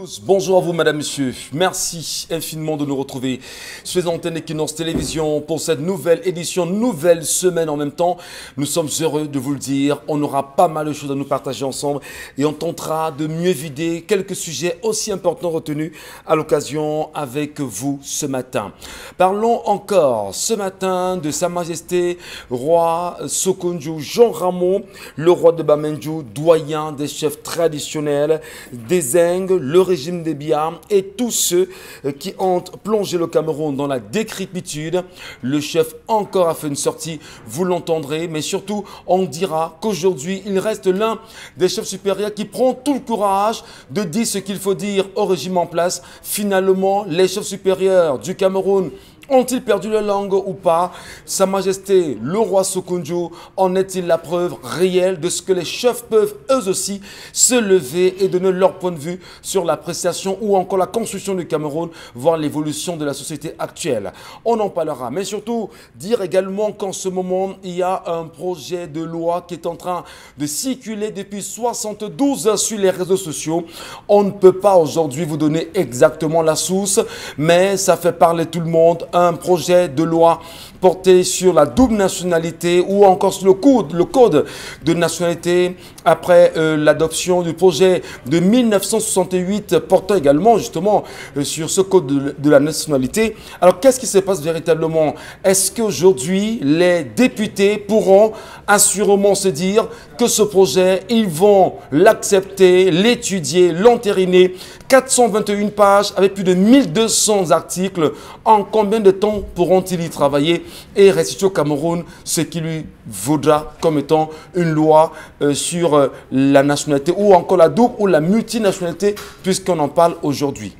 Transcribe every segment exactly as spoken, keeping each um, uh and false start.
tous, bonjour à vous madame, monsieur, merci infiniment de nous retrouver sur les antennes Equinox Télévision pour cette nouvelle édition, nouvelle semaine en même temps. Nous sommes heureux de vous le dire, on aura pas mal de choses à nous partager ensemble et on tentera de mieux vider quelques sujets aussi importants retenus à l'occasion avec vous ce matin. Parlons encore ce matin de Sa Majesté Roi Sokondjou Jean Ramon, le roi de Bamendjou, doyen des chefs traditionnels des Zingues, le régime des Biars et tous ceux qui ont plongé le Cameroun dans la décrépitude. Le chef encore a fait une sortie, vous l'entendrez, mais surtout on dira qu'aujourd'hui il reste l'un des chefs supérieurs qui prend tout le courage de dire ce qu'il faut dire au régime en place. Finalement, les chefs supérieurs du Cameroun ont-ils perdu leur langue ou pas? Sa Majesté, le roi Sokondjou, en est-il la preuve réelle de ce que les chefs peuvent eux aussi se lever et donner leur point de vue sur l'appréciation ou encore la construction du Cameroun, voire l'évolution de la société actuelle? On en parlera, mais surtout dire également qu'en ce moment, il y a un projet de loi qui est en train de circuler depuis soixante-douze heures sur les réseaux sociaux. On ne peut pas aujourd'hui vous donner exactement la source, mais ça fait parler tout le monde. Un projet de loi porté sur la double nationalité ou encore sur le code, le code de nationalité après euh, l'adoption du projet de mille neuf cent soixante-huit portant également justement euh, sur ce code de, de la nationalité. Alors qu'est-ce qui se passe véritablement? Est-ce qu'aujourd'hui les députés pourront assurément se dire que ce projet, ils vont l'accepter, l'étudier, l'entériner? quatre cent vingt et une pages avec plus de mille deux cents articles. En combien de temps pourront-ils y travailler et restituer au Cameroun ce qui lui vaudra comme étant une loi euh, sur euh, la nationalité ou encore la double ou la multinationalité, puisqu'on en parle aujourd'hui?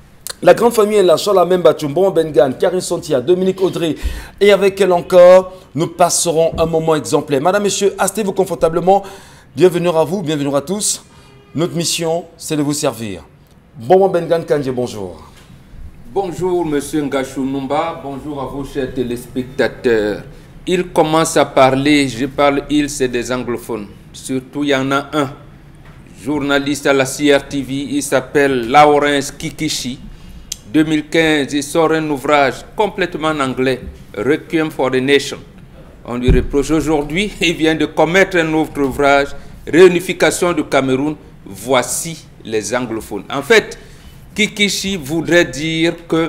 La grande famille est là, Charles Bachum, Bon Bengan, Karine Santia, Dominique Audrey et avec elle encore, nous passerons un moment exemplaire. Madame, Monsieur, asseyez-vous confortablement. Bienvenue à vous, bienvenue à tous. Notre mission, c'est de vous servir. Bon Bengan Kandje, bonjour. Bonjour Monsieur Ngachou Numba, bonjour à vous chers téléspectateurs. Il commence à parler, je parle il, c'est des anglophones. Surtout il y en a un, journaliste à la C R T V, il s'appelle Lawrence Kikishi. deux mille quinze, il sort un ouvrage complètement en anglais, Requiem for the Nation. On lui reproche aujourd'hui, il vient de commettre un autre ouvrage, Réunification du Cameroun, voici les anglophones. En fait, Kikishi voudrait dire que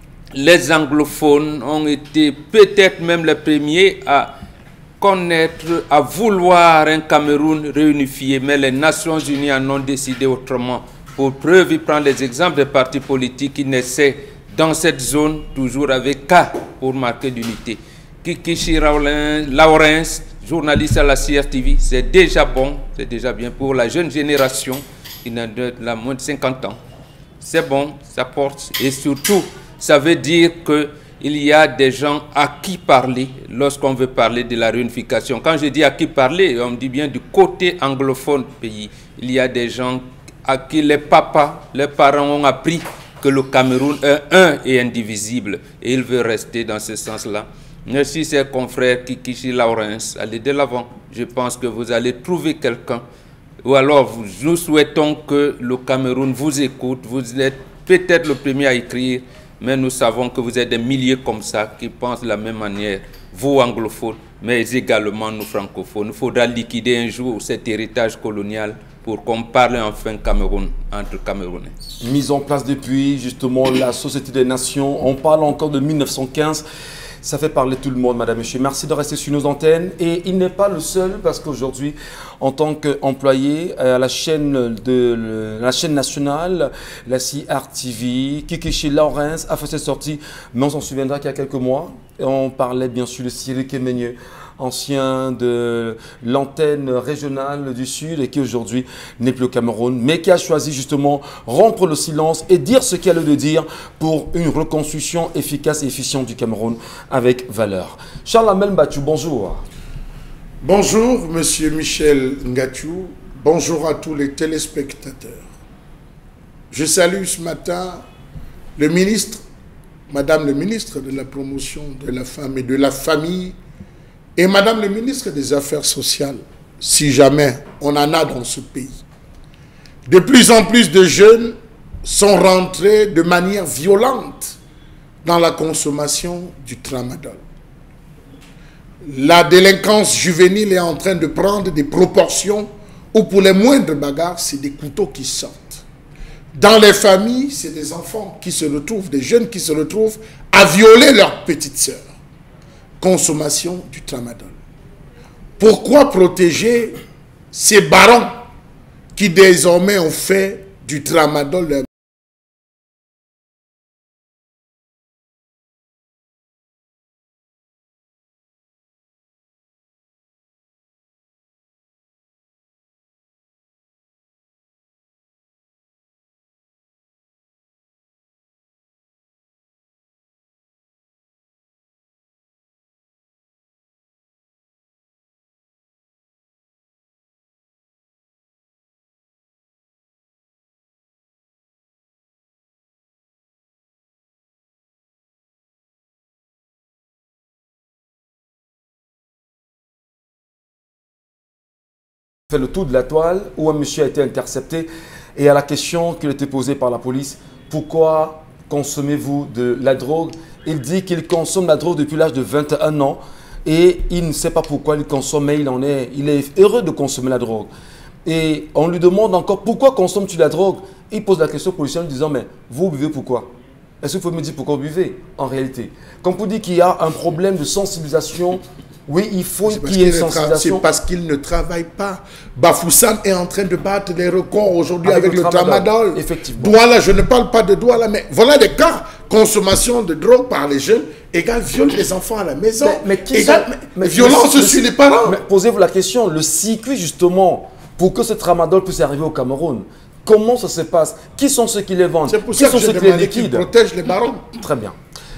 les anglophones ont été peut-être même les premiers à connaître, à vouloir un Cameroun réunifié, mais les Nations Unies en ont décidé autrement. Pour preuve, il prend les exemples des partis politiques qui naissaient dans cette zone, toujours avec K pour marquer l'unité. Kikishi Lawrence, journaliste à la C R T V, c'est déjà bon, c'est déjà bien pour la jeune génération qui n'a moins de cinquante ans. C'est bon, ça porte et surtout, ça veut dire qu'il y a des gens à qui parler lorsqu'on veut parler de la réunification. Quand je dis à qui parler, on dit bien du côté anglophone du pays. Il y a des gens à qui les papas, les parents ont appris que le Cameroun est un et indivisible et il veut rester dans ce sens-là. Merci, chers confrères Kikishi Lawrence, allez de l'avant. Je pense que vous allez trouver quelqu'un. Ou alors, nous souhaitons que le Cameroun vous écoute. Vous êtes peut-être le premier à écrire, mais nous savons que vous êtes des milliers comme ça qui pensent de la même manière. Vous, anglophones, mais également nous, francophones. Il faudra liquider un jour cet héritage colonial pour qu'on parle enfin Cameroun, entre Camerounais. Mise en place depuis justement la Société des Nations. On parle encore de mille neuf cent quinze. Ça fait parler tout le monde, madame, monsieur. Merci de rester sur nos antennes. Et il n'est pas le seul parce qu'aujourd'hui, en tant qu'employé à la chaîne, de, la chaîne nationale, la C R T V, Kikishi Lawrence a fait cette sortie. Mais on s'en souviendra qu'il y a quelques mois, on parlait bien sûr de Cyril Kemenye, ancien de l'antenne régionale du Sud et qui aujourd'hui n'est plus au Cameroun, mais qui a choisi justement rompre le silence et dire ce qu'il a de dire pour une reconstruction efficace et efficiente du Cameroun avec valeur. Charles Amel Bachou, bonjour. Bonjour, monsieur Michel Ngachou. Bonjour à tous les téléspectateurs. Je salue ce matin le ministre, madame le ministre de la promotion de la femme et de la famille, et madame le ministre des Affaires sociales, si jamais on en a dans ce pays. De plus en plus de jeunes sont rentrés de manière violente dans la consommation du tramadol. La délinquance juvénile est en train de prendre des proportions où pour les moindres bagarres, c'est des couteaux qui sortent. Dans les familles, c'est des enfants qui se retrouvent, des jeunes qui se retrouvent à violer leur petite sœur. Consommation du tramadol. Pourquoi protéger ces barons qui désormais ont fait du tramadol leur fait le tour de la toile où un monsieur a été intercepté et à la question qui lui était posée par la police, pourquoi consommez-vous de la drogue? Il dit qu'il consomme la drogue depuis l'âge de vingt et un ans et il ne sait pas pourquoi il consomme, mais il en est, il est heureux de consommer la drogue. Et on lui demande encore pourquoi consommes-tu la drogue? Il pose la question au policier en lui disant mais vous buvez pourquoi? Est-ce qu'il faut me dire pourquoi vous buvez en réalité? Comme pour dire qu'il y a un problème de sensibilisation. Oui, il faut qu'il y ait une sensibilisation. C'est parce qu'il ne travaille pas. Bafoussam est en train de battre des records aujourd'hui avec, avec le tramadol. tramadol. Effectivement. Douala, je ne parle pas de Douala, mais voilà des cas. Consommation de drogue par les jeunes égale viol des enfants à la maison. Mais, mais qui égale, mais, mais, violence le, sur le, les parents. Posez-vous la question, le circuit justement, pour que ce tramadol puisse arriver au Cameroun, comment ça se passe? Qui sont ceux qui les vendent? C'est pour qui ça sont que ceux je qui les demandais qu'ils liquident? protègent les barons. Très bien.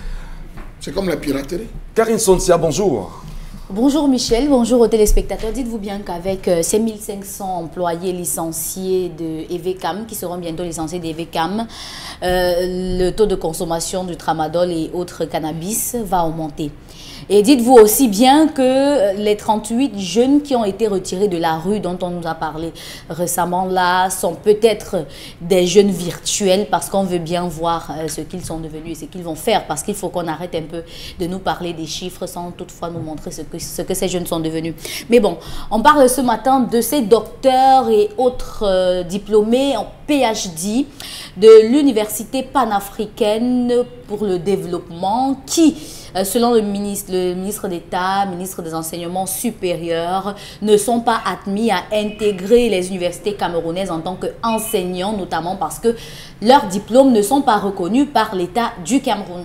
C'est comme la piraterie. Karine Sonsia, bonjour. Bonjour Michel, bonjour aux téléspectateurs. Dites-vous bien qu'avec euh, ces mille cinq cents employés licenciés de Evecam, qui seront bientôt licenciés d'Evecam, euh, le taux de consommation du tramadol et autres cannabis va augmenter. Et dites-vous aussi bien que les trente-huit jeunes qui ont été retirés de la rue dont on nous a parlé récemment là sont peut-être des jeunes virtuels parce qu'on veut bien voir ce qu'ils sont devenus et ce qu'ils vont faire, parce qu'il faut qu'on arrête un peu de nous parler des chiffres sans toutefois nous montrer ce que, ce que ces jeunes sont devenus. Mais bon, on parle ce matin de ces docteurs et autres euh, diplômés en P H D de l'Université panafricaine pour le développement qui, selon le ministre, le ministre d'État, ministre des Enseignements supérieurs, ne sont pas admis à intégrer les universités camerounaises en tant qu'enseignants, notamment parce que leurs diplômes ne sont pas reconnus par l'État du Cameroun.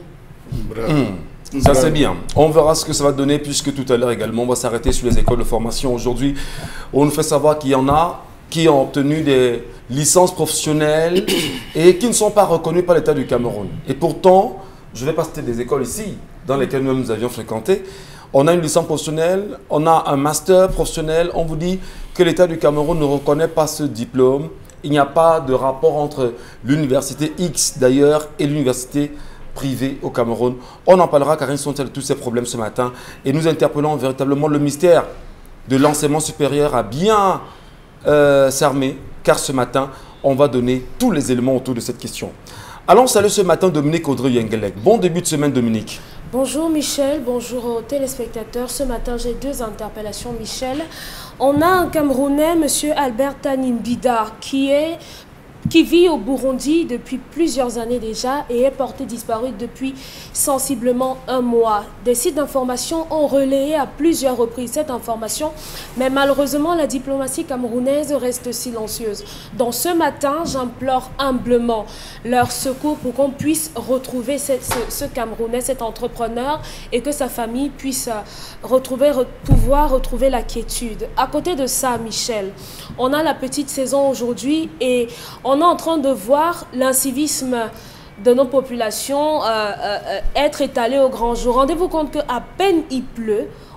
Mmh. Ça c'est bien. On verra ce que ça va donner puisque tout à l'heure également, on va s'arrêter sur les écoles de formation. Aujourd'hui, on nous fait savoir qu'il y en a qui ont obtenu des licences professionnelles et qui ne sont pas reconnues par l'État du Cameroun. Et pourtant, je vais pas citer des écoles ici, dans lesquelles nous avions fréquenté. On a une licence professionnelle, on a un master professionnel. On vous dit que l'État du Cameroun ne reconnaît pas ce diplôme. Il n'y a pas de rapport entre l'université X d'ailleurs et l'université privée au Cameroun. On en parlera car ils sont de tous ces problèmes ce matin. Et nous interpellons véritablement le ministère de l'enseignement supérieur à bien euh, s'armer. Car ce matin, on va donner tous les éléments autour de cette question. Allons saluer ce matin Dominique Audrey-Yengelek. Bon début de semaine Dominique. Bonjour Michel, bonjour aux téléspectateurs. Ce matin, j'ai deux interpellations Michel. On a un Camerounais, M. Albert Tanimbida, qui est... qui vit au Burundi depuis plusieurs années déjà et est porté disparu depuis sensiblement un mois. Des sites d'information ont relayé à plusieurs reprises cette information, mais malheureusement, la diplomatie camerounaise reste silencieuse. Donc ce matin, j'implore humblement leur secours pour qu'on puisse retrouver cette, ce, ce Camerounais, cet entrepreneur, et que sa famille puisse retrouver, re, pouvoir retrouver la quiétude. À côté de ça, Michel, on a la petite saison aujourd'hui et on On est en train de voir l'incivisme de nos populations euh, euh, être étalé au grand jour. Rendez-vous compte qu'à peine il pleut,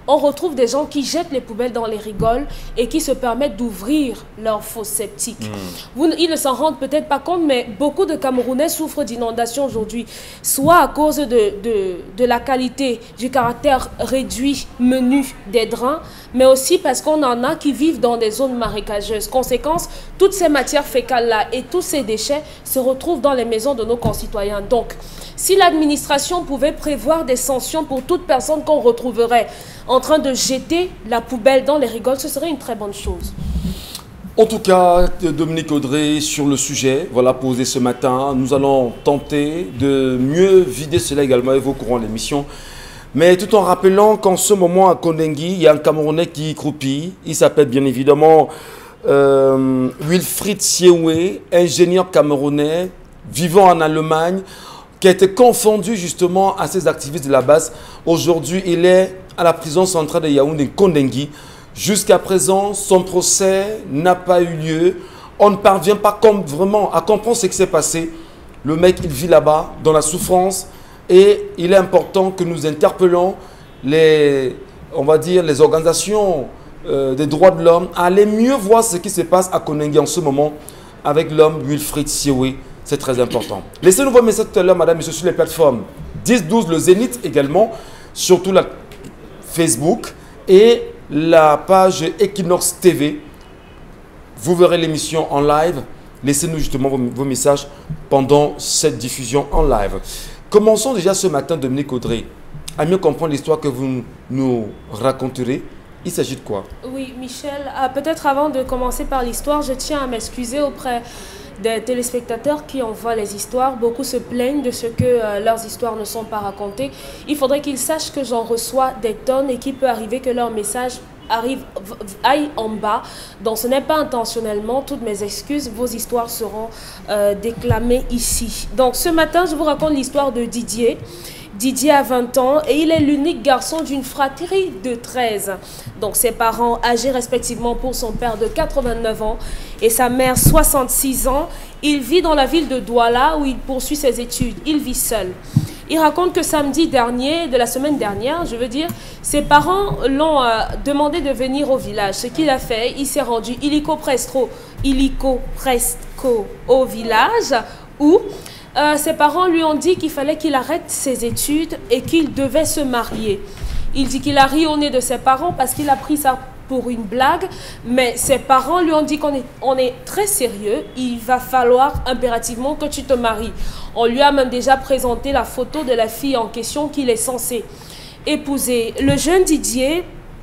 on retrouve des gens qui jettent les poubelles dans les rigoles et qui se permettent d'ouvrir leurs fosses septiques. Mmh. Vous, ils ne s'en rendent peut-être pas compte, mais beaucoup de Camerounais souffrent d'inondations aujourd'hui, soit à cause de, de, de la qualité, du caractère réduit, menu des drains, mais aussi parce qu'on en a qui vivent dans des zones marécageuses. Conséquence, toutes ces matières fécales-là et tous ces déchets se retrouvent dans les maisons de nos concitoyens. Donc, si l'administration pouvait prévoir des sanctions pour toute personne qu'on retrouverait en train de jeter la poubelle dans les rigoles, ce serait une très bonne chose. En tout cas, Dominique Audrey, sur le sujet, voilà, posé ce matin, nous allons tenter de mieux vider cela également avec vos courants de l'émission. Mais tout en rappelant qu'en ce moment à Kondengui, il y a un Camerounais qui croupit. Il s'appelle bien évidemment euh, Wilfried Siewé, ingénieur camerounais vivant en Allemagne, qui a été confondu justement à ces activistes de la base. Aujourd'hui, il est à la prison centrale de Yaoundé, Kondengui. Jusqu'à présent, son procès n'a pas eu lieu. On ne parvient pas comme vraiment à comprendre ce qui s'est passé. Le mec, il vit là-bas, dans la souffrance. Et il est important que nous interpellons les, on va dire, les organisations euh, des droits de l'homme à aller mieux voir ce qui se passe à Kondengui en ce moment avec l'homme Wilfried Siewé. C'est très important. Laissez-nous vos messages tout à l'heure, madame, monsieur, sur les plateformes dix douze, le Zénith également, surtout la Facebook et la page Equinox T V. Vous verrez l'émission en live. Laissez-nous justement vos, vos messages pendant cette diffusion en live. Commençons déjà ce matin, Dominique Audrey, à mieux comprendre l'histoire que vous nous raconterez. Il s'agit de quoi? Oui, Michel, ah, peut-être avant de commencer par l'histoire, je tiens à m'excuser auprès des téléspectateurs qui envoient les histoires. Beaucoup se plaignent de ce que euh, leurs histoires ne sont pas racontées. Il faudrait qu'ils sachent que j'en reçois des tonnes et qu'il peut arriver que leur message arrive, aille en bas. Donc ce n'est pas intentionnellement. Toutes mes excuses, vos histoires seront euh, déclamées ici. Donc ce matin, je vous raconte l'histoire de Didier. Didier a vingt ans et il est l'unique garçon d'une fratrie de treize. Donc ses parents âgés respectivement pour son père de quatre-vingt-neuf ans et sa mère soixante-six ans. Il vit dans la ville de Douala où il poursuit ses études. Il vit seul. Il raconte que samedi dernier, de la semaine dernière, je veux dire, ses parents l'ont euh, demandé de venir au village. Ce qu'il a fait, il s'est rendu illico presto, illico presto au village où Euh, ses parents lui ont dit qu'il fallait qu'il arrête ses études et qu'il devait se marier. Il dit qu'il a ri au nez de ses parents parce qu'il a pris ça pour une blague, mais ses parents lui ont dit qu'on est, on est très sérieux, il va falloir impérativement que tu te maries. On lui a même déjà présenté la photo de la fille en question qu'il est censé épouser. Le jeune Didier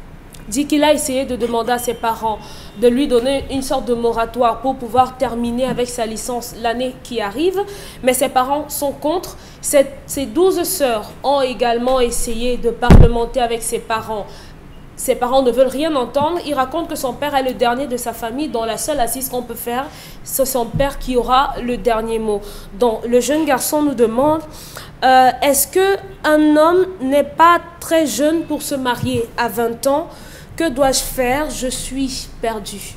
dit qu'il a essayé de demander à ses parents de lui donner une sorte de moratoire pour pouvoir terminer avec sa licence l'année qui arrive, mais ses parents sont contre. Ses, ses douze sœurs ont également essayé de parlementer avec ses parents. Ses parents ne veulent rien entendre. Il raconte que son père est le dernier de sa famille, dont la seule assise qu'on peut faire, c'est son père qui aura le dernier mot. Donc le jeune garçon nous demande, euh, est-ce qu'un homme n'est pas très jeune pour se marier à vingt ans? Que dois-je faire? Je suis perdu.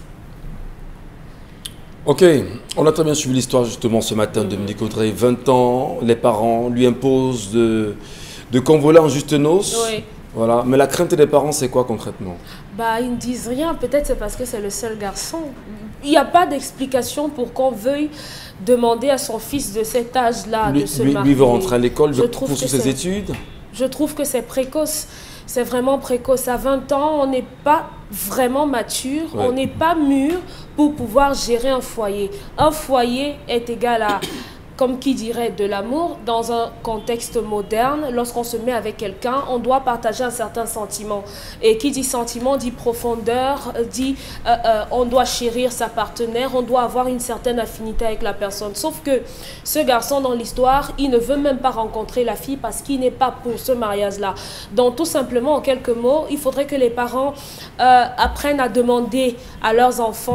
Ok, on a très bien suivi l'histoire justement ce matin de Dominique Audrey. vingt ans, les parents lui imposent de, de convoler en juste noces. Oui. Voilà. Mais la crainte des parents, c'est quoi concrètement? Bah, ils ne disent rien. Peut-être c'est parce que c'est le seul garçon. Il n'y a pas d'explication pour qu'on veuille demander à son fils de cet âge-là de se lui, marier. Lui veut rentrer à l'école, Je veut trouve poursuivre que ses c'est- études. Je trouve que c'est précoce. C'est vraiment précoce. À vingt ans, on n'est pas vraiment mature, Ouais. on n'est pas mûr pour pouvoir gérer un foyer. Un foyer est égal à, comme qui dirait, de l'amour. Dans un contexte moderne, lorsqu'on se met avec quelqu'un, on doit partager un certain sentiment. Et qui dit sentiment dit profondeur, dit euh, euh, on doit chérir sa partenaire, on doit avoir une certaine affinité avec la personne. Sauf que ce garçon dans l'histoire, il ne veut même pas rencontrer la fille parce qu'il n'est pas pour ce mariage-là. Donc tout simplement, en quelques mots, il faudrait que les parents euh, apprennent à demander à leurs enfants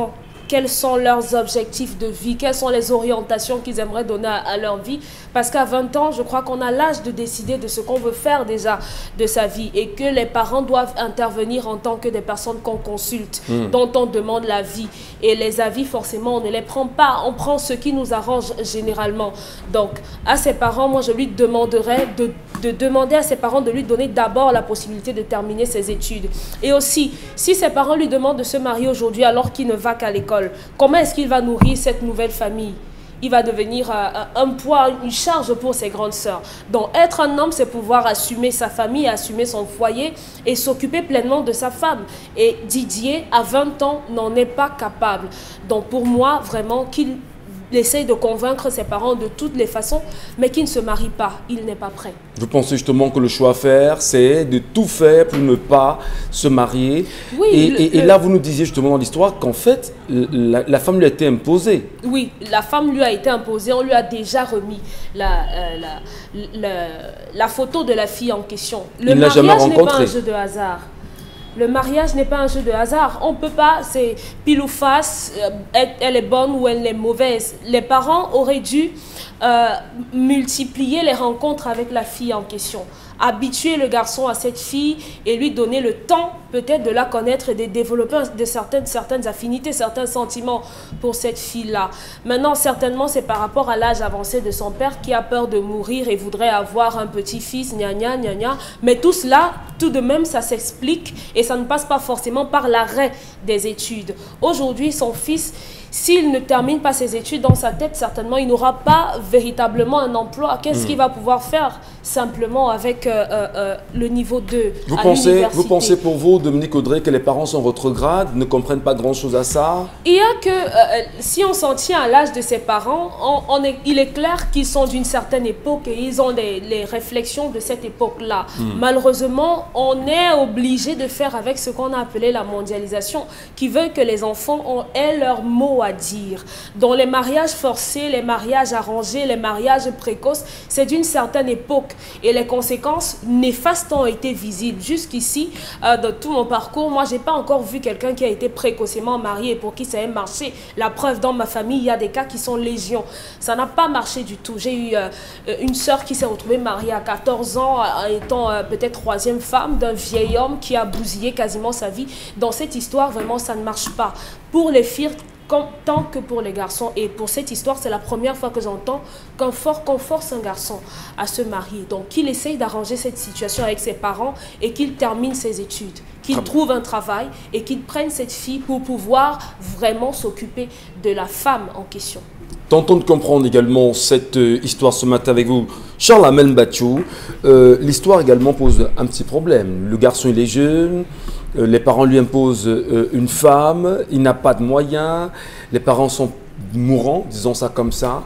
quels sont leurs objectifs de vie, quelles sont les orientations qu'ils aimeraient donner à, à leur vie. Parce qu'à vingt ans, je crois qu'on a l'âge de décider de ce qu'on veut faire déjà de sa vie et que les parents doivent intervenir en tant que des personnes qu'on consulte, mmh. dont on demande l'avis. Et les avis, forcément, on ne les prend pas. On prend ce qui nous arrange généralement. Donc, à ses parents, moi, je lui demanderais de, de demander à ses parents de lui donner d'abord la possibilité de terminer ses études. Et aussi, si ses parents lui demandent de se marier aujourd'hui alors qu'il ne va qu'à l'école, comment est-ce qu'il va nourrir cette nouvelle famille? Il va devenir un, un poids, une charge pour ses grandes sœurs. Donc, être un homme, c'est pouvoir assumer sa famille, assumer son foyer et s'occuper pleinement de sa femme. Et Didier, à vingt ans, n'en est pas capable. Donc, pour moi, vraiment, qu'il essaye de convaincre ses parents de toutes les façons, mais qu'il ne se marie pas. Il n'est pas prêt. Vous pensez justement que le choix à faire, c'est de tout faire pour ne pas se marier. Oui, et, le, et, et le... là, vous nous disiez justement dans l'histoire qu'en fait, la, la femme lui a été imposée. Oui, la femme lui a été imposée. On lui a déjà remis la, euh, la, la, la photo de la fille en question. Le mariage n'est pas un jeu de hasard. Le mariage n'est pas un jeu de hasard. On ne peut pas, c'est pile ou face, euh, elle est bonne ou elle est mauvaise. Les parents auraient dû euh, multiplier les rencontres avec la fille en question. Habituer le garçon à cette fille et lui donner le temps peut-être de la connaître et de développer de certaines, certaines affinités, certains sentiments pour cette fille-là. Maintenant, certainement, c'est par rapport à l'âge avancé de son père qui a peur de mourir et voudrait avoir un petit-fils, gna gna gna gna. Mais tout cela, tout de même, ça s'explique et ça ne passe pas forcément par l'arrêt des études. Aujourd'hui, son fils, s'il ne termine pas ses études dans sa tête, certainement, il n'aura pas véritablement un emploi. Qu'est-ce mmh. qu'il va pouvoir faire simplement avec euh, euh, le niveau deux vous à pensez, vous pensez pour vous, Dominique Audrey, que les parents sont rétrogrades, ne comprennent pas grand-chose à ça? Il y a que, euh, si on s'en tient à l'âge de ses parents, on, on est, il est clair qu'ils sont d'une certaine époque et ils ont les, les réflexions de cette époque-là. Mmh. Malheureusement, on est obligé de faire avec ce qu'on a appelé la mondialisation, qui veut que les enfants ont, aient leur mot à dire. Dans les mariages forcés, les mariages arrangés, les mariages précoces, c'est d'une certaine époque. Et les conséquences néfastes ont été visibles. Jusqu'ici, euh, dans tout mon parcours, moi, je n'ai pas encore vu quelqu'un qui a été précocement marié pour qui ça ait marché. La preuve, dans ma famille, il y a des cas qui sont légion. Ça n'a pas marché du tout. J'ai eu euh, une sœur qui s'est retrouvée mariée à quatorze ans, en étant euh, peut-être troisième femme d'un vieil homme qui a bousillé quasiment sa vie. Dans cette histoire, vraiment, ça ne marche pas. Pour les filles, tant que pour les garçons. Et pour cette histoire, c'est la première fois que j'entends qu'un fort qu'on force un garçon à se marier. Donc, qu'il essaye d'arranger cette situation avec ses parents et qu'il termine ses études, qu'il ah trouve un travail et qu'il prenne cette fille pour pouvoir vraiment s'occuper de la femme en question. Tentons de comprendre également cette euh, histoire ce matin avec vous. Charles Amel Batchou, euh, l'histoire également pose un petit problème. Le garçon, il est jeune. Euh, les parents lui imposent euh, une femme, il n'a pas de moyens, les parents sont mourants, disons ça comme ça.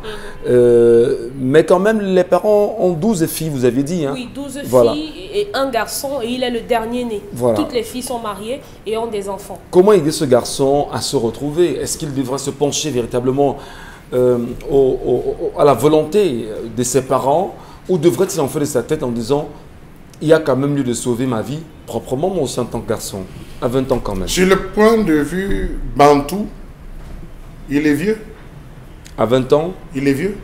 Euh, mais quand même, les parents ont douze filles, vous avez dit. Hein. Oui, douze voilà. filles et un garçon, et il est le dernier né. Voilà. Toutes les filles sont mariées et ont des enfants. Comment aider ce garçon à se retrouver? Est-ce qu'il devrait se pencher véritablement euh, au, au, à la volonté de ses parents, ou devrait-il en faire de sa tête en disant il y a quand même lieu de sauver ma vie proprement, moi aussi en tant que garçon, à vingt ans quand même? Sur le point de vue bantou, il est vieux. À vingt ans? Il est vieux.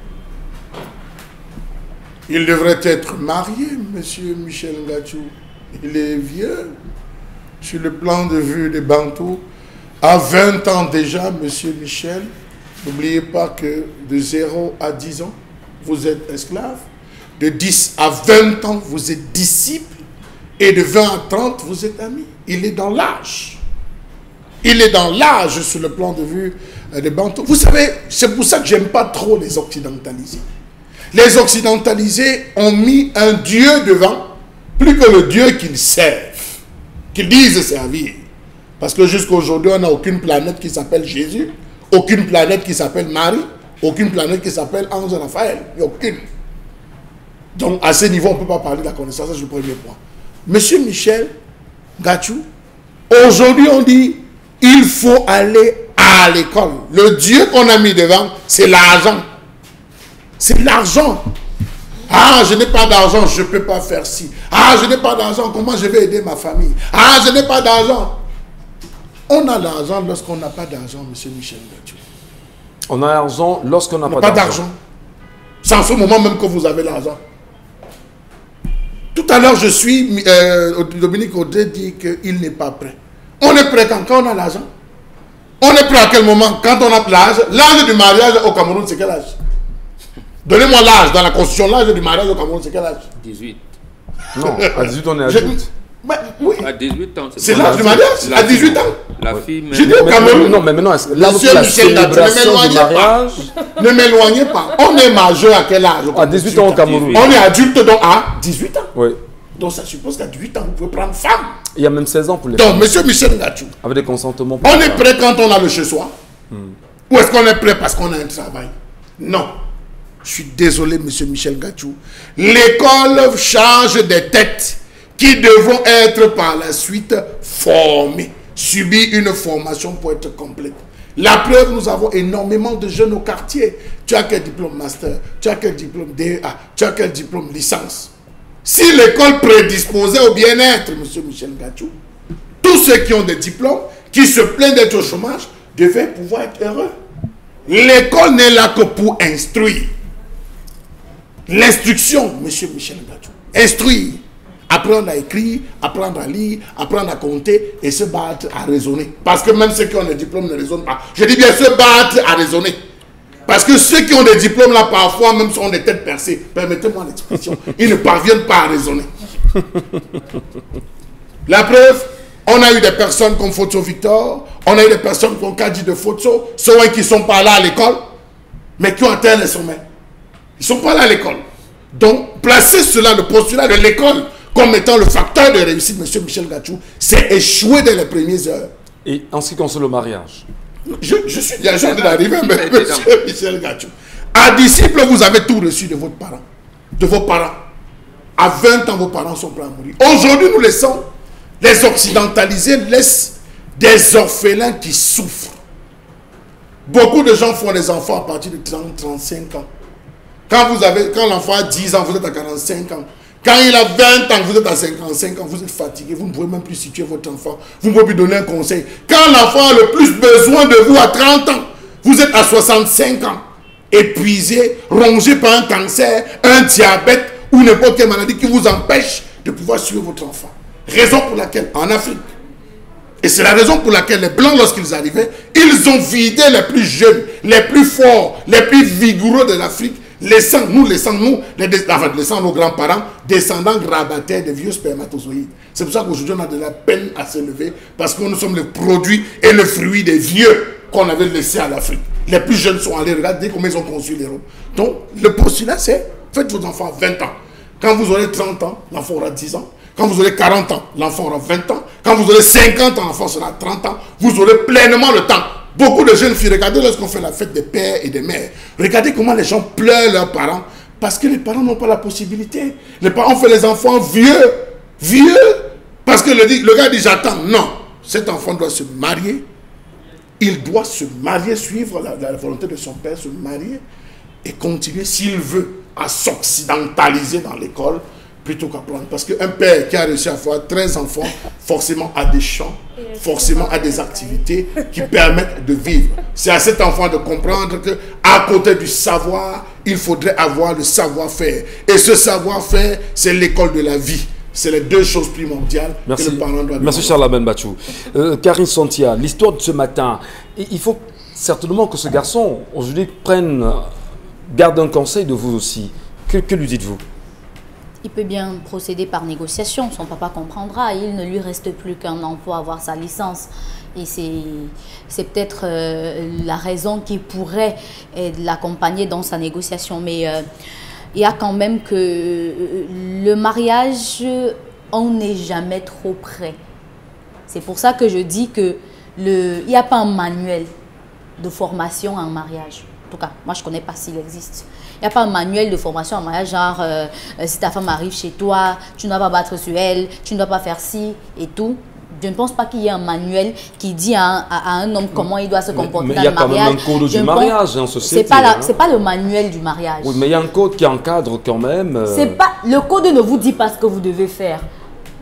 Il devrait être marié, monsieur Michel Ngatou. Il est vieux. Sur le plan de vue des bantous, à vingt ans déjà, monsieur Michel, n'oubliez pas que de zéro à dix ans, vous êtes esclave. De dix à vingt ans, vous êtes disciple. Et de vingt à trente, vous êtes amis. Il est dans l'âge. Il est dans l'âge sur le plan de vue des bantous. Vous savez, c'est pour ça que j'aime pas trop les occidentalisés. Les occidentalisés ont mis un Dieu devant, plus que le Dieu qu'ils servent, qu'ils disent servir. Parce que jusqu'à aujourd'hui, on n'a aucune planète qui s'appelle Jésus, aucune planète qui s'appelle Marie, aucune planète qui s'appelle Ange Raphaël. Il n'y a aucune. Donc, à ce niveau, on ne peut pas parler de la connaissance. C'est le premier point. Monsieur Michel Ngatou, aujourd'hui, on dit il faut aller à l'école. Le Dieu qu'on a mis devant, c'est l'argent. C'est l'argent. Ah, je n'ai pas d'argent, je ne peux pas faire ci. Ah, je n'ai pas d'argent, comment je vais aider ma famille? Ah, je n'ai pas d'argent. On a l'argent lorsqu'on n'a pas d'argent, monsieur Michel Ngachou. On a l'argent lorsqu'on n'a pas, pas d'argent. C'est en ce moment même que vous avez l'argent. Tout à l'heure, je suis... Euh, Dominique Audrey dit qu'il n'est pas prêt. On est prêt quand, quand on a l'argent. On est prêt à quel moment? Quand on a l'âge. L'âge du mariage au Cameroun, c'est quel âge? Donnez-moi l'âge. Dans la constitution, l'âge du mariage au Cameroun, c'est quel âge? dix-huit. Non, à dix-huit, on est adulte. Mais, oui. À dix-huit ans. C'est l'âge du mariage? À dix-huit ans? La fille, je dis au Cameroun. Non, mais maintenant, là, monsieur la Michel Ngachou, célébration du mariage. Ne m'éloignez pas. On est majeur à quel âge? À dix-huit ans au Cameroun. On est adulte donc à dix-huit ans. Oui. Donc ça suppose qu'à dix-huit ans, vous pouvez prendre femme. Il y a même seize ans pour les Donc, femmes. monsieur Michel Ngachou, avec des consentements. On est prêt quand on a le chez-soi? hmm. Ou est-ce qu'on est prêt parce qu'on a un travail? Non. Je suis désolé, monsieur Michel Ngachou. L'école change des têtes qui devront être par la suite formées, subir une formation pour être complète. La preuve, nous avons énormément de jeunes au quartier. Tu as quel diplôme master? Tu as quel diplôme D E A? Tu as quel diplôme licence? Si l'école prédisposait au bien-être, monsieur Michel Ngachou, tous ceux qui ont des diplômes, qui se plaignent d'être au chômage, devaient pouvoir être heureux. L'école n'est là que pour instruire. L'instruction, monsieur Michel Ngachou, instruire, apprendre à écrire, apprendre à lire, apprendre à compter et se battre à raisonner. Parce que même ceux qui ont des diplômes ne raisonnent pas. Je dis bien se battre à raisonner. Parce que ceux qui ont des diplômes là, parfois même sont des têtes percées. Permettez-moi l'expression. Ils ne parviennent pas à raisonner. La preuve, on a eu des personnes comme Foto Victor, on a eu des personnes comme Kadi de Foto, ceux qui ne sont pas là à l'école, mais qui ont atteint les sommets. Ils ne sont pas là à l'école. Donc, placer cela, le postulat de l'école, comme étant le facteur de réussite, monsieur Michel Ngachou, c'est échouer dès les premières heures. Et en ce qui concerne le mariage? Je, je suis déjà d'arriver, mais monsieur Michel Ngachou. À disciple, vous avez tout reçu de votre parent, de vos parents. À vingt ans, vos parents sont prêts à mourir. Aujourd'hui, nous laissons, les occidentalisés laissent des orphelins qui souffrent. Beaucoup de gens font des enfants à partir de trente à trente-cinq ans. Quand vous avez, quand l'enfant a dix ans, vous êtes à quarante-cinq ans. Quand il a vingt ans, vous êtes à cinquante-cinq ans, vous êtes fatigué, vous ne pouvez même plus situer votre enfant. Vous ne pouvez plus donner un conseil. Quand l'enfant a le plus besoin de vous à trente ans, vous êtes à soixante-cinq ans, épuisé, rongé par un cancer, un diabète ou n'importe quelle maladie qui vous empêche de pouvoir suivre votre enfant. Raison pour laquelle, en Afrique, et c'est la raison pour laquelle les Blancs, lorsqu'ils arrivaient, ils ont vidé les plus jeunes, les plus forts, les plus vigoureux de l'Afrique, laissant, nous, laissant, nous, les, enfin, laissant nos grands-parents, descendants grabataires de vieux spermatozoïdes. C'est pour ça qu'aujourd'hui, on a de la peine à se lever, parce que nous sommes le produit et le fruit des vieux qu'on avait laissés à l'Afrique. Les plus jeunes sont allés, regardez comment ils ont conçu les robes. Donc, le postulat, c'est, faites vos enfants à vingt ans. Quand vous aurez trente ans, l'enfant aura dix ans. Quand vous aurez quarante ans, l'enfant aura vingt ans. Quand vous aurez cinquante ans, l'enfant sera trente ans. Vous aurez pleinement le temps. Beaucoup de jeunes filles, regardez lorsqu'on fait la fête des pères et des mères. Regardez comment les gens pleurent leurs parents. Parce que les parents n'ont pas la possibilité. Les parents font les enfants vieux. Vieux. Parce que le, le gars dit j'attends. Non. Cet enfant doit se marier. Il doit se marier, suivre la, la volonté de son père, se marier et continuer s'il veut à s'occidentaliser dans l'école plutôt qu'apprendre. Parce qu'un père qui a réussi à avoir treize enfants, forcément a des champs, forcément a des activités qui permettent de vivre. C'est à cet enfant de comprendre qu'à côté du savoir, il faudrait avoir le savoir-faire. Et ce savoir-faire, c'est l'école de la vie. C'est les deux choses primordiales. Merci. Que le parent doit Merci Charles Aben Bachou. Euh, Karine Santia, l'histoire de ce matin, il faut certainement que ce garçon, aujourd'hui, prenne, garde un conseil de vous aussi. Que, que lui dites-vous? Il peut bien procéder par négociation, son papa comprendra. Il ne lui reste plus qu'un an pour avoir sa licence. Et c'est peut-être euh, la raison qui pourrait euh, l'accompagner dans sa négociation. Mais euh, il y a quand même que euh, le mariage, on n'est jamais trop près. C'est pour ça que je dis que il n'y a pas un manuel de formation en mariage. En tout cas, moi je ne connais pas s'il existe. Il n'y a pas un manuel de formation en mariage, genre euh, si ta femme arrive chez toi, tu ne dois pas battre sur elle, tu ne dois pas faire ci et tout. Je ne pense pas qu'il y ait un manuel qui dit à un, à un homme comment il doit se comporter mais, mais dans le mariage. Il y a quand même un code du mariage en société. C'est pas, hein. C'est pas le manuel du mariage. Oui, mais il y a un code qui encadre quand même. Euh... C'est pas, le code ne vous dit pas ce que vous devez faire.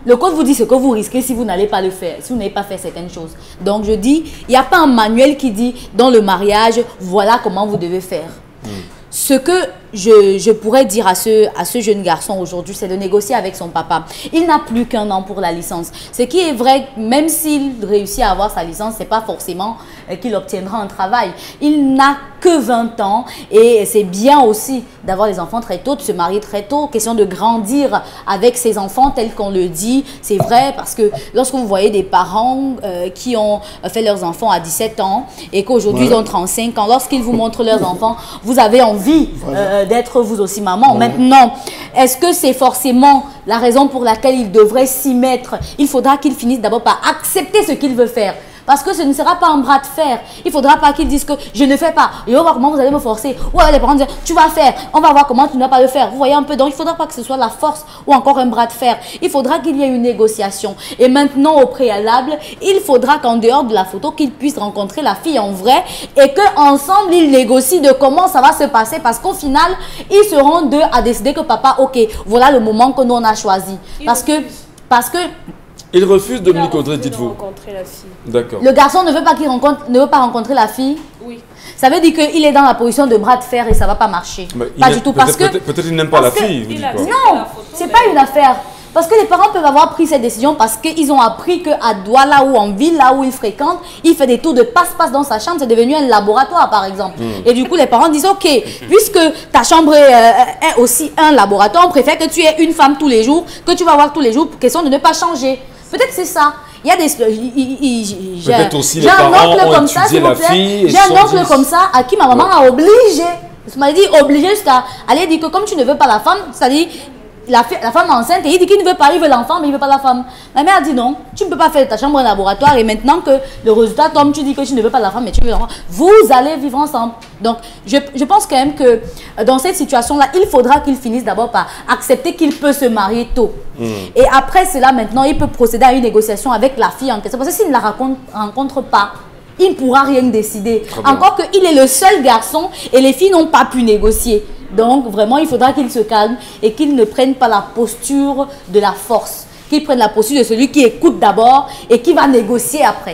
Le code vous dit ce que vous risquez si vous n'allez pas le faire, si vous n'avez pas fait certaines choses. Donc je dis, il n'y a pas un manuel qui dit dans le mariage, voilà comment vous devez faire. Mm. Ce que je, je pourrais dire à ce, à ce jeune garçon aujourd'hui, c'est de négocier avec son papa. Il n'a plus qu'un an pour la licence. Ce qui est vrai, même s'il réussit à avoir sa licence, ce n'est pas forcément euh, qu'il obtiendra un travail. Il n'a que vingt ans et c'est bien aussi d'avoir des enfants très tôt, de se marier très tôt. Question de grandir avec ses enfants tel qu'on le dit. C'est vrai parce que lorsque vous voyez des parents euh, qui ont fait leurs enfants à dix-sept ans et qu'aujourd'hui ouais. ils ont trente-cinq ans, lorsqu'ils vous montrent leurs enfants, vous avez envie euh, d'être vous aussi maman. Ouais. Maintenant, est-ce que c'est forcément la raison pour laquelle il devrait s'y mettre? Il faudra qu'il finisse d'abord par accepter ce qu'il veut faire. Parce que ce ne sera pas un bras de fer. Il ne faudra pas qu'ils disent que je ne fais pas. Et on va voir comment vous allez me forcer. Ou alors les parents disent tu vas faire. On va voir comment tu ne vas pas le faire. Vous voyez un peu. Donc il ne faudra pas que ce soit la force ou encore un bras de fer. Il faudra qu'il y ait une négociation. Et maintenant au préalable, il faudra qu'en dehors de la photo, qu'ils puissent rencontrer la fille en vrai. Et qu'ensemble ils négocient de comment ça va se passer. Parce qu'au final, ils seront deux à décider que papa, ok, voilà le moment que nous on a choisi. Parce que... Parce que il refuse, Dominique Audrey, dites-vous. D'accord. Le garçon ne veut pas qu'il rencontre, ne veut pas rencontrer la fille. Oui. Ça veut dire qu'il est dans la position de bras de fer et ça ne va pas marcher. Mais pas du tout. Parce que peut-être qu'il n'aime pas la fille. Il a non, c'est pas une affaire. Parce que les parents peuvent avoir pris cette décision parce qu'ils ont appris qu'à Douala ou en ville, là où ils fréquentent, il fait des tours de passe-passe dans sa chambre. C'est devenu un laboratoire, par exemple. Mm. Et du coup, les parents disent, ok, puisque ta chambre est, euh, est aussi un laboratoire, on préfère que tu aies une femme tous les jours, que tu vas voir tous les jours, pour question de ne pas changer. Peut-être c'est ça. Il y a des... Peut-être aussi les parents ont étudié la fille. J'ai un oncle comme ça à qui ma maman a obligé. Elle m'a dit obligé jusqu'à aller dire que comme tu ne veux pas la femme, c'est-à-dire la, la femme enceinte, et il dit qu'il ne veut pas, il veut l'enfant, mais il ne veut pas la femme. Ma mère a dit non, tu ne peux pas faire ta chambre un laboratoire et maintenant que le résultat tombe, tu dis que tu ne veux pas la femme, mais tu veux l'enfant. Vous allez vivre ensemble. Donc, je, je pense quand même que dans cette situation-là, il faudra qu'il finisse d'abord par accepter qu'il peut se marier tôt. Mmh. Et après cela, maintenant, il peut procéder à une négociation avec la fille en question. Parce que s'il ne la rencontre, rencontre pas, il ne pourra rien décider. Encore qu'il est le seul garçon et les filles n'ont pas pu négocier. Donc, vraiment, il faudra qu'il se calme et qu'il ne prenne pas la posture de la force. Qu'il prenne la posture de celui qui écoute d'abord et qui va négocier après.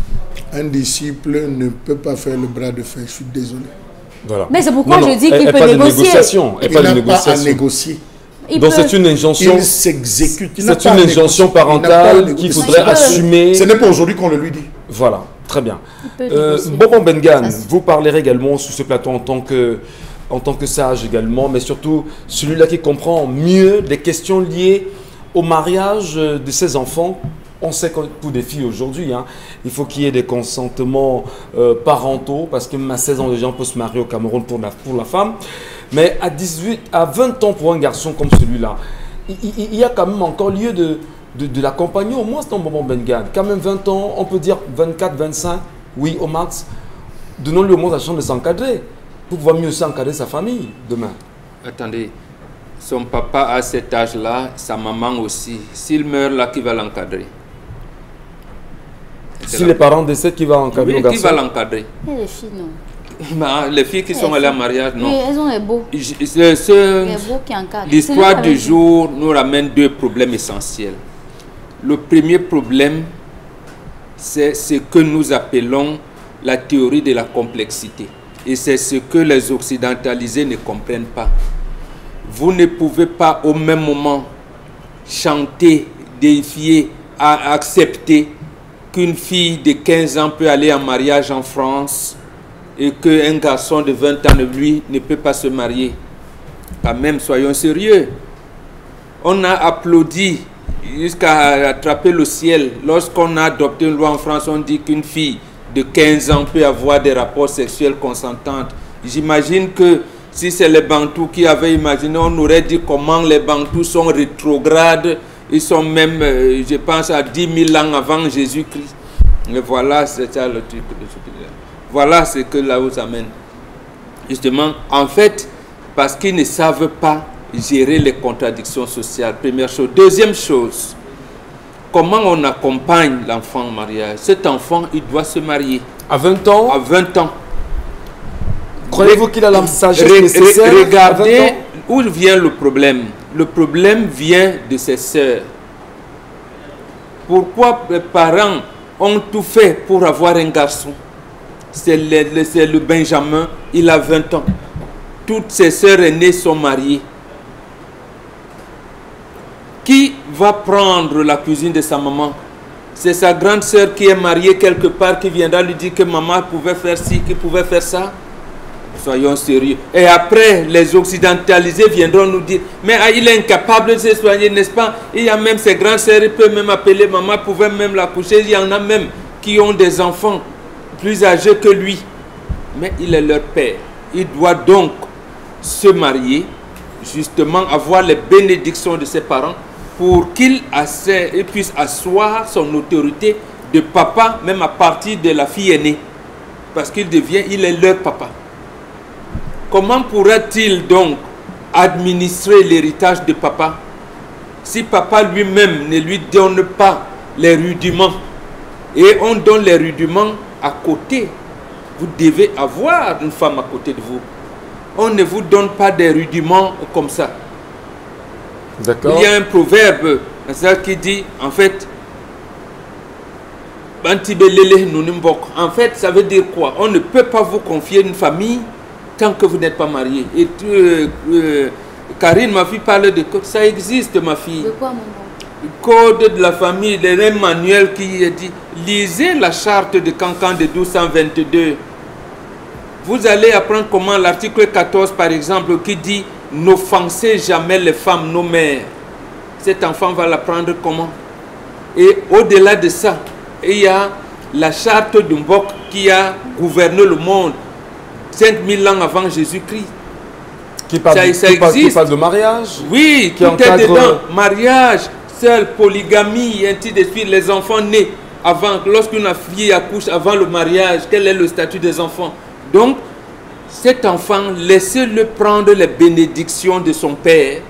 Un disciple ne peut pas faire le bras de fer, je suis désolé. Voilà. Mais c'est pourquoi non, non, je dis qu'il peut négocier. Il n'a pas à négocier. Il Donc c'est une injonction. Il s'exécute. C'est une injonction parentale qu'il faudrait assumer. Ce n'est pas aujourd'hui qu'on le lui dit. Voilà, très bien. Euh, Bobo Bengan, vous parlerez également sur ce plateau en tant que, en tant que sage également, mais surtout celui-là qui comprend mieux les questions liées au mariage de ses enfants. On sait que pour des filles aujourd'hui, hein, il faut qu'il y ait des consentements euh, parentaux, parce que à seize ans, les gens peuvent se marier au Cameroun pour la, pour la femme. Mais à dix-huit, à vingt ans pour un garçon comme celui-là, il, il, il y a quand même encore lieu de, de, de l'accompagner, au moins c'est un Bobo Bengan. Quand même vingt ans, on peut dire vingt-quatre, vingt-cinq, oui au max. Donnons-lui au moins la chance de s'encadrer, pour pouvoir mieux s'encadrer sa famille demain. Attendez, son papa à cet âge-là, sa maman aussi. S'il meurt là, qui va l'encadrer? Si les parents décèdent, qui va encadrer oui, le garçon? Qui va l'encadrer? Les filles, non. Bah, les filles qui les sont filles. allées en mariage, non. Oui, elles ont les beaux. Je, ce, ce, les beaux qui encadrent. L'histoire du jour nous ramène deux problèmes essentiels. Le premier problème, c'est ce que nous appelons la théorie de la complexité. Et c'est ce que les occidentalisés ne comprennent pas. Vous ne pouvez pas au même moment chanter, défier, accepter qu'une fille de quinze ans peut aller en mariage en France et qu'un garçon de vingt ans, lui, ne peut pas se marier. Quand même, soyons sérieux. On a applaudi jusqu'à attraper le ciel. Lorsqu'on a adopté une loi en France, on dit qu'une fille de quinze ans peut avoir des rapports sexuels consentants. J'imagine que si c'est les Bantous qui avaient imaginé, on aurait dit comment les Bantous sont rétrogrades. Ils sont même, euh, je pense, à dix mille ans avant Jésus-Christ. Et voilà, c'est ça le truc. Voilà ce que là vous amène. Justement, en fait, parce qu'ils ne savent pas gérer les contradictions sociales. Première chose. Deuxième chose, comment on accompagne l'enfant au mariage? Cet enfant, il doit se marier. À vingt ans? À vingt ans. Croyez-vous qu'il a la sagesse nécessaire? Regardez où vient le problème. Le problème vient de ses sœurs. Pourquoi les parents ont tout fait pour avoir un garçon? C'est le, le, le Benjamin, il a vingt ans. Toutes ses sœurs aînées sont mariées. Qui va prendre la cuisine de sa maman? C'est sa grande sœur qui est mariée quelque part qui viendra lui dire que maman pouvait faire ci, qui pouvait faire ça. Soyons sérieux. Et après, les occidentalisés viendront nous dire, mais ah, il est incapable de se soigner, n'est-ce pas? Il y a même ses grandes sœurs, il peut même appeler maman, pouvait même la coucher. Il y en a même qui ont des enfants plus âgés que lui. Mais il est leur père. Il doit donc se marier, justement avoir les bénédictions de ses parents pour qu'il puisse asseoir son autorité de papa, même à partir de la fille aînée. Parce qu'il devient, il est leur papa. Comment pourra-t-il donc administrer l'héritage de papa si papa lui-même ne lui donne pas les rudiments? Et on donne les rudiments à côté. Vous devez avoir une femme à côté de vous. On ne vous donne pas des rudiments comme ça. D'accord. Il y a un proverbe qui dit, en fait, en fait, ça veut dire quoi? On ne peut pas vous confier une famille tant que vous n'êtes pas marié. Et euh, euh, Karine, ma fille, parle de code. Ça existe, ma fille. De quoi, maman? Code de la famille, le même manuel qui dit, lisez la charte de Cancan de douze cent vingt-deux. Vous allez apprendre comment l'article quatorze, par exemple, qui dit, n'offensez jamais les femmes, nos mères. Cet enfant va l'apprendre comment? Et au-delà de ça, il y a la charte de Mbok qui a gouverné le monde cinq mille ans avant Jésus-Christ. Qui parle, ça, de, ça qui, existe. parle, qui parle de mariage. Oui, qui tout encadre... est dedans. Mariage, seule, polygamie, ainsi de suite. Les enfants nés avant, lorsqu'une fille accouche avant le mariage, quel est le statut des enfants? Donc, cet enfant, laissez-le prendre les bénédictions de son père.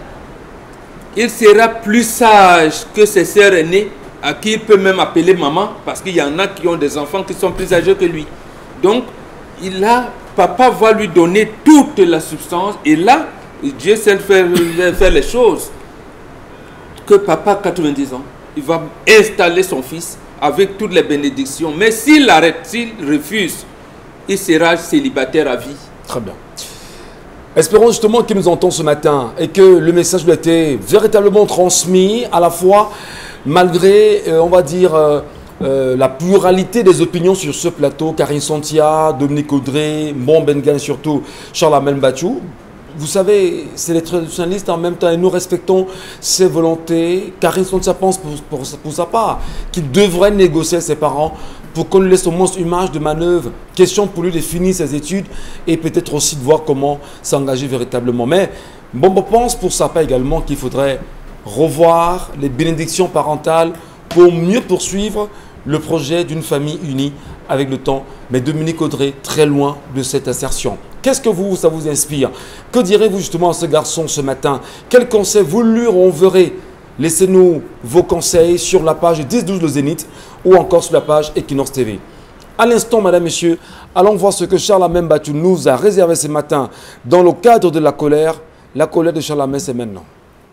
Il sera plus sage que ses sœurs aînées, à qui il peut même appeler maman, parce qu'il y en a qui ont des enfants qui sont plus âgés que lui. Donc, il a, papa va lui donner toute la substance, et là, Dieu sait faire, faire les choses. Que papa a quatre-vingt-dix ans, il va installer son fils avec toutes les bénédictions. Mais s'il arrête, s'il refuse, il sera célibataire à vie. Très bien. Espérons justement qu'il nous entend ce matin et que le message lui a été véritablement transmis, à la fois malgré, euh, on va dire, euh, euh, la pluralité des opinions sur ce plateau. Karine Santia, Dominique Audrey, Bon Bengan, surtout Charles Bachou. Vous savez, c'est les traditionnalistes en même temps et nous respectons ses volontés. Karine Santia pense pour, pour, pour sa part qu'il devrait négocier avec ses parents pour qu'on lui laisse au moins une marge de manœuvre. Question pour lui de finir ses études et peut-être aussi de voir comment s'engager véritablement. Mais Bombo pense pour sa part également qu'il faudrait revoir les bénédictions parentales pour mieux poursuivre le projet d'une famille unie avec le temps. Mais Dominique Audrey, très loin de cette assertion. Qu'est-ce que vous, ça vous inspire? Que direz-vous justement à ce garçon ce matin? Quels conseils vous lui renverrez? Laissez-nous vos conseils sur la page dix douze le Zénith ou encore sur la page Equinox T V. À l'instant, madame, messieurs, allons voir ce que Charles Bachou nous a réservé ce matin dans le cadre de la colère. La colère de Charles, c'est maintenant.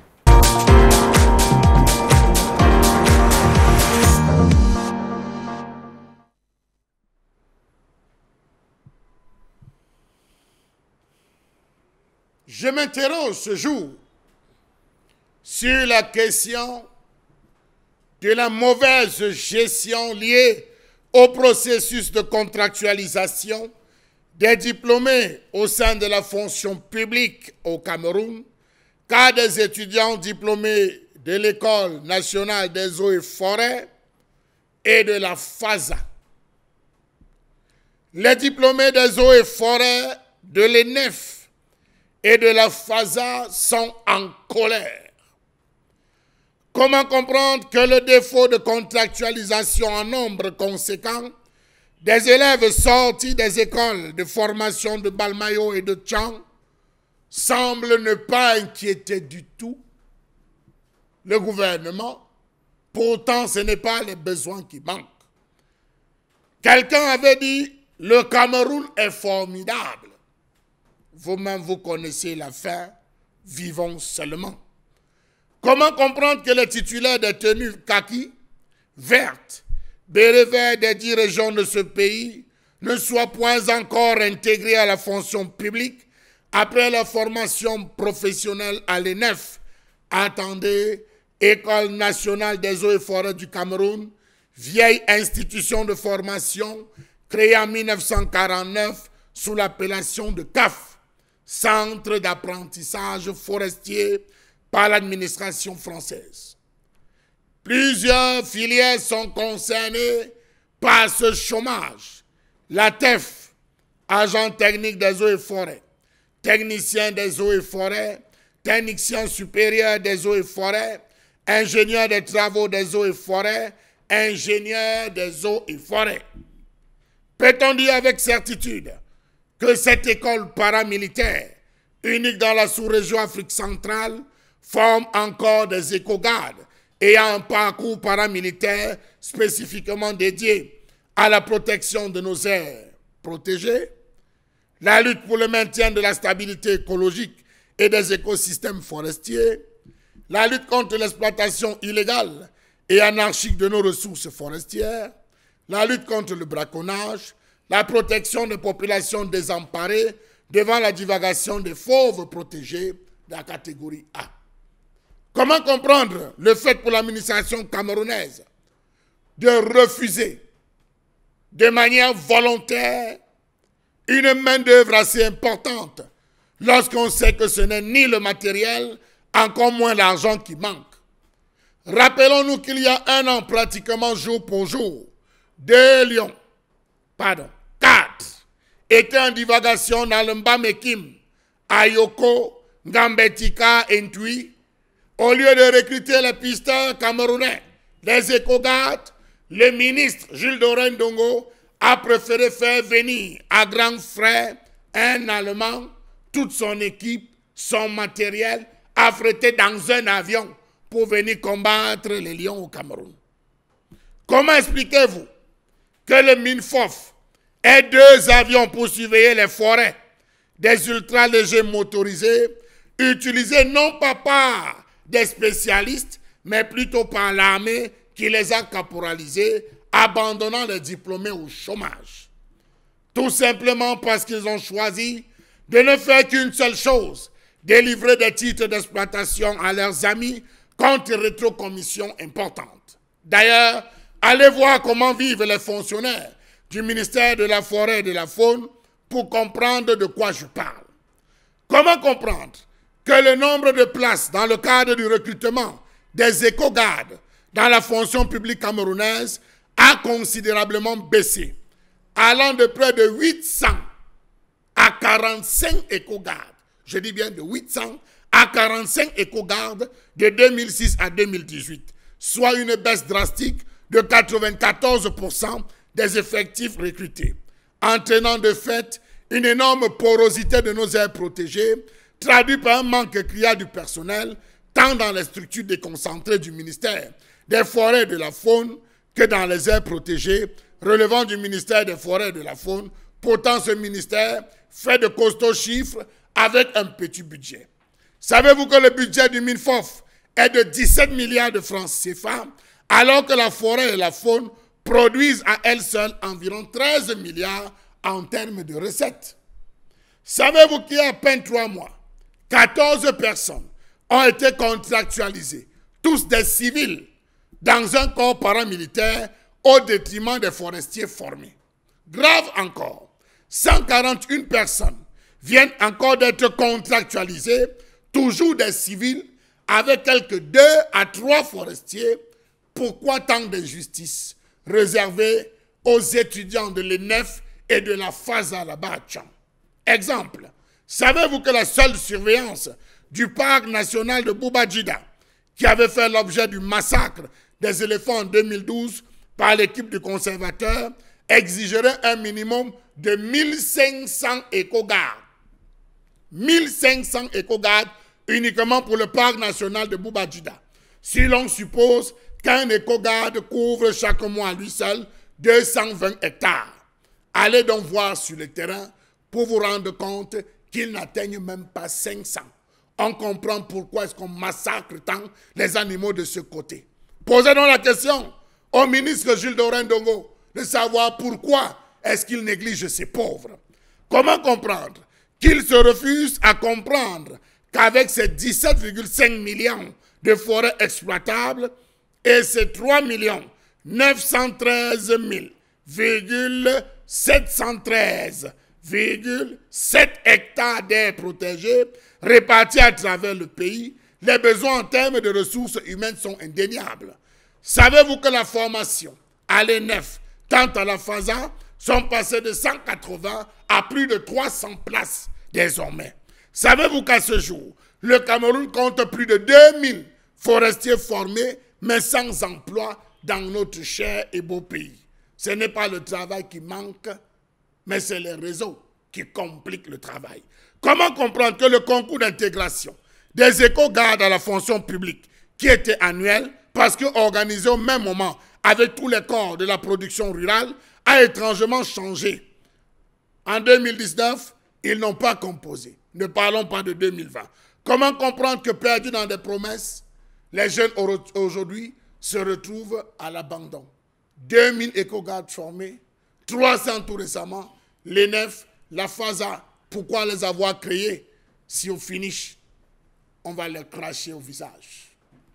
Je m'interroge ce jour sur la question de la mauvaise gestion liée au processus de contractualisation des diplômés au sein de la fonction publique au Cameroun, car des étudiants diplômés de l'École nationale des eaux et forêts et de la FASA. Les diplômés des eaux et forêts de l'E N E F et de la FASA sont en colère. Comment comprendre que le défaut de contractualisation en nombre conséquent des élèves sortis des écoles de formation de Balmayo et de Tchang semble ne pas inquiéter du tout le gouvernement? Pourtant, ce n'est pas les besoins qui manquent. Quelqu'un avait dit, le Cameroun est formidable. Vous-même, vous connaissez la fin, vivons seulement. Comment comprendre que les titulaires des tenues kaki verte, bénévole des dix régions de ce pays, ne soient point encore intégrés à la fonction publique après la formation professionnelle à l'E N E F. Attendez, École nationale des eaux et forêts du Cameroun, vieille institution de formation créée en mille neuf cent quarante-neuf sous l'appellation de C A F, Centre d'apprentissage forestier par l'administration française. Plusieurs filières sont concernées par ce chômage. La T E F, agent technique des eaux et forêts, technicien des eaux et forêts, technicien supérieur des eaux et forêts, ingénieur des travaux des eaux et forêts, ingénieur des eaux et forêts. Peut-on dire avec certitude que cette école paramilitaire, unique dans la sous-région Afrique centrale, forme encore des éco-gardes ayant un parcours paramilitaire spécifiquement dédié à la protection de nos aires protégées, la lutte pour le maintien de la stabilité écologique et des écosystèmes forestiers, la lutte contre l'exploitation illégale et anarchique de nos ressources forestières, la lutte contre le braconnage, la protection des populations désemparées devant la divagation des fauves protégés de la catégorie A. Comment comprendre le fait pour l'administration camerounaise de refuser de manière volontaire une main-d'œuvre assez importante lorsqu'on sait que ce n'est ni le matériel, encore moins l'argent qui manque? Rappelons-nous qu'il y a un an, pratiquement jour pour jour, deux lions, pardon, quatre, étaient en divagation dans le Mbamekim, Ayoko, Ngambetika et Ntui. Au lieu de recruter les pisteurs camerounais, les éco-gardes, le ministre Jules Doren Dongo a préféré faire venir à grands frais un Allemand, toute son équipe, son matériel, affrété dans un avion pour venir combattre les lions au Cameroun. Comment expliquez-vous que le MINFOF ait deux avions pour surveiller les forêts, des ultra-légers motorisés, utilisés non pas par des spécialistes, mais plutôt par l'armée qui les a caporalisés, abandonnant les diplômés au chômage? Tout simplement parce qu'ils ont choisi de ne faire qu'une seule chose, délivrer des titres d'exploitation à leurs amis contre rétrocommissions importantes. D'ailleurs, allez voir comment vivent les fonctionnaires du ministère de la Forêt et de la Faune pour comprendre de quoi je parle. Comment comprendre que le nombre de places dans le cadre du recrutement des éco-gardes dans la fonction publique camerounaise a considérablement baissé, allant de près de huit cents à quarante-cinq éco-gardes. Je dis bien de huit cents à quarante-cinq éco-gardes de deux mille six à deux mille dix-huit, soit une baisse drastique de quatre-vingt-quatorze pour cent des effectifs recrutés, entraînant de fait une énorme porosité de nos aires protégées, traduit par un manque criard du personnel, tant dans les structures déconcentrées du ministère des Forêts et de la Faune que dans les aires protégées relevant du ministère des Forêts et de la Faune. Pourtant, ce ministère fait de costauds chiffres avec un petit budget. Savez-vous que le budget du MINFOF est de dix-sept milliards de francs C F A, alors que la forêt et la faune produisent à elles seules environ treize milliards en termes de recettes? Savez-vous qu'il y a à peine trois mois, quatorze personnes ont été contractualisées, tous des civils, dans un corps paramilitaire au détriment des forestiers formés? Grave encore, cent quarante et une personnes viennent encore d'être contractualisées, toujours des civils, avec quelques deux à trois forestiers. Pourquoi tant d'injustice réservée aux étudiants de l'E N E F et de la FASA là-bas à Tcham? Exemple, savez-vous que la seule surveillance du parc national de Boubadjida, qui avait fait l'objet du massacre des éléphants en deux mille douze par l'équipe du conservateur, exigerait un minimum de mille cinq cents éco-gardes. mille cinq cents éco-gardes uniquement pour le parc national de Boubadjida. Si l'on suppose qu'un éco-garde couvre chaque mois à lui seul deux cent vingt hectares. Allez donc voir sur le terrain pour vous rendre compte qu'ils n'atteignent même pas cinq cents. On comprend pourquoi est-ce qu'on massacre tant les animaux de ce côté. Posez donc la question au ministre Jules Doré-Ndongo de savoir pourquoi est-ce qu'il néglige ces pauvres. Comment comprendre qu'il se refuse à comprendre qu'avec ces dix-sept virgule cinq millions de forêts exploitables et ces trois millions neuf cent treize mille sept cent treize virgule sept hectares d'aires protégées répartis à travers le pays, les besoins en termes de ressources humaines sont indéniables. Savez-vous que la formation à l'E N E F, tant à la FASA, sont passées de cent quatre-vingts à plus de trois cents places désormais? Savez-vous qu'à ce jour, le Cameroun compte plus de deux mille forestiers formés, mais sans emploi dans notre cher et beau pays? Ce n'est pas le travail qui manque, mais c'est les réseaux qui compliquent le travail. Comment comprendre que le concours d'intégration des éco-gardes à la fonction publique, qui était annuel, parce qu'organisé au même moment avec tous les corps de la production rurale, a étrangement changé? En deux mille dix-neuf, ils n'ont pas composé. Ne parlons pas de deux mille vingt. Comment comprendre que perdus dans des promesses, les jeunes aujourd'hui se retrouvent à l'abandon? deux mille éco-gardes formés, trois cents tout récemment, l'E N E F, la FASA. Pourquoi les avoir créés si au finish, on va les cracher au visage?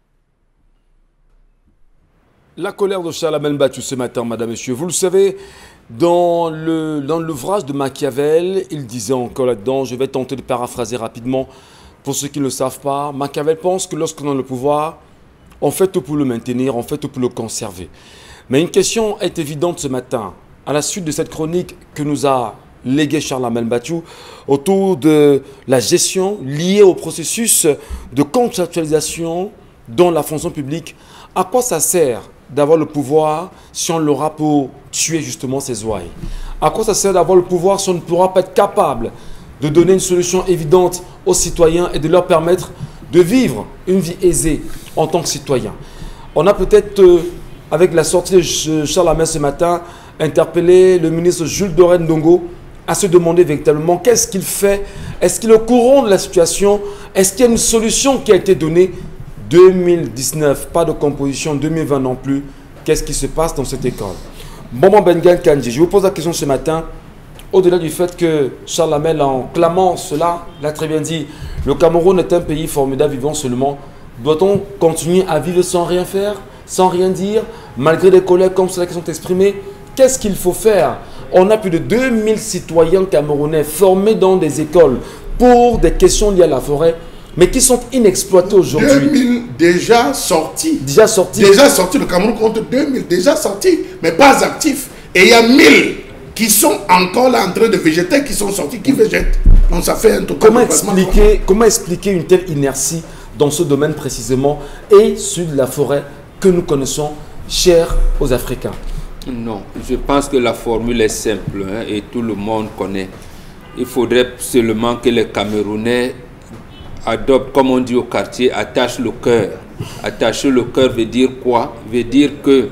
La colère de Charlemagne Battu ce matin, madame, monsieur. Vous le savez, dans le, dans l'ouvrage de Machiavel, il disait encore là-dedans, je vais tenter de paraphraser rapidement pour ceux qui ne le savent pas. Machiavel pense que lorsqu'on a le pouvoir, on fait tout pour le maintenir, on fait tout pour le conserver. Mais une question est évidente ce matin, à la suite de cette chronique que nous a légué Charlemagne Battu autour de la gestion liée au processus de contractualisation dans la fonction publique. À quoi ça sert d'avoir le pouvoir si on l'aura pour tuer justement ses ouailles? À quoi ça sert d'avoir le pouvoir si on ne pourra pas être capable de donner une solution évidente aux citoyens et de leur permettre de vivre une vie aisée en tant que citoyen? On a peut-être, euh, avec la sortie de Charlemagne ce matin, interpellé le ministre Jules Doré-Ndongo à se demander véritablement qu'est-ce qu'il fait. Est-ce qu'il est au courant de la situation? Est-ce qu'il y a une solution qui a été donnée? deux mille dix-neuf, pas de composition, deux mille vingt non plus. Qu'est-ce qui se passe dans cette école? Bonbon Bengan Kandji, je vous pose la question ce matin, au-delà du fait que Charlemagne, en clamant cela, l'a très bien dit, le Cameroun est un pays formidable vivant seulement. Doit-on continuer à vivre sans rien faire, sans rien dire, malgré des collègues comme ceux-là qui sont exprimés? Qu'est-ce qu'il faut faire? On a plus de deux mille citoyens camerounais formés dans des écoles pour des questions liées à la forêt, mais qui sont inexploités aujourd'hui. deux mille déjà sortis. Déjà sortis. Déjà sortis. Le Cameroun compte deux mille déjà sortis, mais pas actifs. Et il y a mille qui sont encore là en train de végéter, qui sont sortis, qui végètent. Donc ça fait un tout. Comment expliquer, comment expliquer une telle inertie dans ce domaine précisément et sur la forêt que nous connaissons, chère aux Africains? Non, je pense que la formule est simple, hein, et tout le monde connaît. Il faudrait seulement que les Camerounais adopte, comme on dit au quartier, attache le cœur. Attacher le cœur veut dire quoi? Veut dire que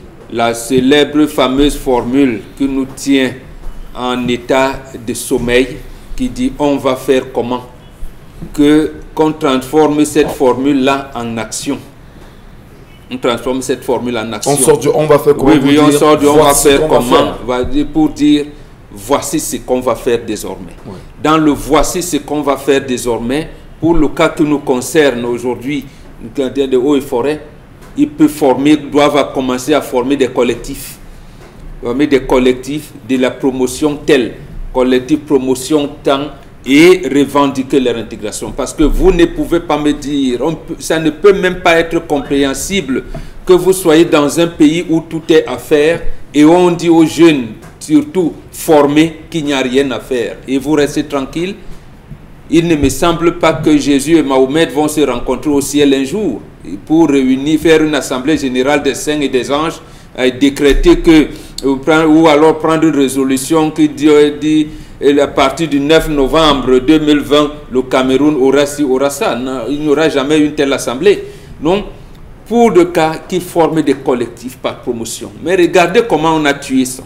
la célèbre fameuse formule qui nous tient en état de sommeil, qui dit on va faire comment, que qu'on transforme cette formule-là en action. On transforme cette formule en action. On sort du on va faire comment? Oui, oui, on sort du on va faire comment va dire, pour dire voici ce qu'on va faire désormais. Oui. Dans le voici ce qu'on va faire désormais, pour le cas qui nous concerne aujourd'hui, le gardien de eaux et forêts, ils peuvent former, doivent commencer à former des collectifs. Former des collectifs de la promotion telle, collectif promotion tant, et revendiquer leur intégration. Parce que vous ne pouvez pas me dire, on peut, ça ne peut même pas être compréhensible que vous soyez dans un pays où tout est à faire et où on dit aux jeunes, surtout formés, qu'il n'y a rien à faire. Et vous restez tranquille. Il ne me semble pas que Jésus et Mahomet vont se rencontrer au ciel un jour pour réunir, faire une assemblée générale des saints et des anges, et décréter que, ou alors prendre une résolution qui dit, dit à partir du neuf novembre deux mille vingt, le Cameroun aura ci, aura ça. Non, il n'y aura jamais une telle assemblée. Non, pour le cas qui forment des collectifs par promotion. Mais regardez comment on a tué ça.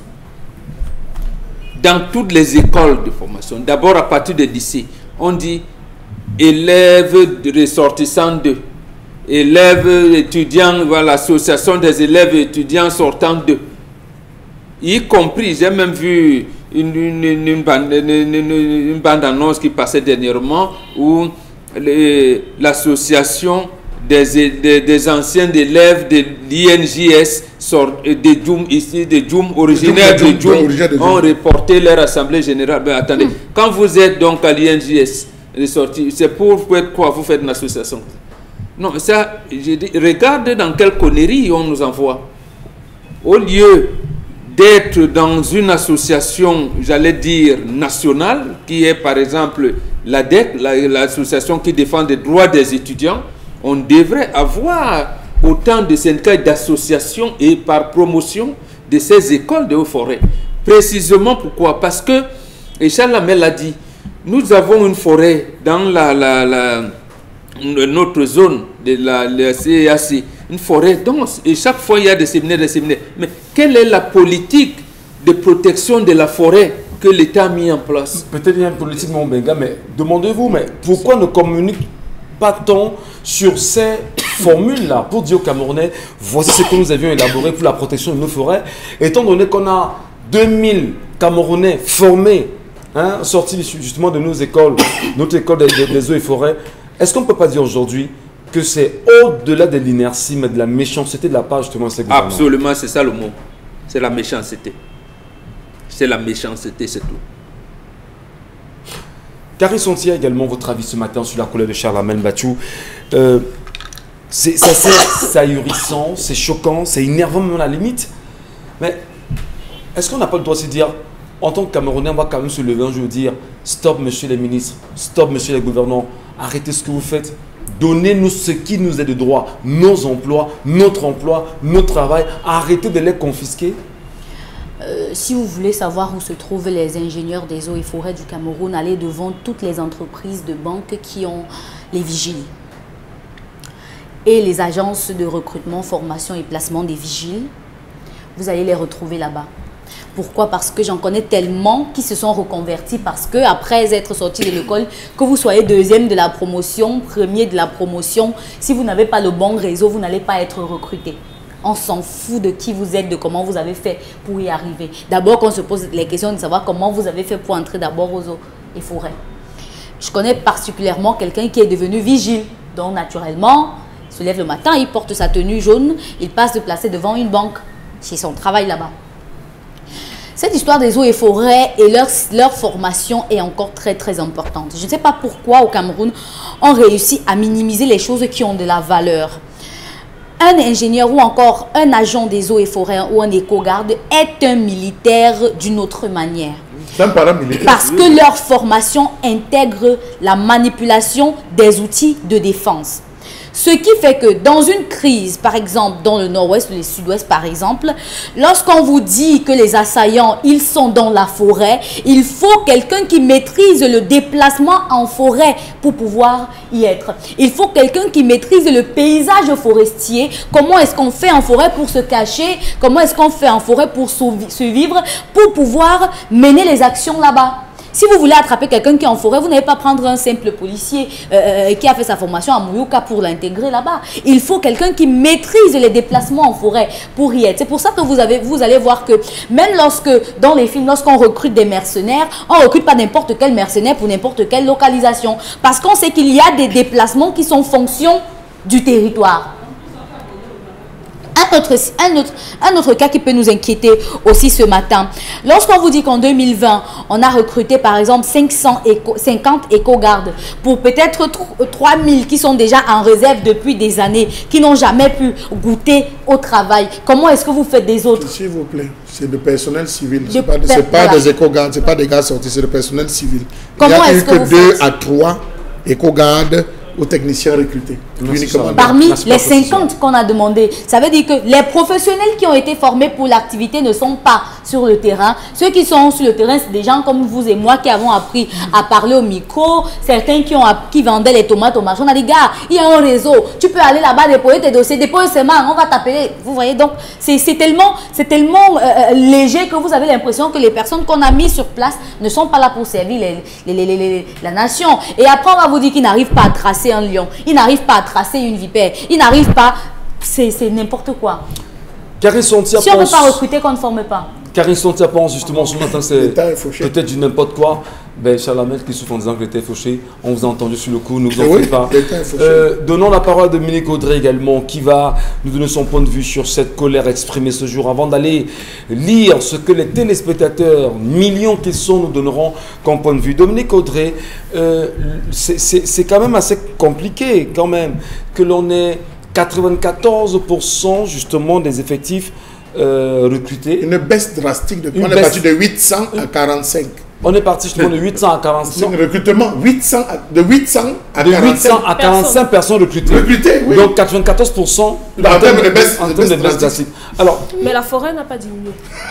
Dans toutes les écoles de formation, d'abord à partir des lycées, on dit élèves ressortissants de, élèves étudiants, voilà, l'association des élèves étudiants sortant d'eux. Y compris, j'ai même vu une, une, une, une, bande, une, une, une bande annonce qui passait dernièrement où l'association des, des, des anciens élèves de l'I N J S, des Djoum ici, des Djoum originaires de Djoum, ont reporté leur assemblée générale. Ben, attendez, mmh. quand vous êtes donc à l'I N J S, c'est pour quoi vous faites une association? Non, ça, je dis, regardez dans quelle connerie on nous envoie. Au lieu d'être dans une association, j'allais dire, nationale, qui est par exemple l'A D E C, l'association qui défend les droits des étudiants, on devrait avoir autant de syndicats et d'associations et par promotion de ces écoles de haute-forêt. Précisément pourquoi? Parce que, et Charles Lamel l'a dit, nous avons une forêt dans la, la, la, notre zone de la, la C A C, une forêt dense, et chaque fois il y a des séminaires, des séminaires. Mais quelle est la politique de protection de la forêt que l'État a mis en place? Peut-être il y a une politique, mon Benga, mais demandez-vous, mais pourquoi ne communique pas tant sur ces formules-là pour dire aux Camerounais, voici ce que nous avions élaboré pour la protection de nos forêts, étant donné qu'on a deux mille Camerounais formés, hein, sortis justement de nos écoles, notre école des, des, des eaux et forêts. Est-ce qu'on ne peut pas dire aujourd'hui que c'est au-delà de l'inertie, mais de la méchanceté de la part justement de ces gouvernements? Absolument, c'est ça le mot. C'est la méchanceté. C'est la méchanceté, c'est tout. Carrie Sontia, également votre avis ce matin sur la couleur de Charles Lamel Batchou. Euh, c'est assez ahurissant, c'est choquant, c'est énervant même à la limite. Mais est-ce qu'on n'a pas le droit de se dire, en tant que Camerounais, on va quand même se lever un jour et dire stop, monsieur les ministres, stop, monsieur les gouvernants, arrêtez ce que vous faites. Donnez-nous ce qui nous est de droit, nos emplois, notre emploi, notre travail. Arrêtez de les confisquer. Euh, si vous voulez savoir où se trouvent les ingénieurs des eaux et forêts du Cameroun, allez devant toutes les entreprises de banque qui ont les vigiles et les agences de recrutement, formation et placement des vigiles. Vous allez les retrouver là-bas. Pourquoi? Parce que j'en connais tellement qui se sont reconvertis parce que après être sortis de l'école, que vous soyez deuxième de la promotion, premier de la promotion, si vous n'avez pas le bon réseau, vous n'allez pas être recruté. On s'en fout de qui vous êtes, de comment vous avez fait pour y arriver. D'abord qu'on se pose les questions de savoir comment vous avez fait pour entrer d'abord aux eaux et forêts. Je connais particulièrement quelqu'un qui est devenu vigile. Donc naturellement, il se lève le matin, il porte sa tenue jaune, il passe de placer devant une banque. C'est son travail là-bas. Cette histoire des eaux et forêts et leur, leur formation est encore très très importante. Je ne sais pas pourquoi au Cameroun, on réussit à minimiser les choses qui ont de la valeur. Un ingénieur ou encore un agent des eaux et forêts ou un éco-garde est un militaire d'une autre manière. C'est un paramilitaire. Parce que leur formation intègre la manipulation des outils de défense. Ce qui fait que dans une crise, par exemple dans le nord-ouest ou le sud-ouest par exemple, lorsqu'on vous dit que les assaillants, ils sont dans la forêt, il faut quelqu'un qui maîtrise le déplacement en forêt pour pouvoir y être. Il faut quelqu'un qui maîtrise le paysage forestier, comment est-ce qu'on fait en forêt pour se cacher, comment est-ce qu'on fait en forêt pour survivre, pour pouvoir mener les actions là-bas. Si vous voulez attraper quelqu'un qui est en forêt, vous n'allez pas prendre un simple policier euh, qui a fait sa formation à Mouyouka pour l'intégrer là-bas. Il faut quelqu'un qui maîtrise les déplacements en forêt pour y être. C'est pour ça que vous, avez, vous allez voir que même lorsque, dans les films, lorsqu'on recrute des mercenaires, on ne recrute pas n'importe quel mercenaire pour n'importe quelle localisation. Parce qu'on sait qu'il y a des déplacements qui sont fonction du territoire. Un autre, un, autre, un autre cas qui peut nous inquiéter aussi ce matin. Lorsqu'on vous dit qu'en deux mille vingt, on a recruté par exemple cinq cent éco, cinquante éco-gardes pour peut-être trois mille qui sont déjà en réserve depuis des années, qui n'ont jamais pu goûter au travail. Comment est-ce que vous faites des autres? S'il vous plaît, c'est du personnel civil. Ce n'est pas, per pas voilà. des éco-gardes, ce n'est pas des gars sortis, c'est du personnel civil. Comment Il n'y a eu que, que vous deux faites? à trois éco-gardes aux techniciens recrutés. Parmi les cinquante qu'on a demandé, ça veut dire que les professionnels qui ont été formés pour l'activité ne sont pas sur le terrain. Ceux qui sont sur le terrain, c'est des gens comme vous et moi qui avons appris à parler au micro. Certains qui, ont, qui vendaient les tomates au marché. On a dit, gars, il y a un réseau. Tu peux aller là-bas déposer tes dossiers, déposer ses mains, on va t'appeler. Vous voyez, donc c'est tellement, tellement euh, léger que vous avez l'impression que les personnes qu'on a mis sur place ne sont pas là pour servir les, les, les, les, les, la nation. Et après, on va vous dire qu'ils n'arrivent pas à tracer tracer un lion, il n'arrive pas à tracer une vipère, il n'arrive pas... C'est n'importe quoi. Karine Sontia si on ne pense... peut pas recruter, qu'on ne forme pas. Karine Sontia pense justement ce matin, c'est peut-être du n'importe quoi. Ben, Chalamel qui souffre en disant que l'État est fauché, on vous a entendu sur le coup, ne vous en oui, faites pas. Euh, donnons la parole à Dominique Audrey également, qui va nous donner son point de vue sur cette colère exprimée ce jour. Avant d'aller lire ce que les téléspectateurs, millions qu'ils sont, nous donneront comme point de vue. Dominique Audrey, euh, c'est quand même assez compliqué quand même que l'on ait quatre-vingt-quatorze pour cent justement des effectifs euh, recrutés. Une baisse drastique, de, on est parti de huit cents à quarante-cinq. On est parti justement de huit cents à quarante-cinq. C'est un recrutement huit cents à, de huit cents à de quarante-cinq. huit cents à quarante-cinq personnes recrutées. Recrutées, oui. Donc quatre-vingt-quatorze pour cent en termes de baisse, en termes de baisse drastique. Alors, mais la forêt n'a pas diminué.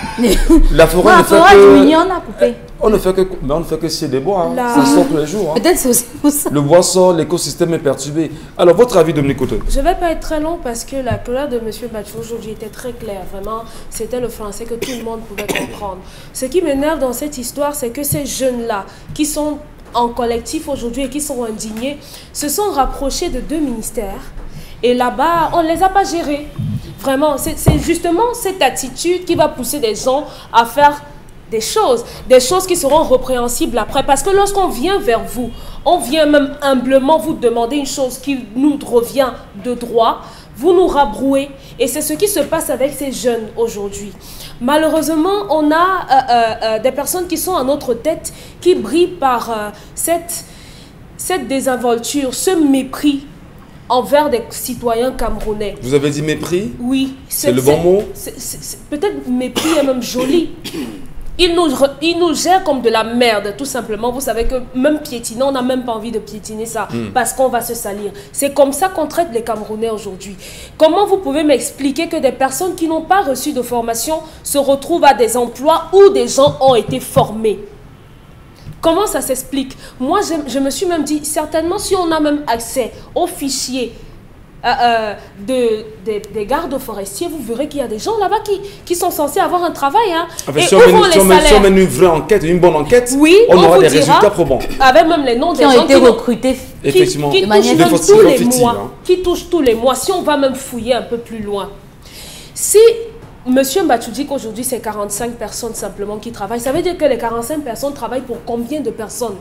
La forêt non, ne la fait forêt que... a diminué, on a coupé. On ne fait que, mais on ne fait que scier des bois. Hein. La... Ça sort tous les jours. Hein. Peut-être c'est aussi pour ça. Le bois sort, l'écosystème est perturbé. Alors, votre avis, Dominique Audrey? Je ne vais pas être très long parce que la colère de M. Bachou aujourd'hui était très claire. Vraiment, c'était le français que tout le monde pouvait comprendre. Ce qui m'énerve dans cette histoire, c'est que ces jeunes-là, qui sont en collectif aujourd'hui et qui sont indignés, se sont rapprochés de deux ministères. Et là-bas, on ne les a pas gérés. Vraiment, c'est justement cette attitude qui va pousser des gens à faire des choses, des choses qui seront répréhensibles après. Parce que lorsqu'on vient vers vous, on vient même humblement vous demander une chose qui nous revient de droit, vous nous rabrouez. Et c'est ce qui se passe avec ces jeunes aujourd'hui. Malheureusement, on a euh, euh, euh, des personnes qui sont à notre tête, qui brillent par euh, cette, cette désinvolture, ce mépris envers des citoyens camerounais. Vous avez dit mépris? Oui. C'est le bon mot? Peut-être mépris est même joli. Ils nous, ils nous gèrent comme de la merde, tout simplement. Vous savez que même piétiner, on n'a même pas envie de piétiner ça, mm. parce qu'on va se salir. C'est comme ça qu'on traite les Camerounais aujourd'hui. Comment vous pouvez m'expliquer que des personnes qui n'ont pas reçu de formation se retrouvent à des emplois où des gens ont été formés? Comment ça s'explique? Moi, je, je me suis même dit, certainement, si on a même accès aux fichiers euh, euh, de, de, des gardes forestiers, vous verrez qu'il y a des gens là-bas qui, qui sont censés avoir un travail. Hein. Enfin, et si, on mène, si, on mène, si on mène une vraie enquête, une bonne enquête, oui, on, on aura des dira, résultats probants. Avec même les noms qui des ont gens été qui recrutés qui, effectivement, qui, qui de manière touchent tous les fictive, mois, hein. qui touchent tous les mois. Si on va même fouiller un peu plus loin. Si Monsieur Bachou dit qu'aujourd'hui c'est quarante-cinq personnes simplement qui travaillent, ça veut dire que les quarante-cinq personnes travaillent pour combien de personnes?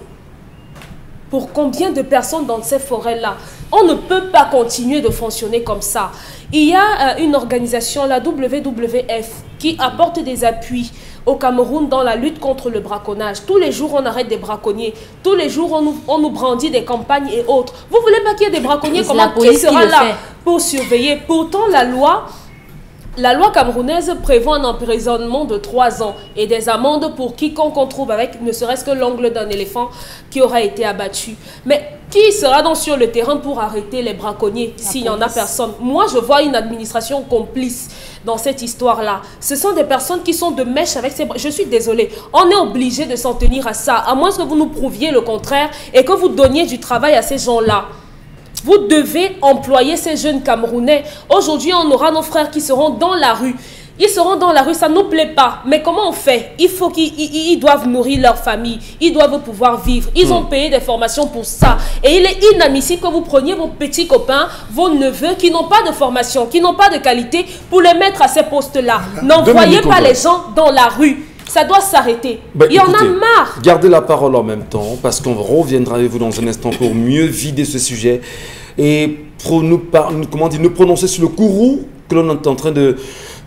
Pour combien de personnes dans ces forêts-là? On ne peut pas continuer de fonctionner comme ça. Il y a euh, une organisation, la W W F, qui apporte des appuis au Cameroun dans la lutte contre le braconnage. Tous les jours, on arrête des braconniers. Tous les jours, on nous, on nous brandit des campagnes et autres. Vous voulez pas qu'il y ait des braconniers? Comment qui sera là pour surveiller? Pourtant, la loi... La loi camerounaise prévoit un emprisonnement de trois ans et des amendes pour quiconque on trouve avec ne serait-ce que l'ongle d'un éléphant qui aura été abattu. Mais qui sera donc sur le terrain pour arrêter les braconniers s'il n'y en a personne? Moi, je vois une administration complice dans cette histoire-là. Ce sont des personnes qui sont de mèche avec ces... Je suis désolée, on est obligé de s'en tenir à ça, à moins que vous nous prouviez le contraire et que vous donniez du travail à ces gens-là. Vous devez employer ces jeunes Camerounais. Aujourd'hui, on aura nos frères qui seront dans la rue. Ils seront dans la rue, ça ne nous plaît pas. Mais comment on fait? Il faut qu'ils ils, ils doivent nourrir leur famille. Ils doivent pouvoir vivre. Ils mmh. ont payé des formations pour ça. Et il est inadmissible que vous preniez vos petits copains, vos neveux qui n'ont pas de formation, qui n'ont pas de qualité, pour les mettre à ces postes-là. N'envoyez pas les gens dans la rue. Ça doit s'arrêter. Bah, Il y écoutez, en a marre. Gardez la parole en même temps, parce qu'on reviendra avec vous dans un instant pour mieux vider ce sujet et pour nous, par, comment dire, nous prononcer sur le courroux que l'on est en train de,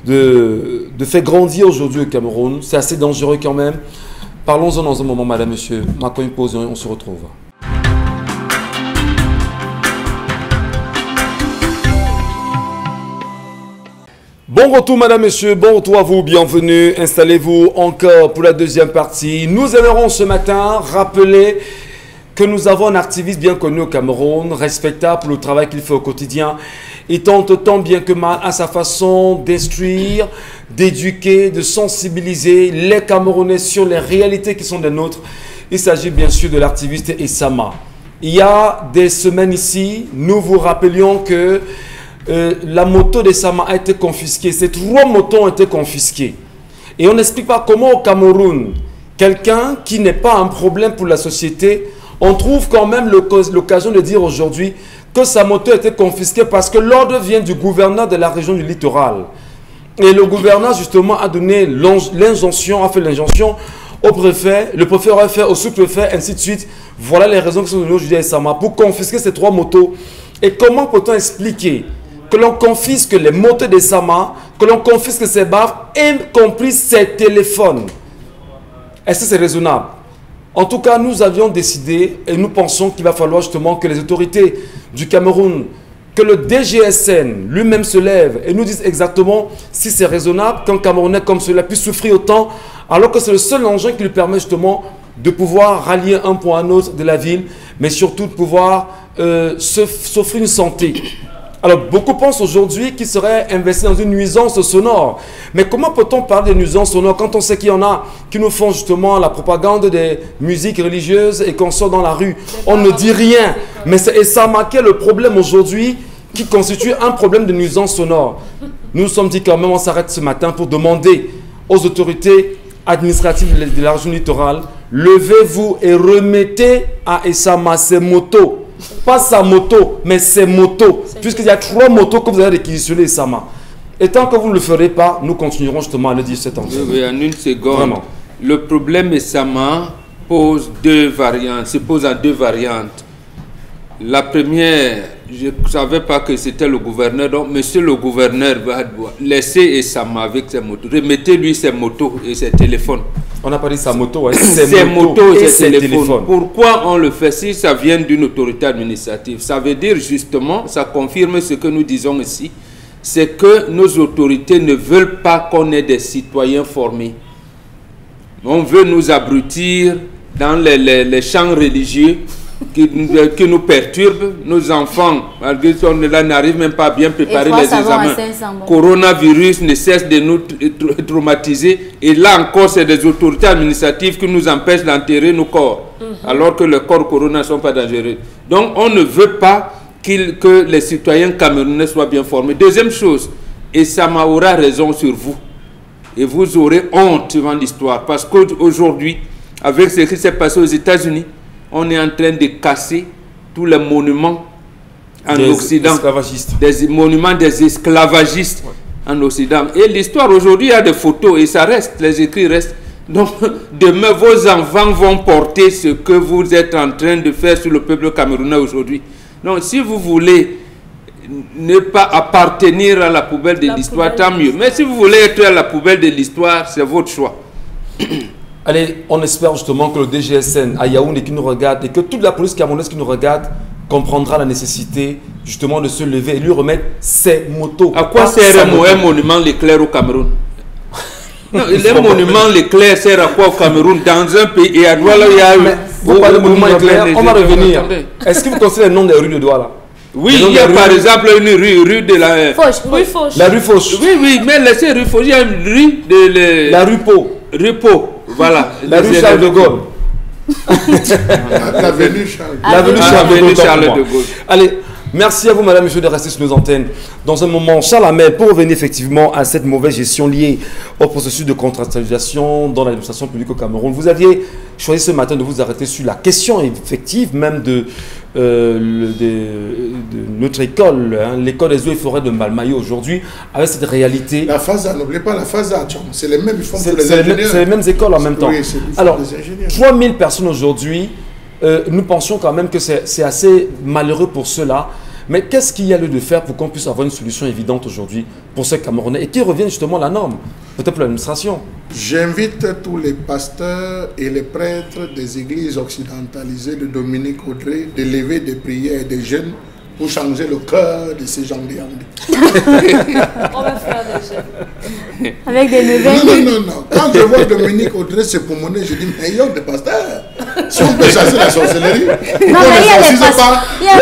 de, de faire grandir aujourd'hui au Cameroun. C'est assez dangereux quand même. Parlons-en dans un moment, madame, monsieur. Marquons une pause et on se retrouve. Bon retour madame, monsieur, bon retour à vous, bienvenue, installez-vous encore pour la deuxième partie. Nous aimerons ce matin rappeler que nous avons un activiste bien connu au Cameroun, respectable pour le travail qu'il fait au quotidien. Il tente tant bien que mal à sa façon d'instruire, d'éduquer, de sensibiliser les Camerounais sur les réalités qui sont les nôtres. Il s'agit bien sûr de l'activiste Essama. Il y a des semaines ici, nous vous rappelions que Euh, la moto de Sama a été confisquée. Ces trois motos ont été confisquées. Et on n'explique pas comment au Cameroun, quelqu'un qui n'est pas un problème pour la société, On trouve quand même l'occasion de dire aujourd'hui que sa moto a été confisquée parce que l'ordre vient du gouverneur de la région du littoral. Et le gouverneur, justement, a donné l'injonction, a fait l'injonction au préfet, le préfet aurait fait au sous-préfet, ainsi de suite. Voilà les raisons qui sont données aujourd'hui à Esama pour confisquer ces trois motos. Et comment peut-on expliquer que l'on confisque les motos d'Esama, que l'on confisque ses baffes, y compris ses téléphones? Est-ce que c'est raisonnable? En tout cas, nous avions décidé et nous pensons qu'il va falloir justement que les autorités du Cameroun, que le D G S N lui-même se lève et nous dise exactement si c'est raisonnable qu'un Camerounais comme cela puisse souffrir autant, alors que c'est le seul engin qui lui permet justement de pouvoir rallier un point à un autre de la ville, mais surtout de pouvoir euh, s'offrir une santé. Alors, beaucoup pensent aujourd'hui qu'il serait investi dans une nuisance sonore. Mais comment peut-on parler de nuisance sonore quand on sait qu'il y en a qui nous font justement la propagande des musiques religieuses et qu'on sort dans la rue? On ne dit rien. Mais c'est Esama qui est le problème aujourd'hui, qui constitue un problème de nuisance sonore. Nous nous sommes dit quand même, on s'arrête ce matin pour demander aux autorités administratives de la région littorale, levez-vous et remettez à Esama ses motos. Pas sa moto, mais ses motos. Puisqu'il y a trois motos que vous avez réquisitionnées, Esama. Et tant que vous ne le ferez pas, nous continuerons justement à le dire cette année. Oui, oui, en une seconde. Vraiment. Le problème Esama pose deux variantes, se pose en deux variantes. La première, je ne savais pas que c'était le gouverneur. Donc, monsieur le gouverneur va laisser Esama avec ses motos. Remettez-lui ses motos et ses téléphones. On n'a pas dit sa moto, ouais. Ses, ses motos, motos et et ses ses téléphones. téléphones. Pourquoi on le fait si ça vient d'une autorité administrative? Ça veut dire justement, ça confirme ce que nous disons ici, c'est que nos autorités ne veulent pas qu'on ait des citoyens formés. On veut nous abrutir dans les, les, les champs religieux qui, qui nous perturbent. Nos enfants, malgré tout, n'arrivent même pas à bien préparer les examens. Bon. Coronavirus ne cesse de nous tra traumatiser. Et là encore, c'est des autorités administratives qui nous empêchent d'enterrer nos corps. Mm-hmm. Alors que les corps corona ne sont pas dangereux. Donc, on ne veut pas qu'il, que les citoyens camerounais soient bien formés. Deuxième chose, Esama aura raison sur vous. Et vous aurez honte devant l'histoire. Parce qu'aujourd'hui, avec ce qui s'est passé aux États-Unis, on est en train de casser tous les monuments en des Occident. Des monuments des esclavagistes ouais. en Occident. Et l'histoire aujourd'hui, il y a des photos et ça reste, les écrits restent. Donc, demain, vos enfants vont porter ce que vous êtes en train de faire sur le peuple camerounais aujourd'hui. Donc, si vous voulez ne pas appartenir à la poubelle de l'histoire, tant mieux. Mais si vous voulez être à la poubelle de l'histoire, c'est votre choix. Allez, on espère justement que le D G S N à Yaoundé qui nous regarde et que toute la police camerounaise qui nous regarde comprendra la nécessité justement de se lever et lui remettre ses motos. À quoi sert un monument l'éclair au Cameroun? Non, les monuments l'éclair sert à quoi au Cameroun? Dans un pays, et à Douala, il y a eu... Vous parlez de monument éclair, on va revenir. Est-ce que vous connaissez le nom des rues de Douala? Oui, il y a par exemple une rue, rue de la... Fauche, rue Fauche. La rue Fauche. Oui, oui, mais laissez rue Fauche, il y a une rue de... Le... La rue Pau. Rue Pau, voilà. La rue Charles de Gaulle. L'avenue Charles. L'avenue Charles, Charles de Gaulle. Allez, merci à vous, madame, monsieur, de rester sur nos antennes. Dans un moment, Charles Hamel, pour revenir effectivement à cette mauvaise gestion liée au processus de contractualisation dans l'administration publique au Cameroun, vous aviez choisi ce matin de vous arrêter sur la question effective même de, euh, le, de, de notre école, hein, l'école des eaux et forêts de Malmayo aujourd'hui, avec cette réalité. La FASA, n'oubliez pas la FASA, c'est les mêmes, ils font pour les C'est les, les mêmes écoles en même temps. Oui, alors, trois mille personnes aujourd'hui, euh, nous pensions quand même que c'est assez malheureux pour ceux-là. Mais qu'est-ce qu'il y a lieu de faire pour qu'on puisse avoir une solution évidente aujourd'hui pour ces Camerounais et qui revienne justement à la norme, peut-être pour l'administration? J'invite tous les pasteurs et les prêtres des églises occidentalisées de Dominique Audrey de lever des prières des jeunes pour changer le cœur de ces gens de Yaoundé. On va faire des jeunes. Avec des nouvelles. Non, non, non, non. Quand je vois Dominique Audrey se promener, je dis, mais il y a des pasteurs. Si on peut chasser la sorcellerie, non, mais il y a des pasteurs. Il y a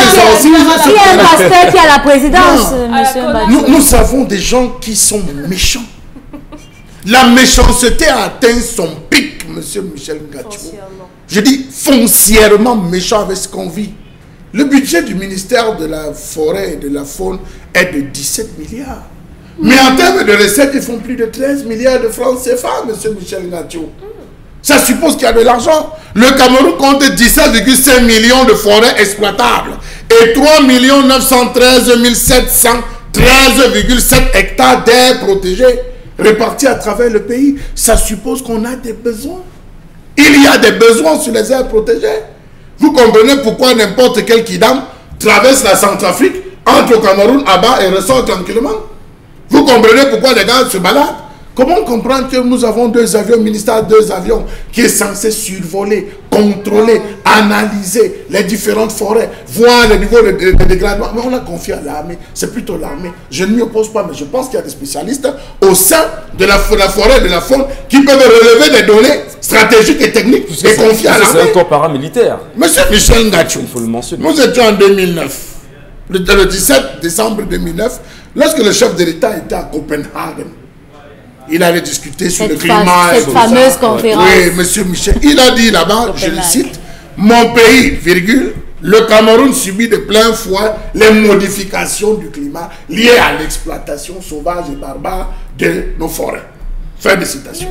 un pasteur qui a la présidence, monsieur Mbadji. Nous, nous savons des gens qui sont méchants. La méchanceté a atteint son pic, monsieur Michel Ngachou. Je dis foncièrement méchant avec ce qu'on vit. Le budget du ministère de la Forêt et de la Faune est de dix-sept milliards. Mais en termes de recettes, ils font plus de treize milliards de francs C F A, monsieur Michel Ngachou. Ça suppose qu'il y a de l'argent. Le Cameroun compte dix-sept virgule cinq millions de forêts exploitables et trois millions neuf cent treize mille sept cent treize virgule sept hectares d'aires protégées répartis à travers le pays. Ça suppose qu'on a des besoins. Il y a des besoins sur les aires protégées. Vous comprenez pourquoi n'importe quel kidam traverse la Centrafrique, entre au Cameroun, à bas et ressort tranquillement. Vous comprenez pourquoi les gars se baladent. Comment comprendre que nous avons deux avions, le ministère deux avions, qui est censé survoler, contrôler, analyser les différentes forêts, voir le niveau de, de, de dégradement. Mais on a confié à l'armée, c'est plutôt l'armée. Je ne m'y oppose pas, mais je pense qu'il y a des spécialistes au sein de la, la forêt et de la faune qui peuvent relever des données stratégiques et techniques et confier à l'armée. C'est un corps paramilitaire. Monsieur Michel Ngachou, il faut le mentionner. Nous étions en deux mille neuf, le, le dix-sept décembre deux mille neuf, lorsque le chef de l'État était à Copenhague. Il avait discuté sur cette le climat. Cette fameuse conférence. Oui, monsieur Michel. Il a dit là-bas, je le cite, mon pays, virgule, le Cameroun subit de plein fouet les modifications du climat liées à l'exploitation sauvage et barbare de nos forêts. Fin de citation.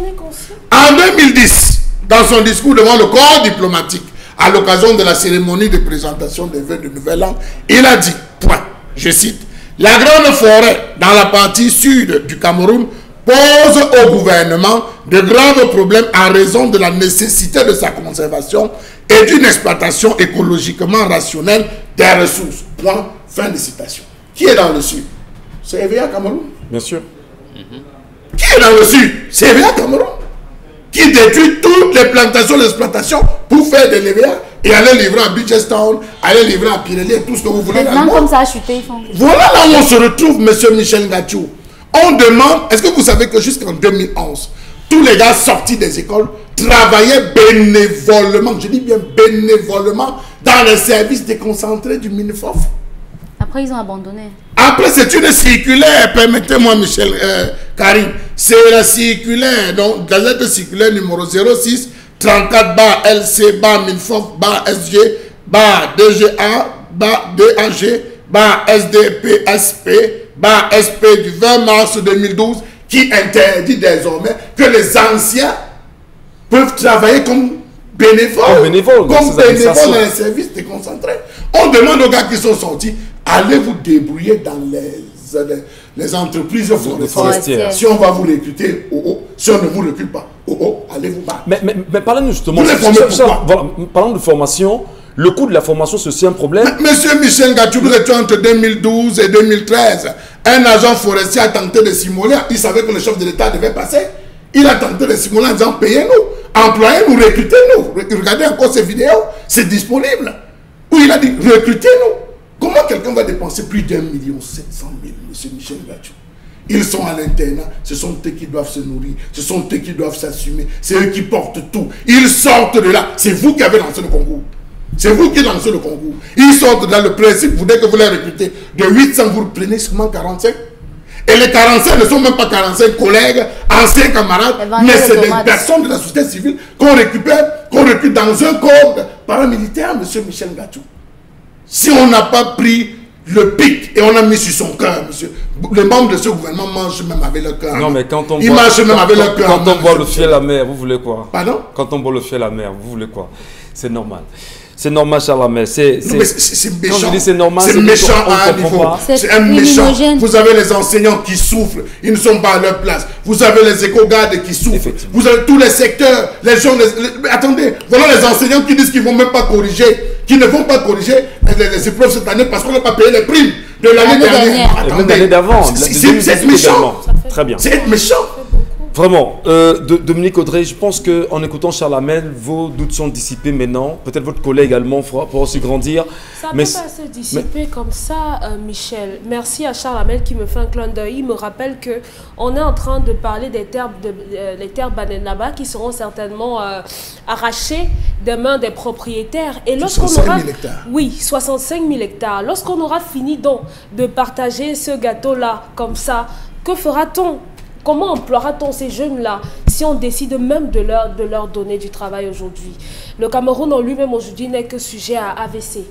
En deux mille dix, dans son discours devant le corps diplomatique, à l'occasion de la cérémonie de présentation des vœux de Nouvel An, il a dit, point, je cite, la grande forêt dans la partie sud du Cameroun pose au gouvernement de graves problèmes en raison de la nécessité de sa conservation et d'une exploitation écologiquement rationnelle des ressources. Point, fin de citation. Qui est dans le sud? C'est E V A Cameroun. Bien sûr. Mm-hmm. Qui est dans le sud? C'est E V A Cameroun. Qui détruit toutes les plantations d'exploitation pour faire de l'E V A et aller livrer à Bridgetown, aller livrer à Pirelli et tout ce que vous voulez. Les gens comme ça a chuté, ils font... Voilà là où on se retrouve, monsieur Michel Ngachou. On demande, est-ce que vous savez que jusqu'en deux mille onze, tous les gars sortis des écoles travaillaient bénévolement, je dis bien bénévolement, dans les services déconcentrés du Minifof. Après, ils ont abandonné. Après, c'est une circulaire, permettez-moi, Michel euh, Karim, c'est la circulaire, donc, gazette circulaire numéro zéro six trente-quatre bar L C bar Minfof bar S G bar D G A bar D A G bar S D P S P bar S P du vingt mars deux mille douze qui interdit désormais que les anciens peuvent travailler comme bénévoles, comme bénévoles, comme bénévoles dans les services déconcentrés. On demande aux gars qui sont sortis, allez vous débrouiller dans les, les, les entreprises forestières. Si on va vous recruter, oh, oh. Si on ne vous recrute pas, oh, oh, allez vous battre. Mais, mais, mais parlez-nous justement, vous les formez pourquoi? Voilà, parlons de formation. Le coût de la formation, c'est aussi un problème. Monsieur Michel Ngachou, nous étions entre deux mille douze et deux mille treize. Un agent forestier a tenté de simuler. Il savait que le chef de l'État devait passer. Il a tenté de simuler en disant payez-nous, employez-nous, recrutez-nous. Regardez encore ces vidéos, c'est disponible. Où il a dit recrutez-nous. Comment quelqu'un va dépenser plus d'un million sept cent mille, monsieur Michel Ngachou? Ils sont à l'internat, ce sont eux qui doivent se nourrir, ce sont eux qui doivent s'assumer, c'est eux qui portent tout. Ils sortent de là, c'est vous qui avez lancé le concours. C'est vous qui lancez le concours. Ils sortent dans le principe, vous dès que vous les recrutez, de huit cents, vous prenez seulement quarante-cinq. Et les quarante-cinq ne sont même pas quarante-cinq collègues, anciens camarades, mais c'est des personnes de la société civile qu'on récupère, qu'on recrute dans un corps paramilitaire, monsieur Michel Ngachou. Si on n'a pas pris le pic et on a mis sur son cœur, monsieur, les membres de ce gouvernement mangent même avec le cœur. Non, mais quand on Ils boit, mangent même avec le cœur. Quand on boit le fiel amer, vous voulez quoi? Pardon? Quand on boit le fiel amer, vous voulez quoi? C'est normal. C'est normal, Charles Amer. C'est méchant. Quand je dis c'est normal, c'est méchant à un niveau. C'est un méchant. Vous avez les enseignants qui souffrent. Ils ne sont pas à leur place. Vous avez les éco-gardes qui souffrent. Vous avez tous les secteurs. Les gens. Les, les, attendez, voilà les enseignants qui disent qu'ils ne vont même pas corriger. Qui ne vont pas corriger les, les épreuves cette année parce qu'on n'a pas payé les primes de l'année dernière. Et même l'année d'avant. C'est méchant. Très bien. C'est méchant. Vraiment, euh, de, Dominique Audrey, je pense qu'en écoutant Charles Amel, vos doutes sont dissipés maintenant. Peut-être votre collègue également pourra aussi grandir. Ça ne peut pas se dissiper mais... comme ça, euh, Michel. Merci à Charles Amel qui me fait un clin d'œil. Il me rappelle qu'on est en train de parler des terres, de, euh, les terres Banenaba qui seront certainement euh, arrachées des mains des propriétaires. Et lorsqu'on aura... hectares. Oui, soixante-cinq mille hectares. Lorsqu'on aura fini donc de partager ce gâteau-là comme ça, que fera-t-on? Comment emploiera-t-on ces jeunes-là si on décide même de leur, de leur donner du travail aujourd'hui? Le Cameroun en lui-même aujourd'hui n'est que sujet à A V C.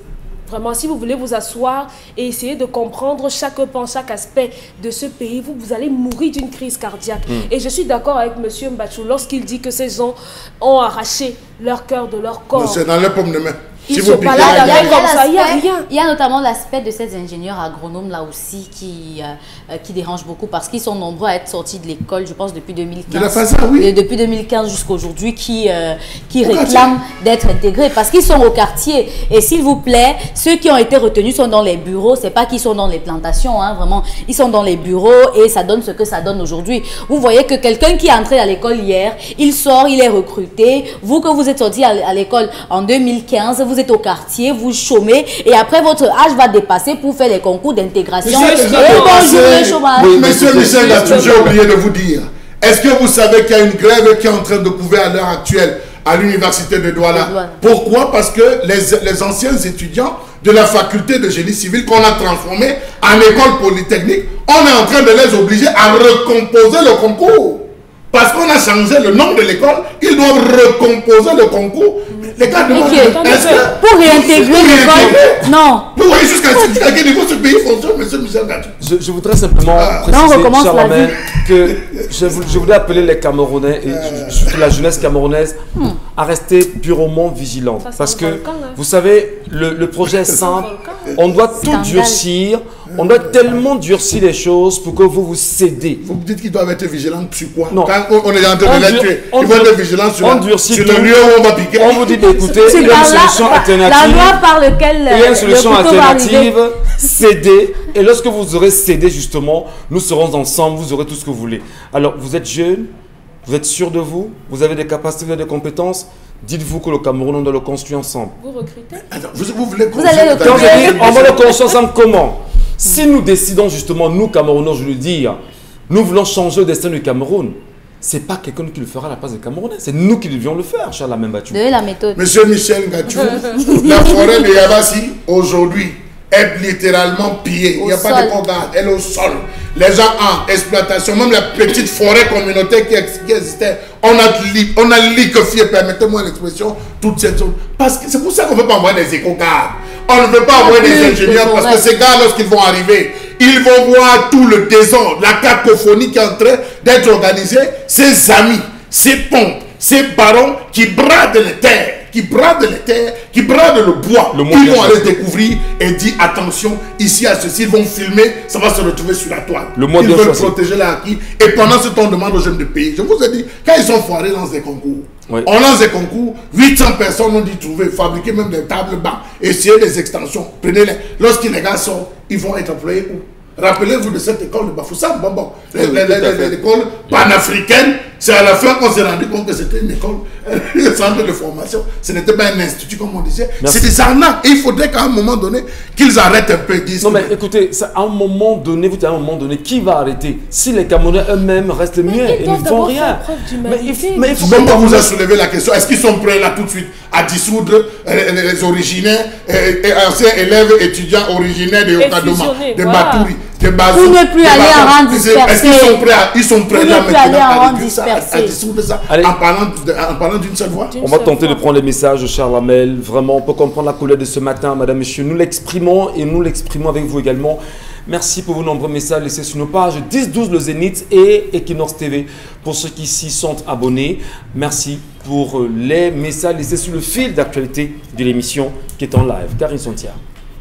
Vraiment, si vous voulez vous asseoir et essayer de comprendre chaque pan, chaque aspect de ce pays, vous, vous allez mourir d'une crise cardiaque. Mm. Et je suis d'accord avec M. Mbachou lorsqu'il dit que ces gens ont arraché leur cœur de leur corps. C'est dans les pommes de main. Ils sont pas là, il y a comme ça, il n'y a rien. Il y a notamment l'aspect de ces ingénieurs agronomes là aussi qui, euh, qui dérange beaucoup parce qu'ils sont nombreux à être sortis de l'école, je pense, depuis deux mille quinze. De la façon, oui. Depuis deux mille quinze jusqu'à aujourd'hui, qui, euh, qui réclament d'être intégrés parce qu'ils sont au quartier. Et s'il vous plaît, ceux qui ont été retenus sont dans les bureaux, c'est pas qu'ils sont dans les plantations, hein, vraiment. Ils sont dans les bureaux et ça donne ce que ça donne aujourd'hui. Vous voyez que quelqu'un qui est entré à l'école hier, il sort, il est recruté. Vous que vous êtes sorti à, à l'école en deux mille quinze, vous êtes au quartier, vous chômez et après votre âge va dépasser pour faire les concours d'intégration. Et bonjour le chômage. Oui, monsieur Michel Gatchou, j'ai oublié de vous dire, est-ce que vous savez qu'il y a une grève qui est en train de couver à l'heure actuelle à l'université de Douala? Pourquoi? Parce que les, les anciens étudiants de la faculté de génie civil qu'on a transformé en école polytechnique, on est en train de les obliger à recomposer le concours. Parce qu'on a changé le nom de l'école, ils doivent recomposer le concours. Les gars demandent... Okay. Que, pour réintégrer l'école, non. Vous voyez jusqu'à quel niveau ce pays fonctionne, monsieur Michel Gatchou? Je, je voudrais simplement ah. préciser, cher Lamel, que je, je voudrais appeler les Camerounais, et euh. surtout la jeunesse camerounaise, hmm. à rester purement vigilante. Ça, parce que, volcan, vous savez, le, le projet est simple, on doit tout Scandale. durcir, on doit tellement durcir les choses pour que vous vous cédez. Vous me dites qu'ils doivent être vigilants sur quoi? Non. Quand on est en train de les tuer, ils vont être vigilants sur, la, sur le lieu où on va piquer. On vous dit d'écouter, il y a une solution alternative. La loi par laquelle il y a une solution alternative, céder. Et lorsque vous aurez cédé, justement, nous serons ensemble, vous aurez tout ce que vous voulez. Alors, vous êtes jeune, vous êtes sûr de vous, vous avez des capacités, vous avez des compétences. Dites-vous que le Cameroun, on doit le construire ensemble. Vous recrutez? Attends, vous, vous voulez vous allez le Quand je dis, on va le construire ensemble, comment? Si nous décidons justement, nous Camerounais, je veux dire, nous voulons changer le destin du Cameroun, c'est pas quelqu'un qui le fera à la place des Camerounais, c'est nous qui devions le faire, cher Lamel Mbachou. De la méthode. Monsieur Michel Gatchou, la forêt de Yabassi, aujourd'hui, est littéralement pillée. Il n'y a pas de code, elle est au sol. Les gens en exploitation, même la petite forêt communautaire qui existait, on a, on a liquéfié, permettez-moi l'expression, toutes ces choses. Parce que c'est pour ça qu'on ne veut pas envoyer des éco-gardes. On ne veut pas envoyer des ingénieurs parce que ces gars, lorsqu'ils vont arriver, ils vont voir tout le désordre, la cacophonie qui est en train d'être organisée. Ces amis, ces pompes, ces barons qui bradent les terres, qui bradent les terres, qui bradent le bois. Le ils vont aller découvrir et dire attention, ici à ceci, ils vont filmer, ça va se retrouver sur la toile. Le ils veulent protéger la acquis. Et pendant ce temps, on demande aux jeunes de payer. Je vous ai dit, quand ils sont foirés dans des concours, oui. on lance des concours, huit cents personnes ont dit trouver, fabriquer même des tables bancs, essayer des extensions. Prenez-les. Lorsqu'ils les gars sortent, ils vont être employés où? Rappelez-vous de cette école de Bafoussam, bon, bon, l'école panafricaine, c'est à la fin qu'on s'est rendu compte que c'était une école, un centre de formation, ce n'était pas un institut comme on disait, c'est des arnaques. Et il faudrait qu'à un moment donné, qu'ils arrêtent un peu de dire. Non mais écoutez, ça, à un moment donné, vous dites à un moment donné, qui va arrêter? Si les Camerounais eux-mêmes restent mieux, ils ne font rien. Mais il, mais il faut bon, vous a soulevé la question, est-ce qu'ils sont prêts là tout de suite à dissoudre euh, les originaires, euh, et anciens élèves étudiants originaires de Okadoma, de Batouri? Pour ne plus aller en rang dispersé. Est-ce qu'ils sont prêts à, ils sont prêts là maintenant à réduire ça, à dissoudre ça, en parlant, de, en parlant d'une seule voix? On va tenter de prendre les messages, cher Lamel. Vraiment, on peut comprendre la colère de ce matin, madame, monsieur. Nous l'exprimons et nous l'exprimons avec vous également. Merci pour vos nombreux messages laissés sur nos pages dix douze Le Zénith et Equinox T V. Pour ceux qui s'y sont abonnés, merci pour les messages laissés sur le fil d'actualité de l'émission qui est en live. Karine Sontia.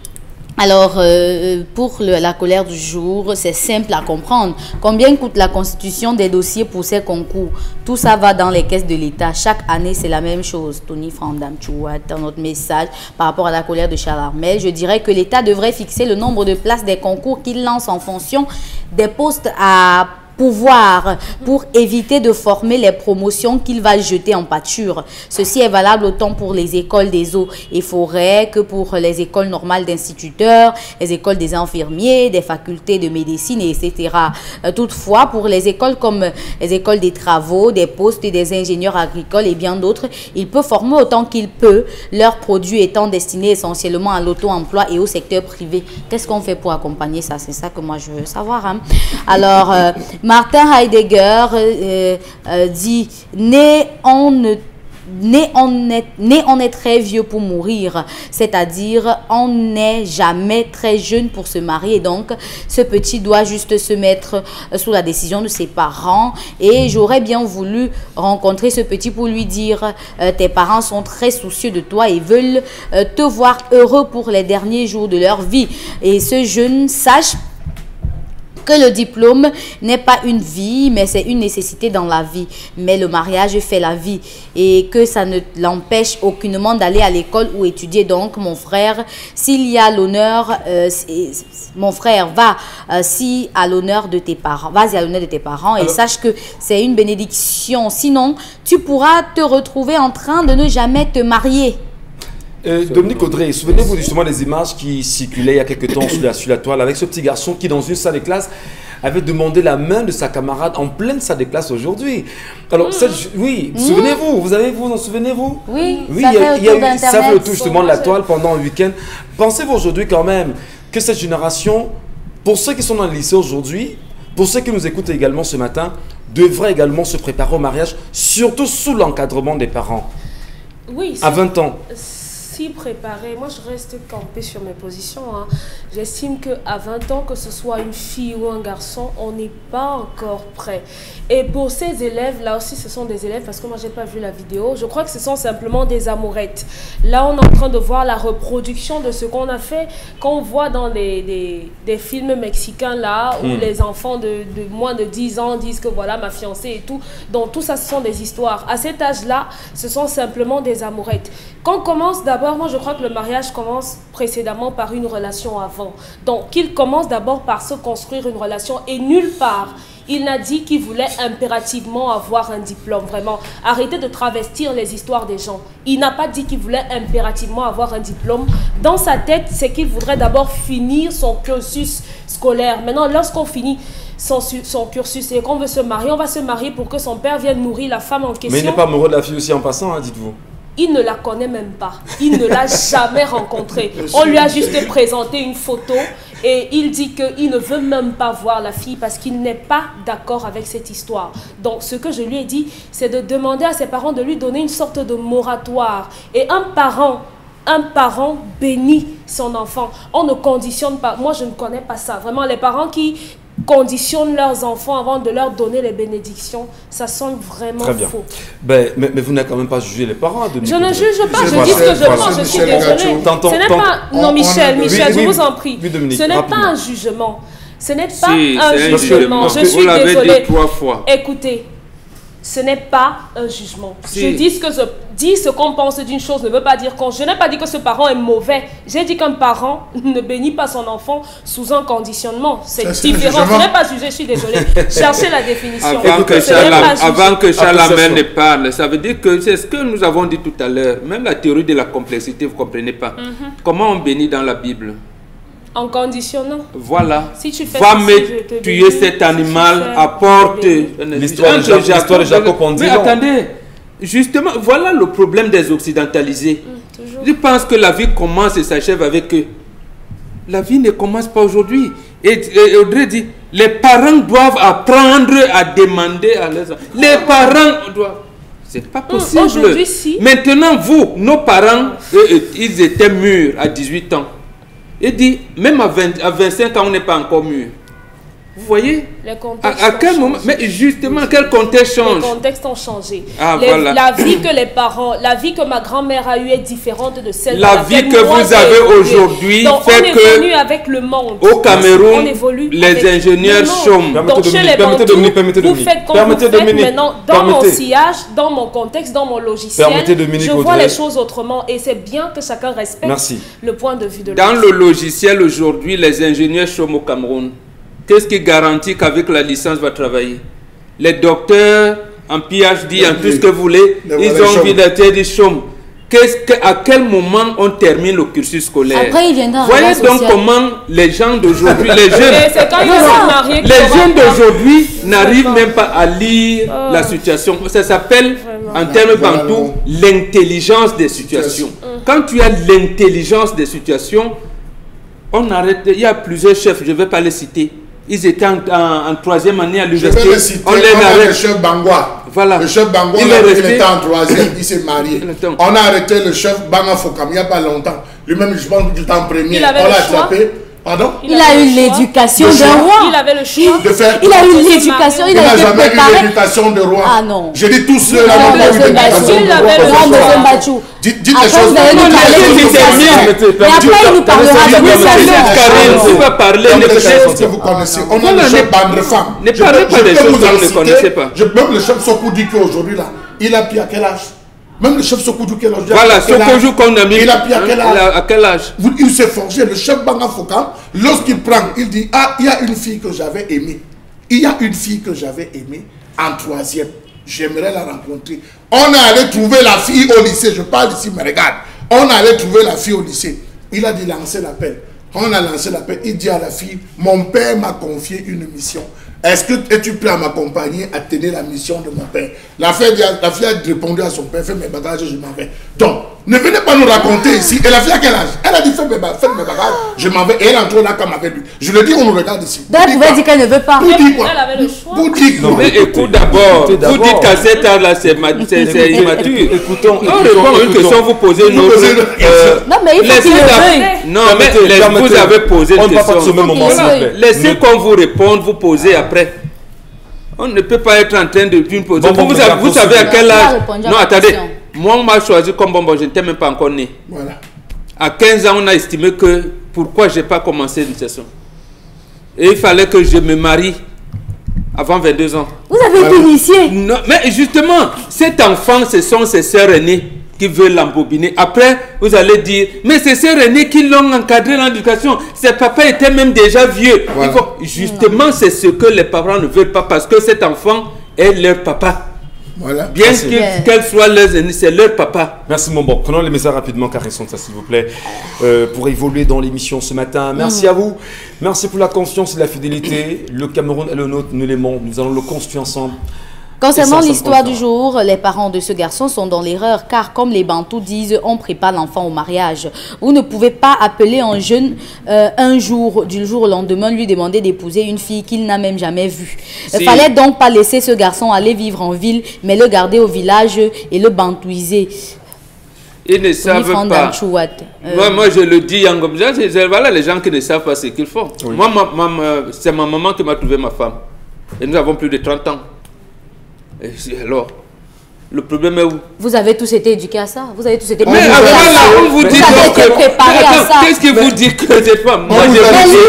Alors, euh, pour le, la colère du jour, c'est simple à comprendre. Combien coûte la constitution des dossiers pour ces concours? Tout ça va dans les caisses de l'État. Chaque année, c'est la même chose. Tony Frandam Chouat, dans notre message par rapport à la colère de Charles Armel, je dirais que l'État devrait fixer le nombre de places des concours qu'il lance en fonction des postes à pouvoir pour éviter de former les promotions qu'il va jeter en pâture. Ceci est valable autant pour les écoles des eaux et forêts que pour les écoles normales d'instituteurs, les écoles des infirmiers, des facultés de médecine, et cetera. Toutefois, pour les écoles comme les écoles des travaux, des postes et des ingénieurs agricoles et bien d'autres, il peut former autant qu'il peut, leurs produits étant destinés essentiellement à l'auto-emploi et au secteur privé. Qu'est-ce qu'on fait pour accompagner ça? C'est ça que moi je veux savoir. Hein? Alors, euh, Martin Heidegger euh, euh, dit « Né, on ne né on est, né on est très vieux pour mourir, c'est-à-dire on n'est jamais très jeune pour se marier. Donc, ce petit doit juste se mettre sous la décision de ses parents. Et j'aurais bien voulu rencontrer ce petit pour lui dire euh, tes parents sont très soucieux de toi et veulent euh, te voir heureux pour les derniers jours de leur vie. Et ce jeune sache que le diplôme n'est pas une vie, mais c'est une nécessité dans la vie. Mais le mariage fait la vie et que ça ne l'empêche aucunement d'aller à l'école ou étudier. Donc, mon frère, s'il y a l'honneur, euh, mon frère, va euh, si à l'honneur de tes parents, vas-y à l'honneur de tes parents et Alors, sache que c'est une bénédiction. Sinon, tu pourras te retrouver en train de ne jamais te marier. Euh, Dominique Audrey, souvenez-vous justement des images qui circulaient il y a quelques temps sur la, sur la toile avec ce petit garçon qui, dans une salle de classe, avait demandé la main de sa camarade en pleine salle de classe aujourd'hui. Alors, mmh. cette, oui, mmh. souvenez-vous, vous avez, vous en souvenez-vous? Oui, oui, ça il y a, fait il y a eu, ça fait le tour justement de la toile pendant le week-end. Pensez-vous aujourd'hui quand même que cette génération, pour ceux qui sont dans le lycée aujourd'hui, pour ceux qui nous écoutent également ce matin, devrait également se préparer au mariage, surtout sous l'encadrement des parents? Oui, à vingt ans. Si préparer, moi je reste campée sur mes positions. Hein. J'estime qu'à vingt ans, que ce soit une fille ou un garçon, on n'est pas encore prêt. Et pour ces élèves, là aussi ce sont des élèves, parce que moi j'ai pas vu la vidéo, je crois que ce sont simplement des amourettes. Là on est en train de voir la reproduction de ce qu'on a fait, quand on voit dans des, des, des films mexicains là, où mmh. les enfants de, de moins de dix ans disent que voilà ma fiancée et tout. Donc tout ça ce sont des histoires. À cet âge-là, ce sont simplement des amourettes. Quand on commence d'abord, moi je crois que le mariage commence précédemment par une relation avant. Donc qu'il commence d'abord par se construire une relation et nulle part il n'a dit qu'il voulait impérativement avoir un diplôme, vraiment. Arrêtez de travestir les histoires des gens. Il n'a pas dit qu'il voulait impérativement avoir un diplôme. Dans sa tête, c'est qu'il voudrait d'abord finir son cursus scolaire. Maintenant, lorsqu'on finit son, son cursus et qu'on veut se marier, on va se marier pour que son père vienne nourrir la femme en question. Mais il n'est pas amoureux de la fille aussi en passant, hein, dites-vous. Il ne la connaît même pas. Il ne l'a jamais rencontrée. On lui a juste présenté une photo et il dit qu'il ne veut même pas voir la fille parce qu'il n'est pas d'accord avec cette histoire. Donc, ce que je lui ai dit, c'est de demander à ses parents de lui donner une sorte de moratoire. Et un parent, un parent bénit son enfant. On ne conditionne pas. Moi, je ne connais pas ça. Vraiment, les parents qui conditionnent leurs enfants avant de leur donner les bénédictions, ça sonne vraiment Très bien. faux. Ben, mais, mais vous n'avez quand même pas jugé les parents. De je ne juge pas, je, je dis ce que je voilà, pense, je suis désolée. Ce n'est pas... Non, Michel, Michel, je vous en prie. Ce n'est pas un jugement. Ce n'est pas si, un jugement. Je suis désolée. Trois fois. Écoutez, ce n'est pas un jugement. Si. Je dis ce que je dis, ce qu'on pense d'une chose ne veut pas dire qu'on... Je n'ai pas dit que ce parent est mauvais. J'ai dit qu'un parent ne bénit pas son enfant sous un conditionnement. C'est différent. Je n'ai pas jugé, je suis désolée. Cherchez la définition. Avant que Charles, avant que Charles Amel ne parle, ça veut dire que c'est ce que nous avons dit tout à l'heure. Même la théorie de la complexité, vous ne comprenez pas. Mm-hmm. Comment on bénit dans la Bible? En conditionnant. Voilà. Si tu fais va ceci, me tuer bénis, cet animal, apporte l'histoire de Jacob. De Jacob en Mais attendez, justement, voilà le problème des occidentalisés. Mmh, Ils pensent que la vie commence et s'achève avec eux. La vie ne commence pas aujourd'hui. Et, et Audrey dit, les parents doivent apprendre à demander à leurs enfants. Les parents doivent... C'est pas possible. Mmh, aujourd'hui, si. Maintenant, vous, nos parents, eux, ils étaient mûrs à dix-huit ans. Il dit, même à, vingt, à vingt-cinq ans, on n'est pas encore mûr. Vous voyez? Les contextes à, à quel moment? Mais justement, quel contexte change? Les contextes ont changé. Ah, les, voilà. La vie que les parents, la vie que ma grand-mère a eue est différente de celle la de vie que vous avez aujourd'hui fait on que évolue avec le monde. Au Cameroun, on évolue les ingénieurs chôment. Donc chez les Bantous, vous faites comme vous faites maintenant. Dans mon sillage, dans mon contexte, dans mon logiciel, je vois les choses autrement et c'est bien que chacun respecte Merci. le point de vue de l'autre. Dans le logiciel aujourd'hui, les ingénieurs chôment au Cameroun. Qu'est-ce qui garantit qu'avec la licence va travailler? Les docteurs en P H D, en tout ce que vous voulez, ils ont envie d'être des chômes. Qu'est-ce que, à quel moment on termine le cursus scolaire? Après, il viendra. Voyez donc social. Comment les gens d'aujourd'hui, les jeunes, non, non, les jeunes d'aujourd'hui n'arrivent même pas à lire oh. la situation. Ça s'appelle, en termes bantous, l'intelligence des situations. Hum. Quand tu as l'intelligence des situations, on arrête. Il y a plusieurs chefs, je ne vais pas les citer. Ils étaient en, en, en troisième année à l'université. On les arrête. Le chef Bangwa. Voilà. Le chef Bango, il, il, est il resté... était en troisième, il s'est marié. On a arrêté le chef Banga Fokam il n'y a pas longtemps. Lui-même, je pense qu'il était en premier. On l'a attrapé. Pardon? Il, il a eu l'éducation d'un roi. Il avait le choix. De faire... Il a eu l'éducation. Il, il n'a jamais préparé. eu l'éducation de roi. Ah non. Je dis tous ceux-là n'ont pas eu l'éducation de roi. Dites les choses. Mais après, il nous parlera de l'éducation. Karine, tu vas parler des choses que vous connaissez. On a le chef Bandrefam. Ne parlez pas des choses que vous ne connaissez pas. Même le chef Sokoudiki aujourd'hui, là, il a pris à quel âge? Même le chef Sokoudou, quel âge? Voilà, Sokoudou qu'on a mis. Il a pris à quel âge? À quel âge? Il s'est forgé. Le chef Banga Fokam, lorsqu'il prend, il dit, ah, il y a une fille que j'avais aimée. Il y a une fille que j'avais aimée en troisième. J'aimerais la rencontrer. On est allé trouver la fille au lycée. Je parle ici, mais regarde. On est allé trouver la fille au lycée. Il a dit lancer l'appel. On a lancé l'appel. Il dit à la fille, mon père m'a confié une mission. Est-ce que es-tu prêt à m'accompagner à tenir la mission de mon père? La fille, la fille a répondu à son père, fais mes bagages, je m'en vais. Donc, ne venez pas nous raconter ici. Et la fille à quel âge? Elle a dit, fais mes, fais mes bagages, je m'en vais. Et elle entre là comme avec lui. Je le dis, on nous regarde ici. Donc, elle pouvait dire qu'elle ne veut pas. Vous dites quoi? Elle avait le choix. Vous dites quoi? Mais écoute d'abord, vous dites qu'à cet âge-là, c'est immature. Écoutons, on répond à une question, vous posez une autre. Non, mais il faut qu'il le veuille. Non, mais vous avez posé une question. Laissez qu'on vous réponde, vous posez après. On ne peut pas être en train de d'une poser. Bon, vous, vous, avez, vous savez à quel âge? Non, attendez. Moi, on m'a choisi comme bonbon, je n'étais même pas encore né. Voilà. À quinze ans, on a estimé que pourquoi je n'ai pas commencé une session. Et il fallait que je me marie avant vingt-deux ans. Vous avez été initié? Non, mais justement, cet enfant, ce sont ses sœurs aînées qui veulent l'embobiner. Après, vous allez dire, mais c'est sœurs aînées qui l'ont encadré dans l'éducation. Ses papas étaient même déjà vieux. Voilà. Il faut, justement, c'est ce que les parents ne veulent pas parce que cet enfant est leur papa. Voilà. Bien qu'elle soit leurs aînés, c'est leur papa. Merci mon bon. Prenons les messages rapidement, Karine Sonta, s'il vous plaît, euh, pour évoluer dans l'émission ce matin. Merci mmh. à vous. Merci pour la confiance et la fidélité. Le Cameroun est le nôtre, nous l'aimons. Nous allons le construire ensemble. Concernant l'histoire du jour, les parents de ce garçon sont dans l'erreur car comme les Bantous disent, on prépare l'enfant au mariage. Vous ne pouvez pas appeler un jeune euh, un jour, du jour au lendemain, lui demander d'épouser une fille qu'il n'a même jamais vue. Il si. ne fallait donc pas laisser ce garçon aller vivre en ville, mais le garder au village et le bantouiser. Ils ne savent pas. Euh... Moi, moi, je le dis en comme ça, voilà les gens qui ne savent pas ce qu'ils font. Oui. Moi, ma, ma, c'est ma maman qui m'a trouvé ma femme. Et nous avons plus de trente ans. Et alors, le problème est où? Vous avez tous été éduqués à ça. Vous avez tous été préparés à ça. On vous dit que... Qu'est-ce qui vous dit que c'est pas moi? On vous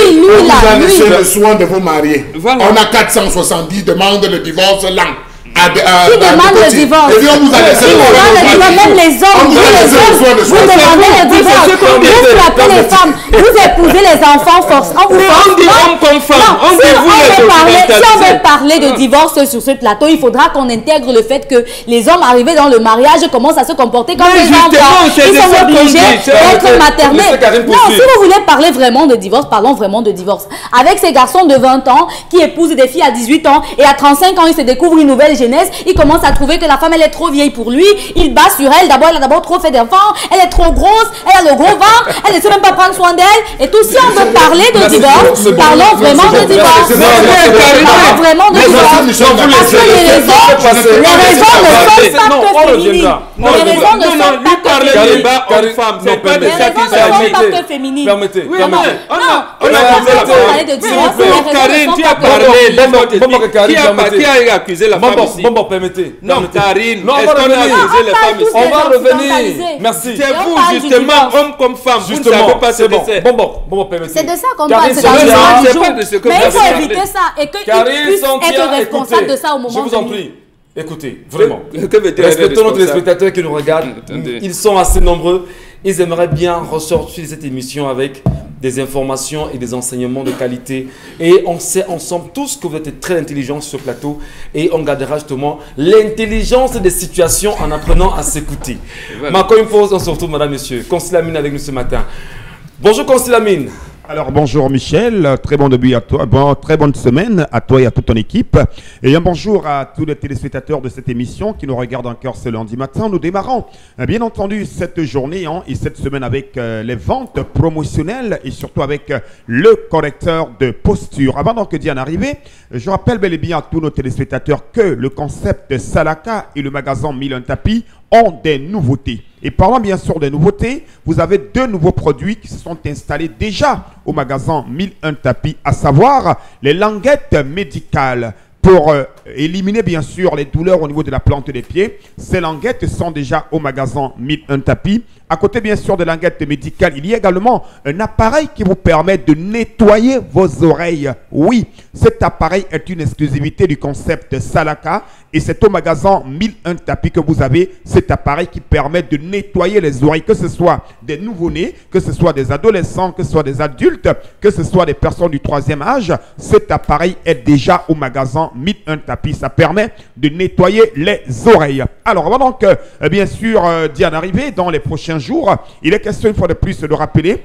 a laissé le soin de vous marier. Voilà. On a quatre cent soixante-dix demandes de divorce lent. À, à, qui demande le divorce? Et puis on vous a laissé le divorce. Même les hommes, vous, les hommes, vous demandez le divorce. Vous frappez les femmes, vous épousez les enfants force. On vous on dit homme comme femme. On dit vous les hommes. Si on veut parler de divorce sur ce plateau, il faudra qu'on intègre le fait que les hommes arrivés dans le mariage commencent à se comporter comme des enfants. Ils sont obligés d'être maternés. Non, si vous voulez parler vraiment de divorce, parlons vraiment de divorce. Avec ces garçons de vingt ans qui épousent des filles à dix-huit ans et à trente-cinq ans, ils se découvrent une nouvelle génération. Il commence à trouver que la femme elle est trop vieille pour lui. Il bat sur elle. D'abord, elle a d'abord trop fait d'enfants. Elle est trop grosse. Elle a le gros ventre. Elle ne sait même pas prendre soin d'elle. Et tout, si on veut parler de divorce, parlons vraiment de divorce. Parlons vraiment de divorce. Parce que les raisons, les raisons ne sont pas que féminines. Les raisons ne sont pas que féminines. C'est pas de ça qu'il s'agit. Permettez. Oui, non, on a parlé de divorce. Karine, tu as parlé. Qui a accusé la femme ici? Bon, bon, permettez. Non, Karine, non, on va revenir. On va revenir. Merci. C'est vous, justement, homme comme femme. Vous ne savez pas ce que c'est. Bon, bon, bon, permettez. C'est de ça qu'on parle. C'est pas de ce que vous avez. Mais il faut éviter ça et qu'il puisse être responsable de ça au moment venu. Je vous en prie. Écoutez, vraiment, respectons nos téléspectateurs qui nous regardent. Ils sont assez nombreux. Ils aimeraient bien ressortir cette émission avec des informations et des enseignements de qualité. Et on sait ensemble tous que vous êtes très intelligents sur ce plateau. Et on gardera justement l'intelligence des situations en apprenant à s'écouter. Voilà. Mais encore une fois, on se retrouve, madame, monsieur. Consilamine avec nous ce matin. Bonjour, Consilamine. Alors bonjour Michel, très bon début à toi, bon, très bonne semaine à toi et à toute ton équipe. Et un bonjour à tous les téléspectateurs de cette émission qui nous regardent encore ce lundi matin. Nous démarrons bien entendu cette journée hein, et cette semaine avec euh, les ventes promotionnelles et surtout avec euh, le correcteur de posture. Avant donc d'y en arriver, je rappelle bel et bien à tous nos téléspectateurs que le concept Salaka et le magasin Mille un Tapis ont des nouveautés. Et parlant bien sûr des nouveautés, vous avez deux nouveaux produits qui se sont installés déjà au magasin Mille un Tapis, à savoir les languettes médicales. Pour euh, éliminer bien sûr les douleurs au niveau de la plante des pieds, ces languettes sont déjà au magasin Mille un Tapis. À côté bien sûr de languettes médicales, il y a également un appareil qui vous permet de nettoyer vos oreilles. Oui, cet appareil est une exclusivité du concept Salaka et c'est au magasin Mille un Tapis que vous avez cet appareil qui permet de nettoyer les oreilles, que ce soit des nouveau-nés, que ce soit des adolescents, que ce soit des adultes, que ce soit des personnes du troisième âge. Cet appareil est déjà au magasin Mille un Tapis. Ça permet de nettoyer les oreilles. Alors, avant donc, euh, bien sûr, euh, d'y en arriver dans les prochains jours, il est question une fois de plus de rappeler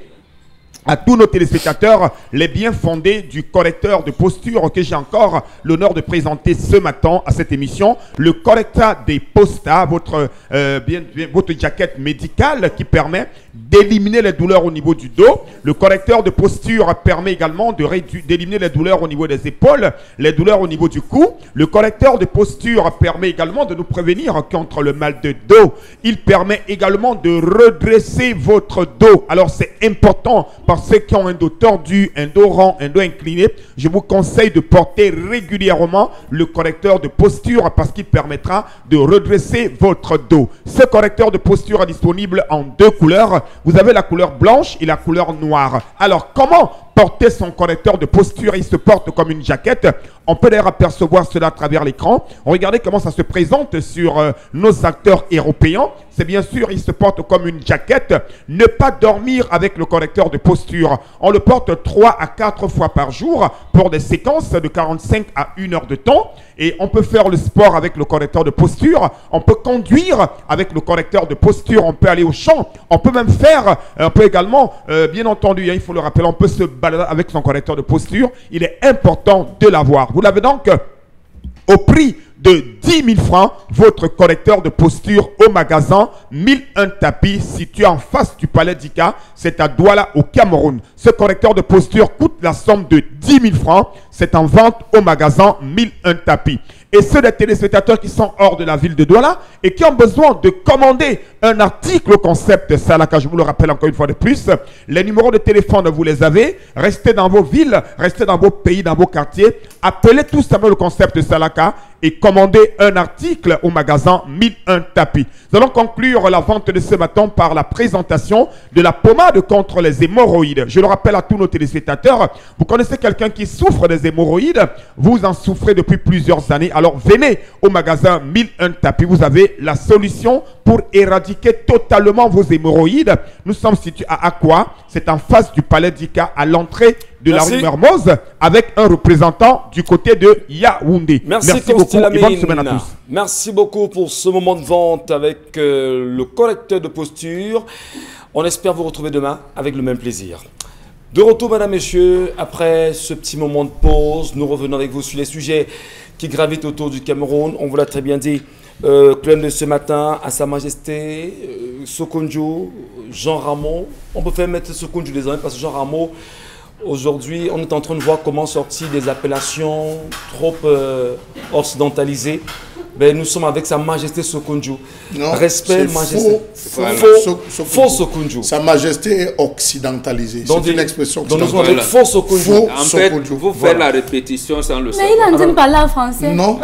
à tous nos téléspectateurs les biens fondés du correcteur de posture que j'ai encore l'honneur de présenter ce matin à cette émission. Le correcteur des postas, votre, euh, bien, bien, votre jaquette médicale qui permet d'éliminer les douleurs au niveau du dos. Le correcteur de posture permet également de d'éliminer les douleurs au niveau des épaules, les douleurs au niveau du cou. Le correcteur de posture permet également de nous prévenir contre le mal de dos. Il permet également de redresser votre dos. Alors c'est important parce ceux qui ont un dos tordu, un dos rond, un dos incliné, je vous conseille de porter régulièrement le correcteur de posture parce qu'il permettra de redresser votre dos. Ce correcteur de posture est disponible en deux couleurs. Vous avez la couleur blanche et la couleur noire. Alors, comment porter son correcteur de posture? Il se porte comme une jaquette. On peut d'ailleurs apercevoir cela à travers l'écran. Regardez comment ça se présente sur euh, nos acteurs européens. C'est bien sûr, il se porte comme une jaquette. Ne pas dormir avec le correcteur de posture. On le porte trois à quatre fois par jour pour des séquences de quarante-cinq à une heure de temps. Et on peut faire le sport avec le correcteur de posture. On peut conduire avec le correcteur de posture. On peut aller au champ. On peut même faire, on peut également, euh, bien entendu, hein, il faut le rappeler, on peut se balader avec son correcteur de posture. Il est important de l'avoir. Vous l'avez donc euh, au prix de dix mille francs, votre correcteur de posture au magasin Mille un Tapis situé en face du Palais d'Ika. C'est à Douala au Cameroun. Ce correcteur de posture coûte la somme de dix mille francs. C'est en vente au magasin Mille un Tapis. Et ceux des téléspectateurs qui sont hors de la ville de Douala et qui ont besoin de commander un article au concept Salaka, je vous le rappelle encore une fois de plus, les numéros de téléphone, vous les avez. Restez dans vos villes, restez dans vos pays, dans vos quartiers. Appelez tout simplement le concept Salaka et commandez un article au magasin Mille un Tapis. Nous allons conclure la vente de ce matin par la présentation de la pommade contre les hémorroïdes. Je le rappelle à tous nos téléspectateurs, vous connaissez quelqu'un qui souffre des hémorroïdes, vous en souffrez depuis plusieurs années. Alors venez au magasin Mille un Tapis, vous avez la solution pour éradiquer totalement vos hémorroïdes. Nous sommes situés à Akwa, c'est en face du Palais d'Ika, à l'entrée de Merci. la rue Mermoz, avec un représentant du côté de Yaoundé. Merci, Merci beaucoup et bonne semaine à tous. Merci beaucoup pour ce moment de vente avec euh, le correcteur de posture. On espère vous retrouver demain avec le même plaisir. De retour, mesdames, messieurs, après ce petit moment de pause, nous revenons avec vous sur les sujets qui gravitent autour du Cameroun. On vous l'a très bien dit, euh, Clem de ce matin, à Sa Majesté, euh, Sokonjo, Jean Rameau. On peut faire mettre Sokonjo désormais parce que Jean Rameau, aujourd'hui, on est en train de voir comment sortir des appellations trop euh, occidentalisées. Ben, nous sommes avec Sa Majesté Sokonjo. Non, respect, majesté. Faux, faux, faux, faux Sokonjo. Sa Majesté est occidentalisée. C'est une expression. Donc nous sommes avec faux Sokonjo. En fait, vous faites voilà. la répétition sans le savoir. Mais il n'entend pas là français. Non.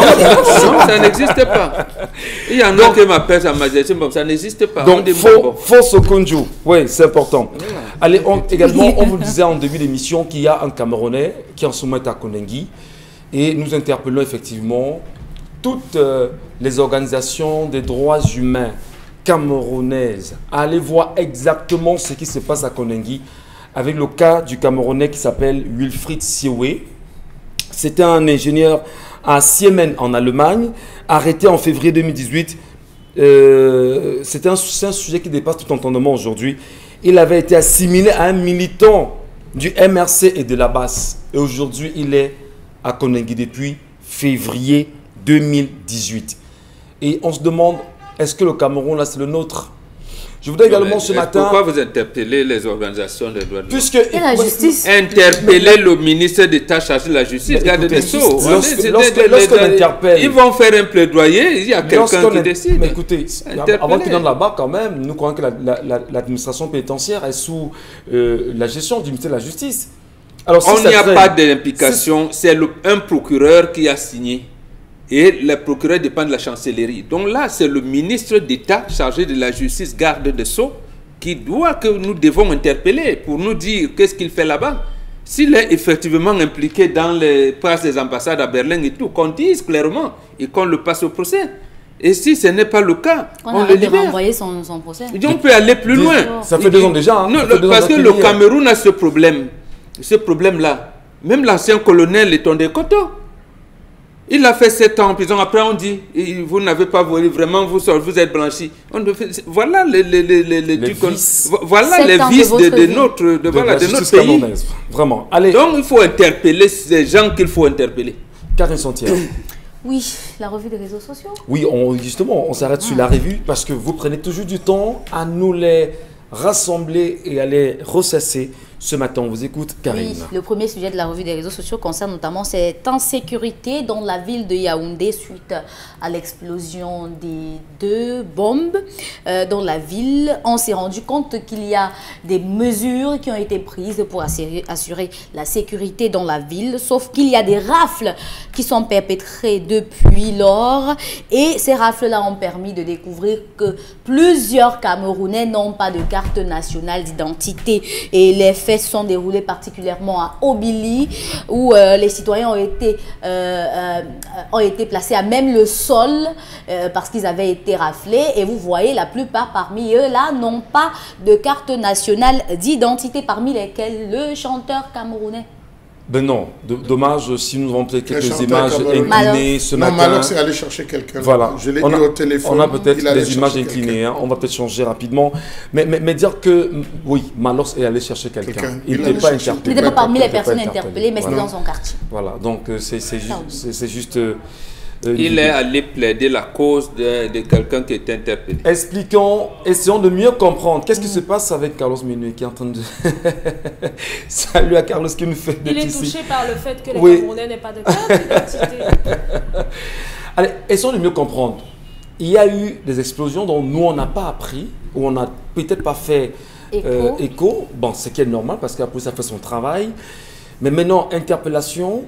non, non, ça n'existe pas. Il y en a qui m'appellent Sa Majesté, mais ça n'existe pas. Donc faux, faux Sokonjo. Oui, c'est important. Voilà. Allez, on, également, on vous le disait en début d'émission qu'il y a un Camerounais qui en ce moment est à Konengi. Et nous interpellons effectivement toutes euh, les organisations des droits humains camerounaises à aller voir exactement ce qui se passe à Konengi avec le cas du Camerounais qui s'appelle Wilfried Siwe. C'était un ingénieur à Siemens en Allemagne, arrêté en février deux mille dix-huit. Euh, C'est un, un sujet qui dépasse tout entendement aujourd'hui. Il avait été assimilé à un militant du M R C et de la Basse. Et aujourd'hui, il est à Koningui depuis février deux mille dix-huit. Et on se demande, est-ce que le Cameroun, là, c'est le nôtre? Je voudrais également mais, ce matin... Pourquoi vous interpellez les organisations des droits de l'homme? Puisque... Et la justice. Interpeller le ministre d'État chargé de la justice, garde des Sceaux. Lorsqu'on interpelle... Ils vont faire un plaidoyer, il y a quelqu'un qui décide. Mais écoutez, avant qu'ils donnent là-bas, quand même, nous croyons que l'administration la, la, pénitentiaire est sous euh, la gestion du ministère de la Justice. Alors, si on n'y a très... pas d'implication, c'est un procureur qui a signé. Et le procureur dépend de la chancellerie. Donc là, c'est le ministre d'État chargé de la justice, garde des Sceaux, qui doit, que nous devons interpeller pour nous dire qu'est-ce qu'il fait là-bas. S'il est effectivement impliqué dans les passes des ambassades à Berlin et tout, qu'on dise clairement et qu'on le passe au procès. Et si ce n'est pas le cas, on, on le libère. Renvoyer son, son procès. Et on peut aller plus loin. Ça fait deux ans déjà. Hein. Non, le, parce que le Cameroun a ce problème. Ce problème-là. Même l'ancien colonel Etonde Koto. Il a fait sept ans en prison. Après, on dit, vous n'avez pas volé, vraiment, vous, vous êtes blanchi. On fait, voilà les, les, les, les, les, les vices, voilà les vices de, de, de notre, de, de, voilà, de notre pays. Vraiment. Allez. Donc, il faut interpeller ces gens qu'il faut interpeller. Karine Santière. Oui, la revue des réseaux sociaux. Oui, on, justement, on s'arrête ah. sur la revue parce que vous prenez toujours du temps à nous les rassembler et à les ressasser. Ce matin, on vous écoute, Karine. Oui, le premier sujet de la revue des réseaux sociaux concerne notamment cette insécurité dans la ville de Yaoundé suite à l'explosion des deux bombes euh, dans la ville. On s'est rendu compte qu'il y a des mesures qui ont été prises pour assurer, assurer la sécurité dans la ville, sauf qu'il y a des rafles qui sont perpétrées depuis lors et ces rafles-là ont permis de découvrir que plusieurs Camerounais n'ont pas de carte nationale d'identité et les faits se sont déroulés particulièrement à Obili où euh, les citoyens ont été, euh, euh, ont été placés à même le sol euh, parce qu'ils avaient été raflés et vous voyez la plupart parmi eux là n'ont pas de carte nationale d'identité parmi lesquels le chanteur camerounais. Ben non, dommage si nous avons peut-être quelques images inclinées ce matin. Non, Malox est allé chercher quelqu'un. Voilà. Je l'ai dit au téléphone. On a peut-être des images inclinées, hein. On va peut-être changer rapidement. Mais, mais, mais dire que, oui, Malox est allé chercher quelqu'un. Quelqu'un. Il n'était pas interpellé. Il n'était pas parmi les personnes interpellées, mais c'était voilà. dans son quartier. Voilà, donc c'est juste... juste euh, il est allé plaider la cause de, de quelqu'un qui est interpellé. Expliquons, essayons de mieux comprendre. Qu'est-ce qui mmh. se passe avec Carlos Minuit qui est en train de... Salut à Carlos qui nous fait Il est ici. touché par le fait que les oui. Camerounais n'aient pas de carte d'identité. Allez, essayons de mieux comprendre. Il y a eu des explosions dont nous, on n'a pas appris, ou on n'a peut-être pas fait écho. Euh, écho. Bon, c'est qui est normal parce que la police a fait son travail. Mais maintenant, interpellation,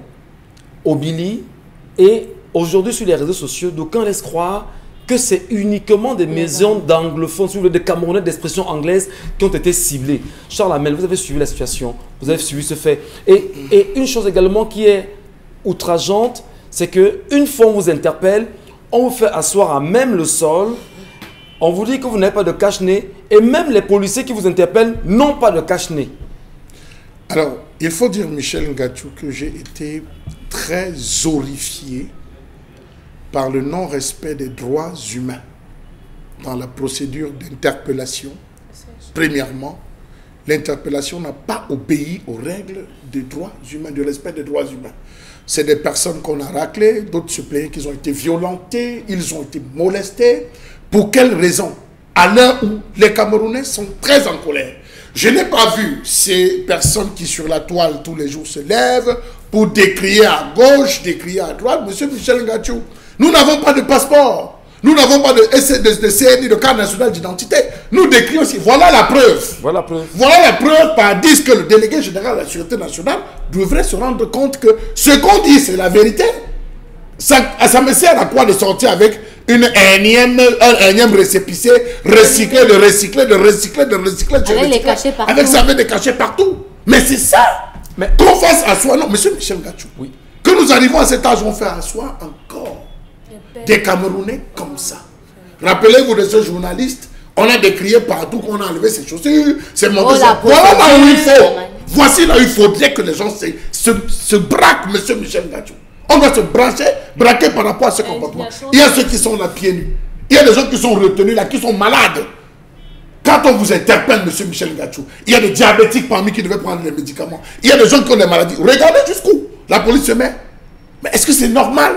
Obili et... Aujourd'hui, sur les réseaux sociaux, d'aucuns laissent croire que c'est uniquement des maisons d'anglophones, des Camerounais d'expression anglaise qui ont été ciblées. Charles Hamel, vous avez suivi la situation, vous avez suivi ce fait. Et, et une chose également qui est outrageante, c'est qu'une fois on vous interpelle, on vous fait asseoir à même le sol, on vous dit que vous n'avez pas de cache-nez, et même les policiers qui vous interpellent n'ont pas de cache-nez. Alors, il faut dire, Michel Ngachou, que j'ai été très horrifié par le non-respect des droits humains dans la procédure d'interpellation. Premièrement, l'interpellation n'a pas obéi aux règles des droits humains, du respect des droits humains. C'est des personnes qu'on a raclées, d'autres se plaignent qu'ils ont été violentés, ils ont été molestés. Pour quelles raisons? À l'heure où les Camerounais sont très en colère. Je n'ai pas vu ces personnes qui sur la toile tous les jours se lèvent pour décrier à gauche, décrier à droite. Monsieur Michel Ngachou, nous n'avons pas de passeport. Nous n'avons pas de, de, de C N I, de carte nationale d'identité. Nous décrions aussi. Voilà la preuve. Voilà la preuve. Voilà la preuve par dix que le délégué général de la Sûreté nationale devrait se rendre compte que ce qu'on dit, c'est la vérité. Ça, ça me sert à quoi de sortir avec une énième, un énième récépissé, recycler, de recycler, de recycler, de recycler, de recycler. Avec, recycler, partout. Avec ça, avec des cachets partout. Mais c'est ça. Mais qu'on fasse à soi. Non, monsieur Michel Ngachou. Oui. Que nous arrivons à cet âge, on fait à soi encore des Camerounais comme ça. Rappelez-vous de ce journaliste, on a décrié partout qu'on a enlevé ses chaussures, ses manteaux. Oh, voilà là où il faut. Voici là où il faudrait que les gens se, se, se braquent, monsieur Michel Ngachou. On doit se brancher, braquer par rapport à ce comportement. Il y a ceux qui sont là pieds nus. Il y a des gens qui sont retenus là, qui sont malades. quand on vous interpelle, monsieur Michel Ngachou, il y a des diabétiques parmi qui devaient prendre les médicaments. Il y a des gens qui ont des maladies. Regardez jusqu'où la police se met. Mais est-ce que c'est normal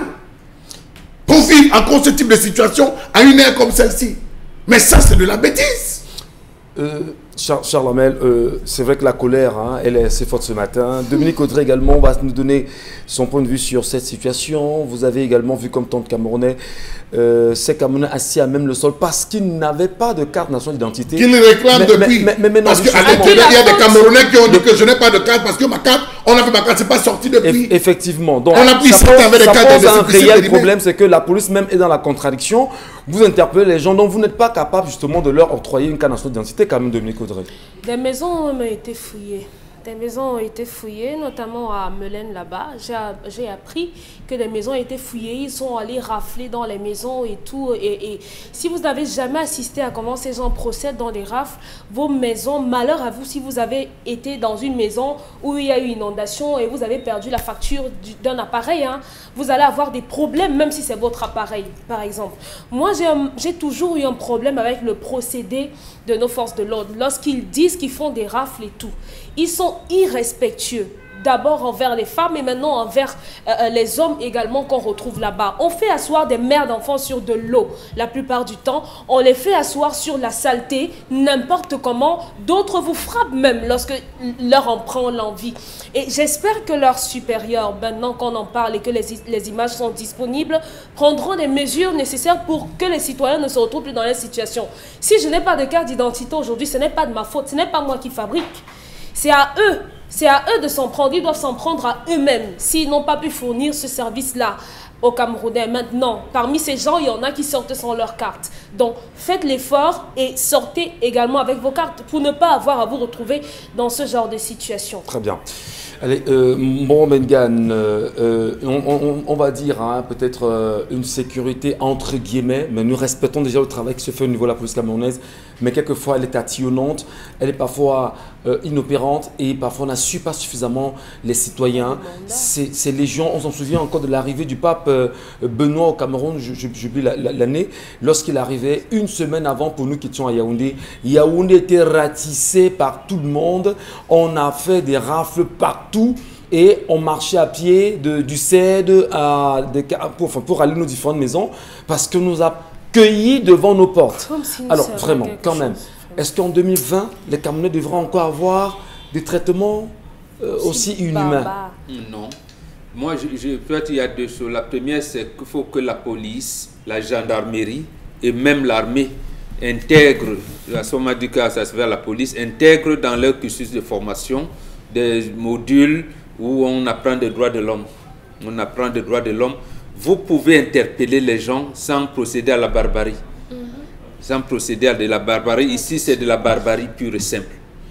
pour vivre encore ce type de situation à une heure comme celle-ci? Mais ça, c'est de la bêtise. Euh, Charles, Charles Hamel, euh, c'est vrai que la colère, hein, elle est assez forte ce matin. Dominique Audrey également va nous donner son point de vue sur cette situation. Vous avez également vu comme tant de Camerounais, euh, ces Camerounais assis à même le sol parce qu'ils n'avaient pas de carte nationale d'identité. Qu'ils réclament mais, depuis. Mais, mais, mais, mais parce qu'à l'époque, il y a des Camerounais qui ont dit que je n'ai pas de carte parce que ma carte, on a fait ma carte, c'est pas sorti depuis. Effectivement. Donc, on a pris ça pose, avec des ça cartes pose un réel problème, c'est que la police même est dans la contradiction. Vous interpellez les gens dont vous n'êtes pas capable justement de leur octroyer une carte nationale d'identité, quand même, Dominique Audrey. Des maisons ont été fouillées. Des maisons ont été fouillées, notamment à Melaine là-bas. J'ai appris que des maisons ont été fouillées. Ils sont allés rafler dans les maisons et tout. Et, et si vous n'avez jamais assisté à comment ces gens procèdent dans les rafles, vos maisons, malheur à vous si vous avez été dans une maison où il y a eu inondation et vous avez perdu la facture d'un appareil. Hein, vous allez avoir des problèmes, même si c'est votre appareil, par exemple. Moi, j'ai toujours eu un problème avec le procédé de nos forces de l'ordre. Lorsqu'ils disent qu'ils font des rafles et tout, ils sont irrespectueux. D'abord envers les femmes et maintenant envers euh, les hommes également qu'on retrouve là-bas. On fait asseoir des mères d'enfants sur de l'eau la plupart du temps. On les fait asseoir sur la saleté, n'importe comment. D'autres vous frappent même lorsque leur en prend l'envie. Et j'espère que leurs supérieurs, maintenant qu'on en parle et que les, les images sont disponibles, prendront des mesures nécessaires pour que les citoyens ne se retrouvent plus dans la situation. Si je n'ai pas de carte d'identité aujourd'hui, ce n'est pas de ma faute, ce n'est pas moi qui fabrique. C'est à eux, c'est à eux de s'en prendre, ils doivent s'en prendre à eux-mêmes s'ils n'ont pas pu fournir ce service-là aux Camerounais. Maintenant, parmi ces gens, il y en a qui sortent sans leur carte. Donc, faites l'effort et sortez également avec vos cartes pour ne pas avoir à vous retrouver dans ce genre de situation. Très bien. Allez, euh, bon, Mengane, euh, euh, on, on, on va dire hein, peut-être euh, une sécurité entre guillemets, mais nous respectons déjà le travail qui se fait au niveau de la police camerounaise, mais quelquefois elle est tatillonnante, elle est parfois euh, inopérante et parfois on n'assure pas suffisamment les citoyens. Ces légions, on s'en souvient encore de l'arrivée du pape euh, Benoît au Cameroun, j'oublie l'année, lorsqu'il arrivait une semaine avant pour nous qui étions à Yaoundé. Yaoundé était ratissé par tout le monde, on a fait des rafles partout. Et on marchait à pied de, du C E D à, de, pour, enfin, pour aller dans nos différentes maisons parce que nous a cueillis devant nos portes. Si Alors vraiment, quand même, est-ce qu'en deux mille vingt, les Camerounais devront encore avoir des traitements euh, aussi inhumains? Non. Moi, je, je, peut-être il y a deux choses. La première, c'est qu'il faut que la police, la gendarmerie et même l'armée intègrent, à ce moment du cas, ça se fait à la police, intègrent dans leur cursus de formation des modules où on apprend des droits de l'homme. On apprend des droits de l'homme. Vous pouvez interpeller les gens sans procéder à la barbarie. Mm-hmm. Sans procéder à de la barbarie. Ici, c'est de la barbarie pure et simple.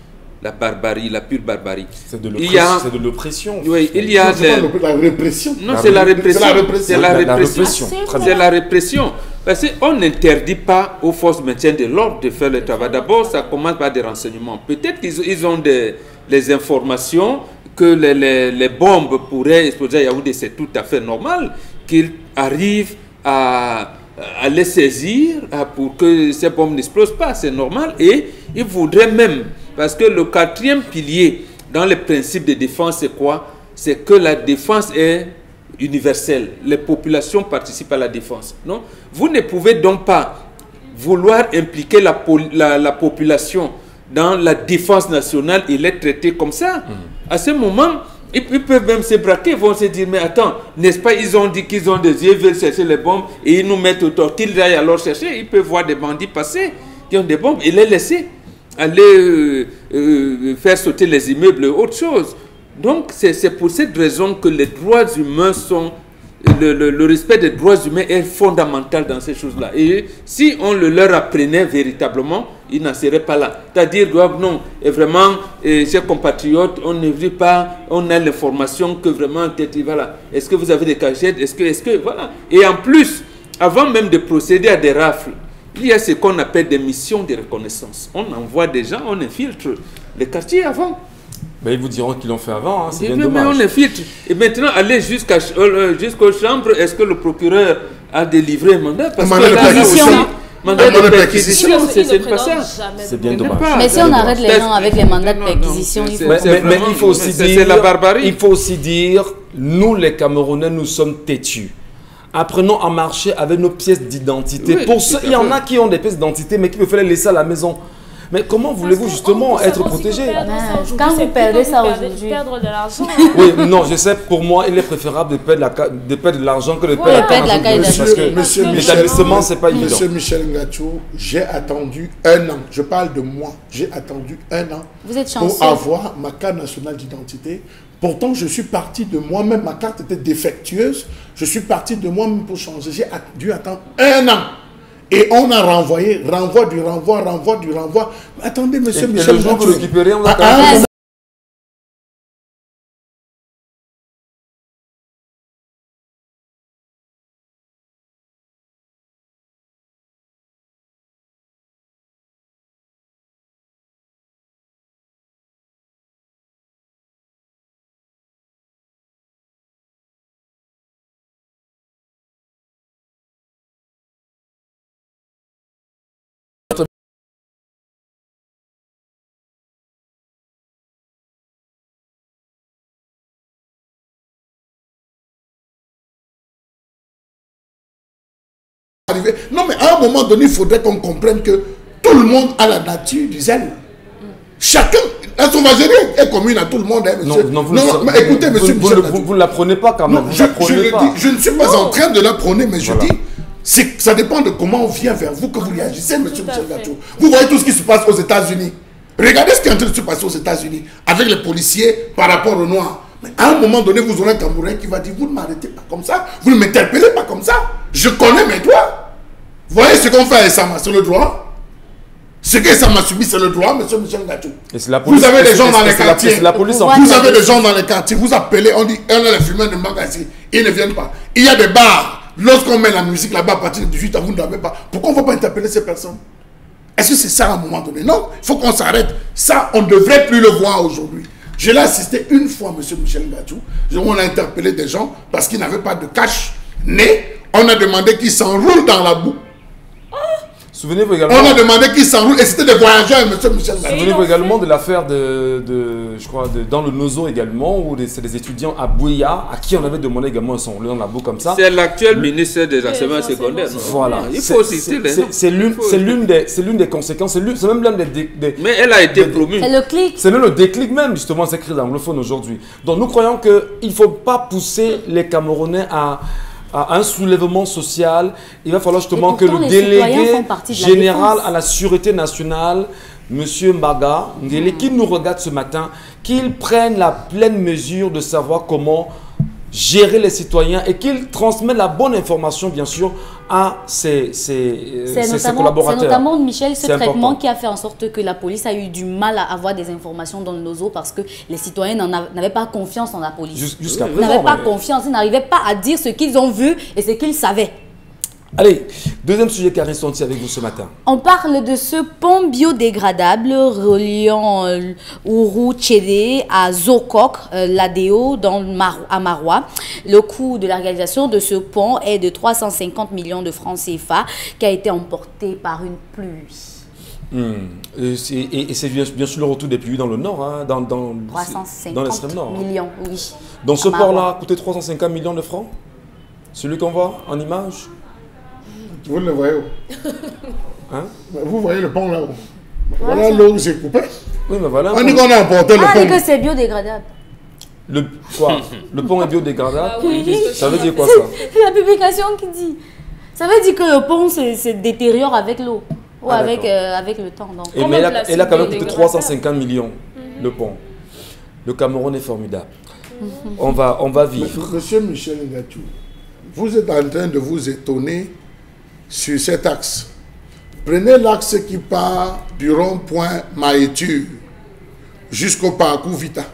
La barbarie, la pure barbarie. C'est de l'oppression. Oui, il y a de la répression. Non, c'est la répression. C'est la répression. C'est la répression. Parce qu'on n'interdit pas aux forces de maintien de l'ordre de faire le travail. D'abord, ça commence par des renseignements. Peut-être qu'ils ils ont des les informations que les, les, les bombes pourraient exploser à Yaoundé. C'est tout à fait normal qu'ils arrivent à, à les saisir à, pour que ces bombes n'explosent pas. C'est normal. Et ils voudraient même, parce que le quatrième pilier dans les principes de défense, c'est quoi? C'est que la défense est universelle. Les populations participent à la défense. Non? Vous ne pouvez donc pas vouloir impliquer la, la, la population dans la défense nationale et les traiter comme ça. Mmh. À ce moment, ils, ils peuvent même se braquer, ils vont se dire, mais attends, n'est-ce pas, ils ont dit qu'ils ont des yeux, ils veulent chercher les bombes et ils nous mettent au tort. Qu'ils aillent alors chercher, ils peuvent voir des bandits passer qui ont des bombes et les laisser aller euh, euh, faire sauter les immeubles, autre chose. Donc, c'est pour cette raison que les droits humains sont... Le, le, le respect des droits humains est fondamental dans ces choses-là. Et si on le leur apprenait véritablement, ils n'en seraient pas là. C'est-à-dire, non, et vraiment, et chers compatriotes, on ne veut pas, on a l'information que vraiment, voilà, est-ce que vous avez des cachettes, est-ce que, est-ce que, voilà. Et en plus, avant même de procéder à des rafles, il y a ce qu'on appelle des missions de reconnaissance. On envoie des gens, on infiltre les quartiers avant. Ben, ils vous diront qu'ils l'ont fait avant, hein, c'est bien mais dommage. On infiltre. Et maintenant, aller jusqu'à euh, jusqu'aux chambres, est-ce que le procureur a délivré un mandat? Parce que là, aussi, Mandat de perquisition, c'est pas ça. C'est bien dommage. Mais si on arrête les gens avec les mandats de perquisition, il faut... Mais, mais, mais il faut aussi dire... C'est la barbarie. Il faut aussi dire, nous les Camerounais, nous sommes têtus. Apprenons à marcher avec nos pièces d'identité. Oui, Pour ceux, il y en a qui ont des pièces d'identité, mais qui peuvent les laisser à la maison. Mais comment voulez-vous justement être protégé? Quand vous perdez ça aujourd'hui, perdre de l'argent. Oui, non, je sais, pour moi, il est préférable de perdre la ca- de perdre de l'argent que de perdre Ouais, la perdre la carte carte bleue, parce que Monsieur Michel, l'établissement, c'est pas évident. Monsieur Michel Ngachou, j'ai attendu un an. Je parle de moi. J'ai attendu un an vous êtes chanceux. pour avoir ma carte nationale d'identité. Pourtant, je suis parti de moi-même. Ma carte était défectueuse. Je suis parti de moi-même pour changer. J'ai dû attendre un an. Et on a renvoyé, renvoi du renvoi, renvoi du renvoi. Mais attendez, monsieur Et, et Michel le jour où vous Ngachou. récupérez, on a Ah, quand même- ah, arrivé. Non, mais à un moment donné, il faudrait qu'on comprenne que tout le monde a la nature du zèle. Chacun, la sauvagerie est commune à tout le monde. Hein, monsieur. Non, non, vous, non, le- non, mais écoutez, vous, monsieur vous, Michel vous, Ngachou. vous, vous ne l'apprenez pas quand même. Non, Vous je, l'apprenez je le pas. dis, je ne suis pas en train de la prôner, mais je Voilà. dis, c'est ça dépend de comment on vient vers vous que vous réagissez, monsieur Tout à Michel fait. Ngachou. Vous voyez tout ce qui se passe aux États-Unis. Regardez ce qui est en train de se passer aux États-Unis avec les policiers par rapport aux Noirs. Mais à un moment donné, vous aurez un Camerounais qui va dire, vous ne m'arrêtez pas comme ça, vous ne m'interpellez pas comme ça. Je connais mes droits. Vous voyez ce qu'on fait à Essama, c'est le droit. Ce que ça m'a subi, c'est le droit, monsieur Michel Ngachou. Et c'est la Vous police- avez des et gens c'est- dans et les c'est la- quartiers. c'est la police en Vous Vous plus. avez des gens dans les quartiers, vous appelez, on dit, on a les fumeurs de Mangassi, ils ne viennent pas. Il y a des bars, lorsqu'on met la musique là-bas à partir de dix-huit ans, vous ne dormez pas. Pourquoi on ne va pas interpeller ces personnes? Est-ce que c'est ça à un moment donné? Non, il faut qu'on s'arrête. Ça, on ne devrait plus le voir aujourd'hui. Je l'ai assisté une fois, monsieur Michel Ngachou. On a interpellé des gens parce qu'ils n'avaient pas de cash. Mais on a demandé qu'ils s'enroulent dans la boue. Souvenez-vous également, On a demandé qu'ils s'enroulent et c'était des voyageurs, monsieur Michel Ngachou. souvenez-vous également de l'affaire de, de, je crois, de, dans le Nozo également, où des- c'est des étudiants à Bouya, à qui on avait demandé également un s'enrouler dans la boue comme ça. C'est l'actuel ministre des enseignements des secondaires. enseignements Voilà. Il C'est- faut c'est- citer les c'est- noms. C'est l'une Il faut- c'est l'une des, c'est l'une des conséquences, c'est l'une- c'est même l'un des, des- des- Mais elle a été promue. c'est le clic. c'est même le déclic même justement ces crises anglophones aujourd'hui. Donc nous croyons qu'il ne faut pas pousser les Camerounais à, à un soulèvement social. Il va falloir justement Et que pourtant, le les citoyens délégué font partie de la général défense. à la sûreté nationale, M. Mbaga Ngele, qui nous regarde ce matin, qu'il prenne la pleine mesure de savoir comment gérer les citoyens et qu'il transmet la bonne information, bien sûr, à ses, ses, euh, C'est ses- ses notamment, c'est collaborateurs. notamment, Michel, ce C'est traitement important. qui a fait en sorte que la police a eu du mal à avoir des informations dans le nozo parce que les citoyens n'en av- n'avaient pas confiance en la police. Jus- Jusqu'à Ils présent. n'avaient pas mais- confiance, ils n'arrivaient pas à dire ce qu'ils ont vu et ce qu'ils savaient. Allez, deuxième sujet qui arrive sorti avec vous ce matin. On parle de ce pont biodégradable reliant euh, Ourou Tchédé à Zokok, euh, l'Adéo, dans le Mar- à Marois. Le coût de la réalisation de ce pont est de trois cent cinquante millions de francs C F A qui a été emporté par une pluie. Hmm. Et c'est et- et c'est bien, bien sûr le retour des pluies dans le nord, hein, dans, dans, trois cent dans l'extrême nord. cinquante hein. millions, oui. Donc ce À Marois. port-là a coûté trois cent cinquante millions de francs. Celui qu'on voit en image. Vous le voyez où? Hein? Vous voyez le pont là-haut. Voilà l'eau que j'ai coupé. Oui, mais voilà. On dit qu'on a emporté Ah, dit le que pont. c'est biodégradable. Le, quoi? Le pont est biodégradable. Ah oui, parce que Ça veut dire quoi C'est ça? c'est la publication qui dit. Ça veut dire que le pont se, se détériore avec l'eau ou Ah, avec, d'accord. euh, avec le temps. Donc. Et Comme mais un elle a, plastique elle a quand même coûté biodégradable. trois cent cinquante millions, le pont. Le Cameroun est formidable. On va, on va vivre. Monsieur Michel Ngachou, vous êtes en train de vous étonner sur cet axe. Prenez l'axe qui part du rond-point Maïtur jusqu'au parcours Vita.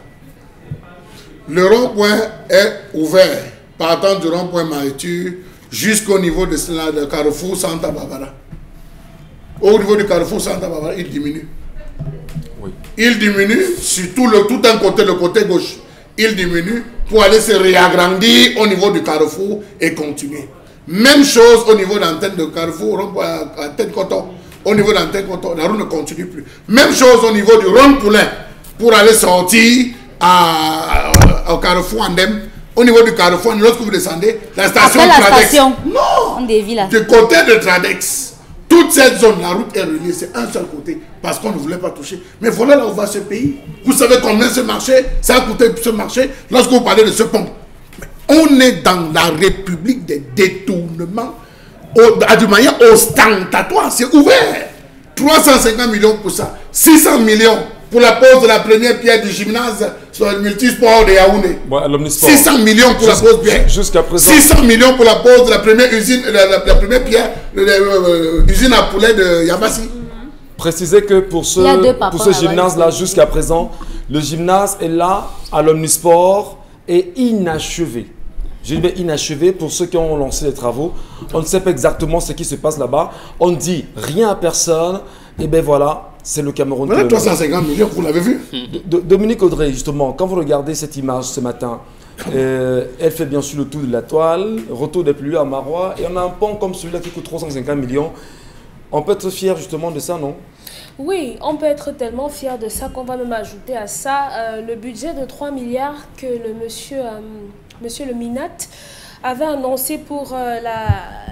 Le rond-point est ouvert partant du rond-point Maïtur jusqu'au niveau de cela, le carrefour Santa Barbara. Au niveau du carrefour Santa Barbara, il diminue. Oui. Il diminue sur tout, le, tout un côté, le côté gauche. Il diminue pour aller se réagrandir au niveau du carrefour et continuer. Même chose au niveau de l'antenne de Carrefour, antenne Coton. Au niveau de l'antenne Coton, la route ne continue plus. Même chose au niveau du rond-poulain. Pour aller sortir à, à, au Carrefour Andem. Au niveau du Carrefour, lorsque vous descendez, la station Après la Tradex. station. Non, on dévie là. du côté de Tradex. Toute cette zone, la route est reliée, c'est un seul côté, parce qu'on ne voulait pas toucher. Mais voilà là où va ce pays. Vous savez combien ce marché, ça a coûté ce marché, lorsque vous parlez de ce pont. Mais on est dans la république des détournements, de manière ostentatoire, c'est ouvert. trois cent cinquante millions pour ça, six cents millions pour la pose de la première pierre du gymnase sur le multisport de Yaoundé. Ouais, six cents millions pour Jusqu la pose pierre. Jusqu'à présent. six cents millions pour la pose de la première usine, la, la, la première pierre, l'usine à poulet de Yabassi. Précisez que pour ce, pour ce gymnase-là, jusqu'à présent, le gymnase est là, à l'Omnisport, et inachevé. Je dis bien inachevé pour ceux qui ont lancé les travaux. On ne sait pas exactement ce qui se passe là-bas. On ne dit rien à personne. Et bien voilà, c'est le Cameroun. Voilà, trois cent cinquante millions, vous l'avez vu. de, Dominique Audrey, justement, quand vous regardez cette image ce matin, euh, elle fait bien sûr le tour de la toile, retour des pluies à Marois, et on a un pont comme celui-là qui coûte trois cent cinquante millions. On peut être fier justement de ça, non? Oui, on peut être tellement fier de ça qu'on va même ajouter à ça euh, le budget de trois milliards que le monsieur, euh, monsieur le Minat avait annoncé pour euh, la...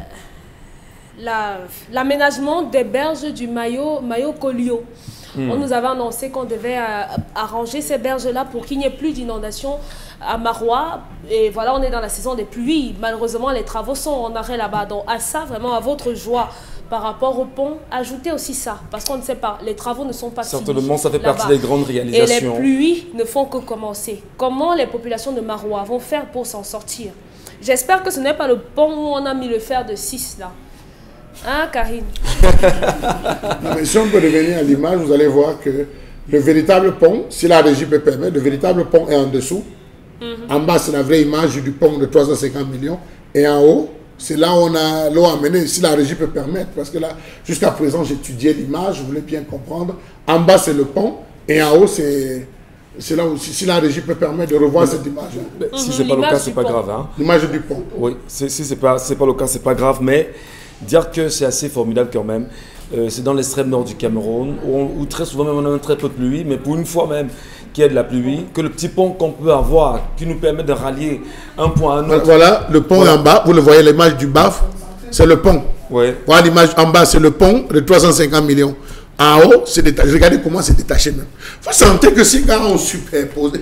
l'aménagement la, des berges du Mayo, Mayo Colio. Hmm. On nous avait annoncé qu'on devait euh, arranger ces berges-là pour qu'il n'y ait plus d'inondations à Marois. Et voilà, on est dans la saison des pluies. Malheureusement, les travaux sont en arrêt là-bas. Donc à ça, vraiment, à votre joie par rapport au pont, ajoutez aussi ça. Parce qu'on ne sait pas, les travaux ne sont pas finis. Certainement, ça fait partie des grandes réalisations. Et les pluies ne font que commencer. Comment les populations de Marois vont faire pour s'en sortir? J'espère que ce n'est pas le pont où on a mis le fer de six là. Hein, Karine? Non, mais si on peut revenir à l'image, vous allez voir que le véritable pont, si la régie peut permettre, le véritable pont est en dessous. Mm-hmm. En bas, c'est la vraie image du pont de trois cent cinquante millions. Et en haut, c'est là où on a l'eau amenée, si la régie peut permettre. Parce que là, jusqu'à présent, j'étudiais l'image, je voulais bien comprendre. En bas, c'est le pont. Et en haut, c'est... C'est là où, si, si la régie peut permettre de revoir cette image. Hein. Si ce n'est pas le cas, ce n'est pas grave. Hein. L'image du pont. Oui, si ce n'est pas, pas le cas, ce n'est pas grave. Mais dire que c'est assez formidable quand même. Euh, c'est dans l'extrême nord du Cameroun, où, on, où très souvent même on a très peu de pluie, mais pour une fois même qu'il y a de la pluie, que le petit pont qu'on peut avoir, qui nous permet de rallier un point à un autre. Voilà, le pont voilà. Est en bas, vous le voyez, l'image du B A F, c'est le pont. Ouais. Voilà l'image en bas, c'est le pont de trois cent cinquante millions. En haut, c'est détaché. Regardez comment c'est détaché même. Vous sentez que ces gars ont superposé.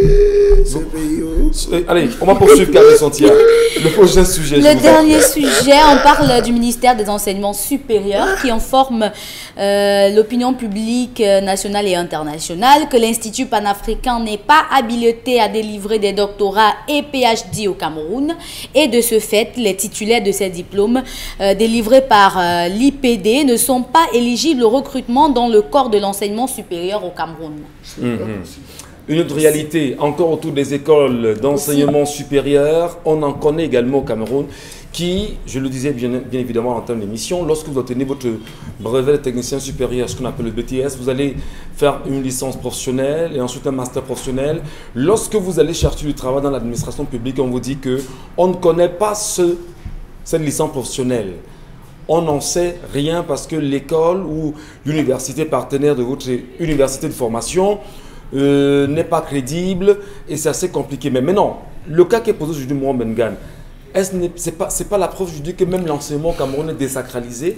Allez, on va poursuivre Carré Santia. Le prochain sujet. Le dernier sujet, on parle du ministère des Enseignements supérieurs qui informe euh, l'opinion publique nationale et internationale que l'Institut panafricain n'est pas habilité à délivrer des doctorats et P H D au Cameroun. Et de ce fait, les titulaires de ces diplômes euh, délivrés par euh, l'I P D ne sont pas éligibles au recrutement dans le corps de l'enseignement supérieur au Cameroun. Mmh. Une autre réalité, encore autour des écoles d'enseignement supérieur, on en connaît également au Cameroun, qui, je le disais bien, bien évidemment en termes d'émission, lorsque vous obtenez votre brevet de technicien supérieur, ce qu'on appelle le B T S, vous allez faire une licence professionnelle et ensuite un master professionnel. Lorsque vous allez chercher du travail dans l'administration publique, on vous dit qu'on ne connaît pas ce, cette licence professionnelle. On n'en sait rien parce que l'école ou l'université partenaire de votre université de formation euh, n'est pas crédible et c'est assez compliqué. Mais maintenant, le cas qui est posé aujourd'hui, moi, Bengan, ce n'est pas, pas la preuve aujourd'hui que même l'enseignement au Cameroun est désacralisé?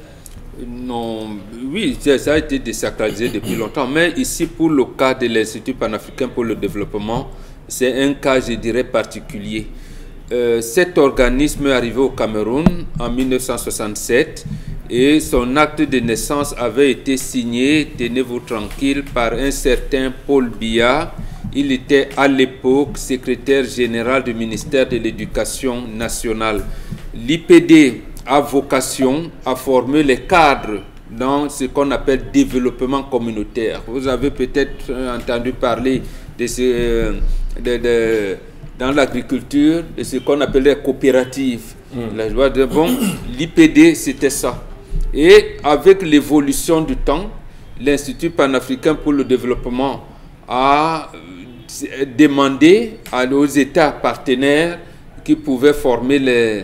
Non, oui, ça a été désacralisé depuis longtemps. Mais ici, pour le cas de l'Institut panafricain pour le développement, c'est un cas, je dirais, particulier. Euh, cet organisme est arrivé au Cameroun en mille neuf cent soixante-sept et son acte de naissance avait été signé, tenez-vous tranquille, par un certain Paul Biya. Il était à l'époque secrétaire général du ministère de l'Éducation nationale. L'I P D a vocation à former les cadres dans ce qu'on appelle développement communautaire. Vous avez peut-être entendu parler de ce... De, de, dans l'agriculture, de ce qu'on appelle les coopératives. Mmh. La loi de bon, l'I P D, c'était ça. Et avec l'évolution du temps, l'Institut panafricain pour le développement a demandé aux États partenaires qui pouvaient former les,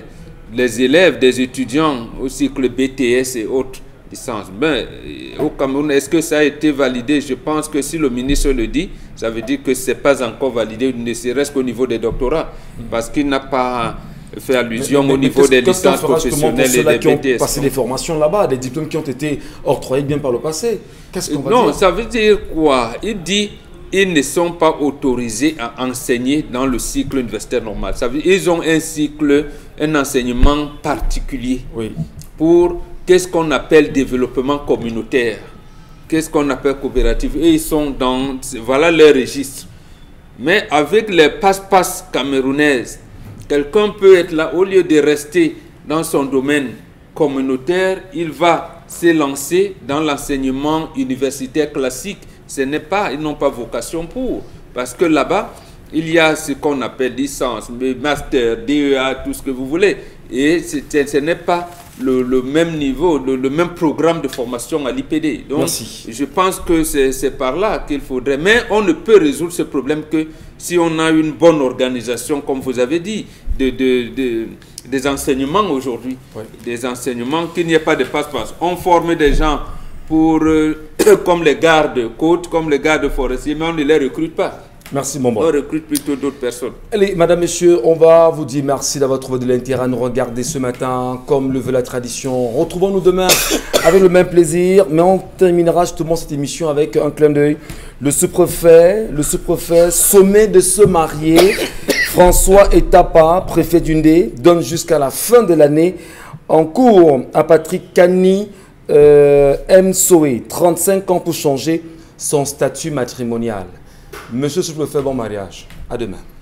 les élèves, des étudiants au cycle B T S et autres licences. Ben, au Cameroun, est-ce que ça a été validé? Je pense que si le ministre le dit, ça veut dire que ce n'est pas encore validé, ne serait-ce qu'au niveau des doctorats, parce qu'il n'a pas fait allusion mais, mais, au niveau des licences professionnelles et des qui ont B T S. Passé des formations là-bas, des diplômes qui ont été octroyés bien par le passé. Qu'est-ce qu'on va non, dire? ça veut dire quoi? Il dit ils ne sont pas autorisés à enseigner dans le cycle universitaire normal. Ça veut dire ils ont un cycle, un enseignement particulier oui. pour qu'est-ce qu'on appelle développement communautaire, qu'est-ce qu'on appelle coopérative. Et ils sont dans, voilà leur registre. Mais avec les passe-passe camerounaises, quelqu'un peut être là, au lieu de rester dans son domaine communautaire, il va s'élancer dans l'enseignement universitaire classique. Ce n'est pas, ils n'ont pas vocation pour. Parce que là-bas, il y a ce qu'on appelle licence, master, D E A, tout ce que vous voulez. Et ce n'est pas le, le même niveau, le, le même programme de formation à l'I P D. Donc, Merci. Je pense que c'est par là qu'il faudrait. Mais on ne peut résoudre ce problème que si on a une bonne organisation, comme vous avez dit, de, de, de, des enseignements aujourd'hui. Oui. Des enseignements, qu'il n'y ait pas de passe-passe. On forme des gens pour, euh, comme les gardes-côtes, comme les gardes forestiers, mais on ne les recrute pas. Merci, Momba. On recrute plutôt d'autres personnes. Allez, madame, monsieur, on va vous dire merci d'avoir trouvé de l'intérêt à nous regarder ce matin, comme le veut la tradition. Retrouvons-nous demain avec le même plaisir, mais on terminera justement cette émission avec un clin d'œil. Le sous-préfet, le sous-préfet, sommet de se marier, François Etapa, préfet d'Undé, donne jusqu'à la fin de l'année en cours à Patrick Kani euh, M. Soé, trente-cinq ans pour changer son statut matrimonial. Monsieur le sous-préfet, bon mariage. À demain.